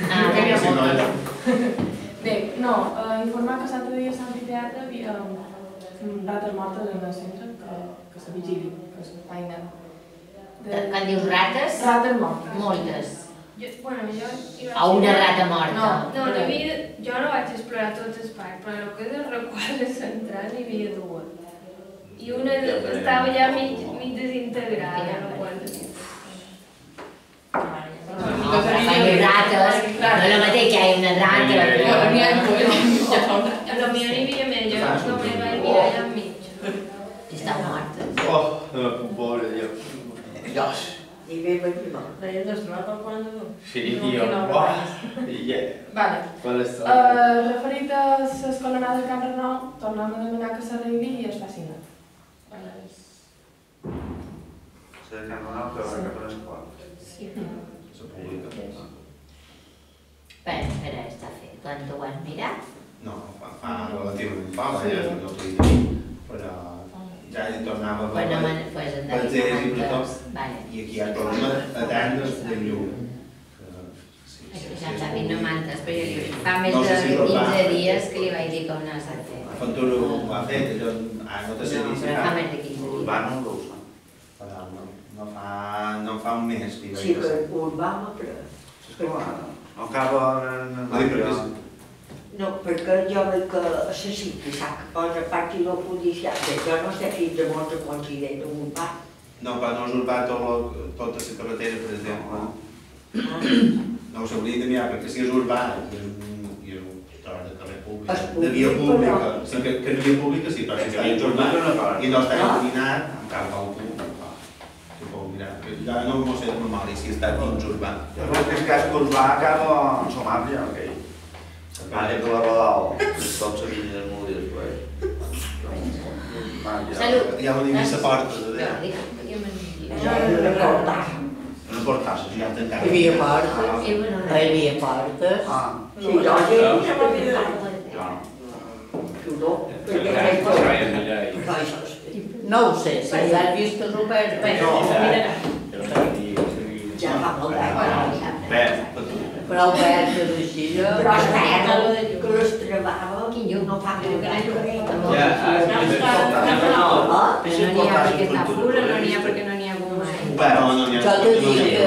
Bé, no, informar que l'altre dia a l'amfiteatre hi havia rates mortes en el centre, que se vigili, que se feina. Quan dius rates? Rates mortes. Moltes. Bueno, jo... O una rata morta. No, jo no vaig explorar tots els parcs, però el que és el requadre central n'hi havia dues. I una estava ja mig desintegrada, la qual... Quan dius rates, no és el mateix que hi ha una rata. El meu n'hi havia més, jo només vaig mirar allà enmig. I estan mortes. Oh, no me puc veure, jo. Dios. I bé, bé, no. Sí, tio. Vale. Referit a les colonades del Camp Renou, tornem a demanar que s'arregli i es faci net. Se Camp Renou, que va cap a l'escola. Sí. Bé, espera, està fet. Quan ho has mirat? No, fa relativament poc, no t'ho dic, però ja hi tornava a veure els i tot, i aquí hi ha problemes eternes de llum. Ja està vint mantes, però fa més de 15 dies que li vaig dir que no s'ha fet. Quan tu ho has fet, allò no t'ha servit. No, però fa més de 15 dies. Urbano no ho sap. No fa un mes. Sí, però Urbano, però... No acaba en el... No, perquè jo veig que a la cita s'ha posa partido judicial, jo no sé fins a on se considera urbà. No, però no és urbà tota la carretera, per exemple. No ho s'hauria de mirar, perquè si és urbà i és un tros de carrer públic, de via pública, sí que en via pública sí, però si està dins urbà i no està il·luminat, en cap algú, ja no m'ho sé de memòria si està dins urbà. Jo crec que és cas que urbà acaba en Somàlia, aquell. Vale, que la Rodal, tot s'havia de morir després. Salut! Ja m'ho dic a porta, de Déu. Una portassa, ja han tancat. Hi havia portes. Hi havia portes. Sí, jo no ho sé, si has vist els oberts. Ja fa molt d'any. Però obertes així, però està que les trebava, no fa molt d'any. No n'hi ha perquè està pura, no n'hi ha perquè no n'hi ha goma. Jo t'ho dic que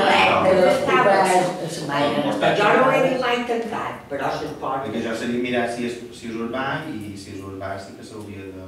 jo no l'he vist mai tancat, però s'esport. Perquè jo sabia mirar si és urbà i si és urbà sí que s'hauria de...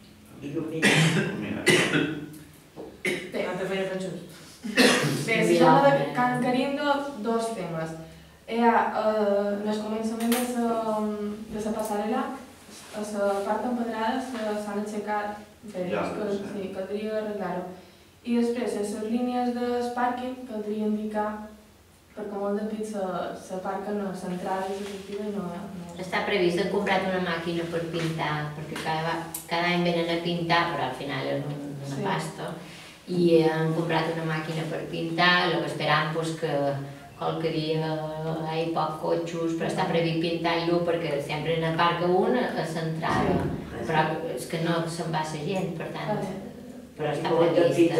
Bé, Bé, si parla de Can Carindo, dos temes. En el començament de la passarel·la, a la part empedrada s'han aixecat pedres que caldria arreglar-ho. I després, a les línies del pàrquing, caldria indicar, perquè molt de pit s'aparquen a centrada i sortida i no... Està previst, hem comprat una màquina per pintar, perquè cada any venen a pintar, però al final és una pasta. I hem comprat una màquina per pintar, el que esperam que qualque dia hi ha pocs cotxos, però està previst pintar-lo perquè sempre n'aparca un a centrada, però és que no se'n va la gent, per tant... Però està prevista.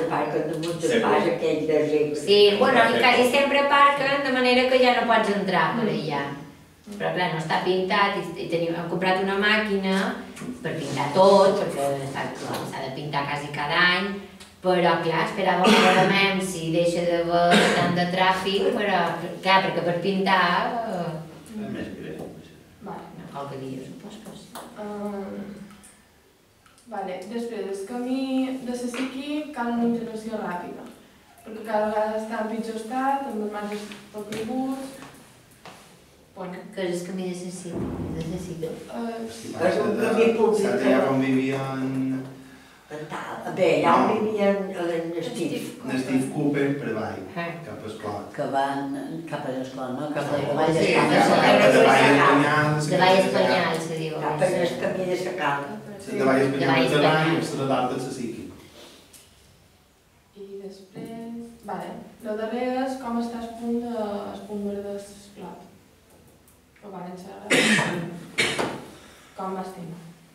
Sí, bueno, quasi sempre aparquen, de manera que ja no pots entrar per allà. Però clar, no està pintat i hem comprat una màquina per pintar tot, perquè s'ha de pintar quasi cada any, però clar, esperàvem que veurem si deixa d'haver tant de tràfic, però clar, perquè per pintar qualque dia, supos que sí. Després, el camí de la Siqui cal una intervenció ràpida, perquè cada vegada està en pitjor estat, amb els marges poc caiguts. Que és el camí de la Siqui? És un camí públic. Saps allà on vivien... Bé, allà on vivien l'Steve Cooper per avall, cap a Esclot. Que van cap a l'Esclot, no? Cap a De Vall Espanyol, se diu. cap a el camí de la Cala. De Vall Espanyol és la dalt de la Siqui. I després... El darrer és com està el punt verd d'Esclot. Que van enxerrar. Com estem?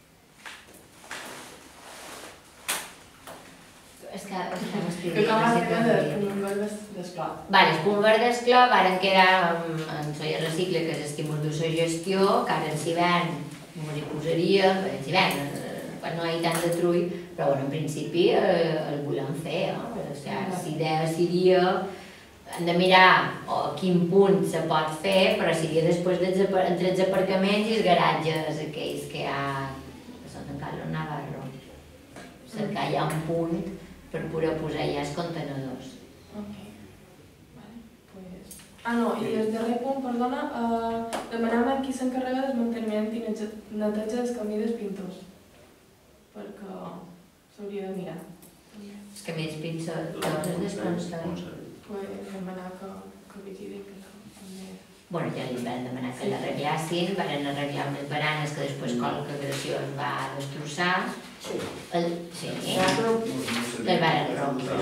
És que estem Que com estem el punt verd d'Esclot. El punt verd d'Esclot varen quedar en Soia Recicle, que és el que mos du la gestió, que ara en l'hivern mos hi posaria, en l'hivern, quan no hi ha tant de trull, però en principi el volem fer. La idea seria, hem de mirar a quin punt se pot fer, però seria després entre els aparcaments i els garatges aquells que hi ha, que són en Carlos Navarro. Cercar ja un punt per poder posar ja els contenedors. I el darrer punt, perdona, demanem a qui s'encarrega del manteniment i neteja dels camí dels pintors, perquè s'hauria de mirar. Els camí dels pintors és desconcertant. Demanar que vigili que també... Ja li van demanar que l'arreglassin, van arreglar unes baranes que després qualque agressió es va destrossar. Sí. Les van rompre.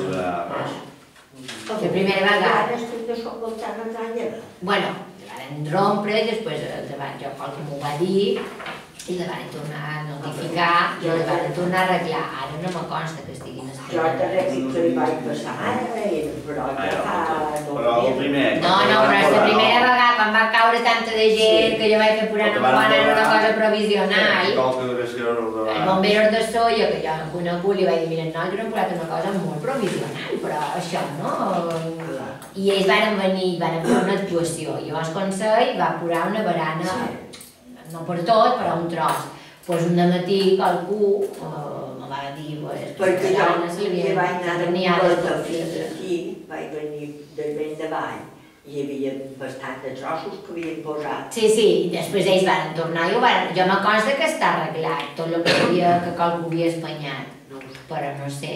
La primera vegada. Bueno, la van rompre i després jo qualque m'ho va dir i la van tornar a notificar i la van tornar a arreglar. Ara no me consta que estiguin esperant. Jo també que li vaig passar ara, però ja fa... Però el primer... No, però la primera vegada quan va caure tanta de gent que jo vaig fer posar una bona en una cosa provisional. El bombero de Soia, que jo hem conegut, li vaig dir, mira, no, jo no he posat una cosa molt provisional, però això no... I ells van venir i van fer una actuació. Llavors el Consell va posar una barana, no per tot, però un tros. Doncs un dematí qualcú me va dir... Perquè jo vaig anar de Murata fins aquí, vaig venir del vent davall, i hi havia bastant de trossos que havien posat. Sí, i després ells van tornar i jo me consta que està arreglat, tot el que qualcú havia espanyat, però no sé...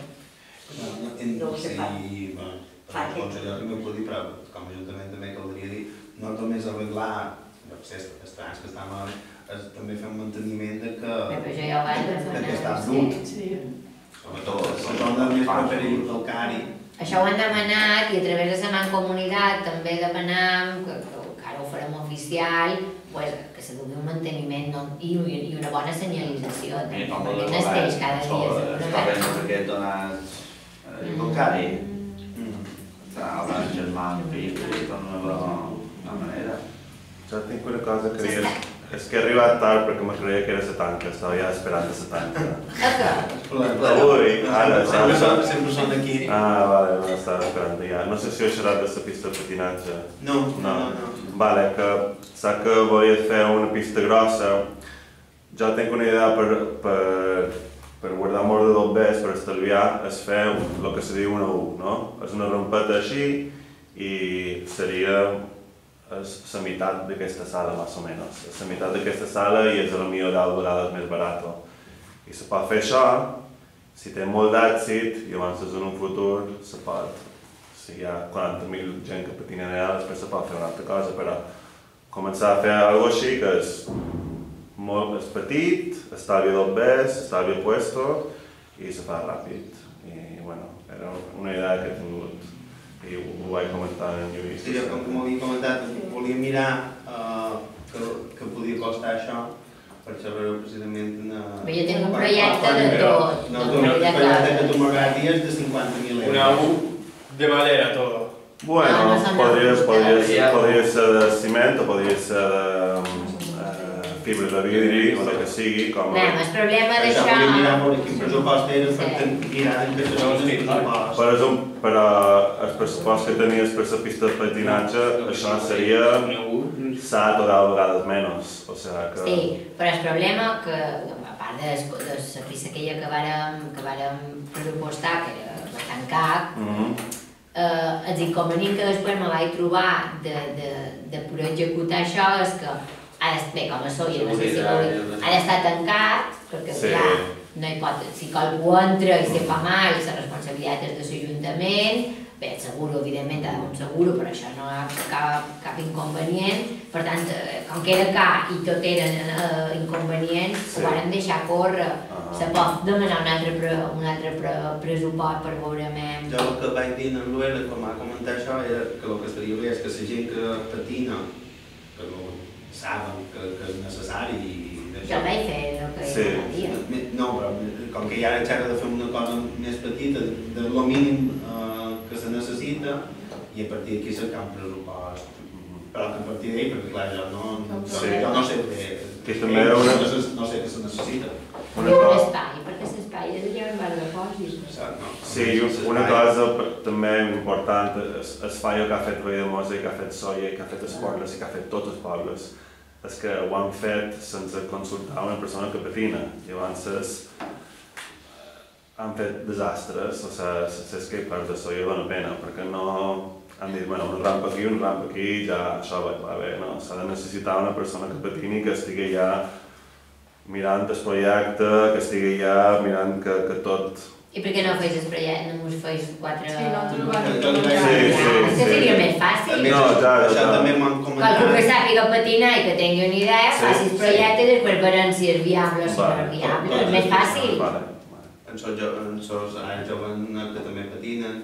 No ho sé pas. El conseller també ho pot dir, però com a Ajuntament també caldria dir, no només arreglar els trams que estan malament, és també fer un manteniment de que està brut. Sobretot, la zona més preferida del Cari. Això ho han demanat i a través de la Mancomunitat també demanam, que ara ho farem oficial, que se dugui un manteniment i una bona senyalització. Perquè n'esteix cada dia. Està ben aquest donat del Cari. Abans germà, fill, d'una manera. Jo tinc una cosa que dir, és que he arribat tard perquè me creia que era la tanca, estava ja esperant la tanca. Avui, ara... Sempre són aquí. Vale, no estava esperant ja. No sé si ho serà de la pista de patinatge. No. Vale, que sap que volia fer una pista grossa. Jo tinc una idea per guardar molt de dobbers, per estalviar, és fer el que se diu una U, no? És una rampeta així i seria la meitat d'aquesta sala, més o menys. És la meitat d'aquesta sala i és potser 10 vegades més barat. I se pot fer això, si té molt d'èxit, i llavors en un futur se pot, si hi ha 40.000 gent que patina allà, després se pot fer una altra cosa, però començar a fer alguna cosa així que és molt petit, estalvia dobbers, estalvia puesto i se fa ràpid. I bueno, era una idea que he tingut. I ho vaig comentar en Lluís. Sí, com havia comentat, volia mirar que podia costar això per saber precisament... Jo tinc un projecte de tot. No, un projecte que tu m'agradi és de 50.000 euros. Una U de madera, todo. Bueno, podria ser de ciment o podria ser de fibra de vidre o el que sigui. El problema d'això... Això volia mirar per quin pressupost era per mirar en què són els pressupost. Però el pressupost que tenies per la pista de patinatge, això seria s'ha aturat vegades menys, o sea que... Sí, però el problema que, a part de la pista aquella que vàrem pressupostar, que era bastant car, els inconvenients que després me vaig trobar de poder executar això és que bé, com a soia, no sé si ha d'estar tancat, perquè clar, no hi pot, si algú entra i se fa mal, la responsabilitat és de l'Ajuntament, bé, el seguro, evidentment, ha d'haver un seguro, però això no hi ha cap inconvenient, per tant, com que era car i tot eren inconvenients, ho vàrem deixar córrer. Se pot demanar un altre pressupost per veure més... Jo el que vaig dir en l'Uela, quan va comentar això, era que el que estaria bé és que la gent que patina, que saben que és necessari i jo el vaig fer, el que hi havia. No, però com que ja ara de fer una cosa més petita, de lo mínim que se necessita, i a partir d'aquí cercar un pressupost. Però que a partir d'ahir, perquè clar, jo no sé no sé què se necessita. Un espai, perquè l'espai és allà en bar de pòsit. Sí, una cosa també important, el fallo que ha fet Vall de Mosa i que ha fet Soia i que ha fet els pobles i que ha fet tots els pobles és que ho han fet sense consultar una persona que patina. Llavors han fet desastres, o sigui, els skateparks de Soia val la pena, perquè no han dit, bueno, una rampa aquí, ja això va bé, no? S'ha de necessitar una persona que patini que estigui ja mirant el projecte, que estigui ja mirant que tot... I per què no feis el projecte, no us feis 4... Sí, no, tu no vas Això seria més fàcil. No, això també m'han comentat. Qualcú que sàpiga patinar i que tingui una idea, faci el projecte i després veurem si és viable o si no és viable. És més fàcil. En sos joves que també patinen,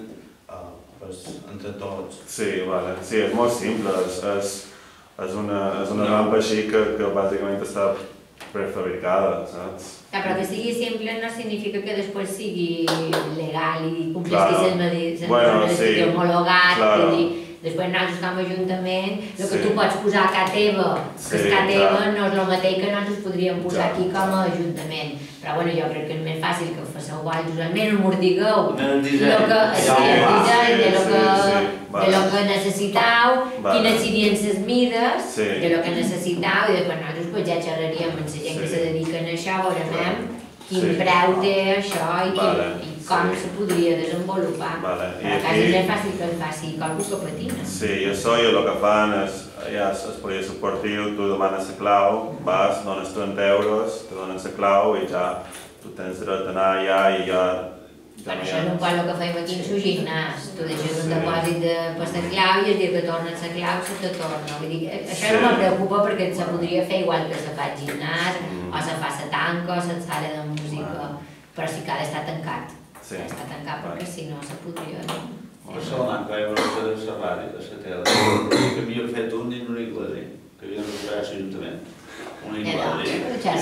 entre tots. Sí, és molt simple. És una rampa així que bàsicament està prefabricada, saps? Però que sigui simple no significa que després sigui legal i complissis el medicina homologat. Després nosaltres com a Ajuntament, el que tu pots posar a casa teva, que és casa teva, no és el mateix que nosaltres podríem posar aquí com a Ajuntament. Però bueno, jo crec que és més fàcil que ho fasseu vosaltres, almenys ho mordigueu el disseny de lo que necessitau, quines serien les mides de lo que necessitau, i després nosaltres ja xerraríem amb la gent que se dedica a això, veurem quin preu té això i com se podria desenvolupar. Però quasi és més fàcil que el faci qualcú que patina. Sí, i això el que fan és, ja és poliesportiu, tu demanes la clau, vas, dones 30 euros, te donen la clau i ja tu tens dret a anar allà i ja... Bueno, això és un poc el que fèiem aquí en el gimnàs. Tu deixes un depòsit per la clau i el dia que tornes la clau se te torna. Vull dir, això no me preocupa perquè se podria fer igual que se fa al gimnàs, o se fa la tanca, o la sala de música, però sí que ha d'estar tancat. Ha d'estar tancat perquè si no se podria... Per Salamanca hi ha una cosa de la ràdio, de la tele, que havien fet un i una iglesia, que havien recuperat l'Ajuntament. Una iglesia.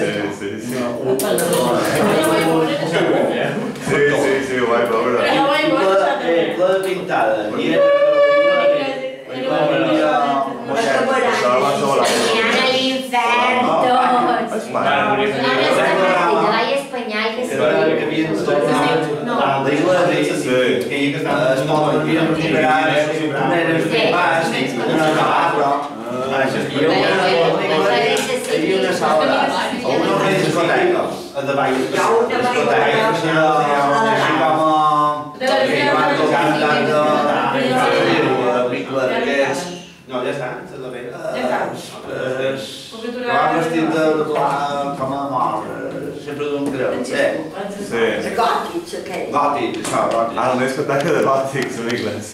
Sí, ho vaig veure. La pintada. Soñant a l'infern tots! I de l'ai espanyol que sí. Que havien tornat a la iglesia, que es poden recuperar les primeres pas, no acabar, però... Hi havia una sala, una discoteca, a davall. Hi ha una discoteca, així com no, ja està, s'ha de fer. Ja està. Vam vestit de blanc, com a mort, sempre d'un creu. Gòtics, aquell. Gòtic, això, gòtic. Ah, una discoteca de gòtics, en anglès.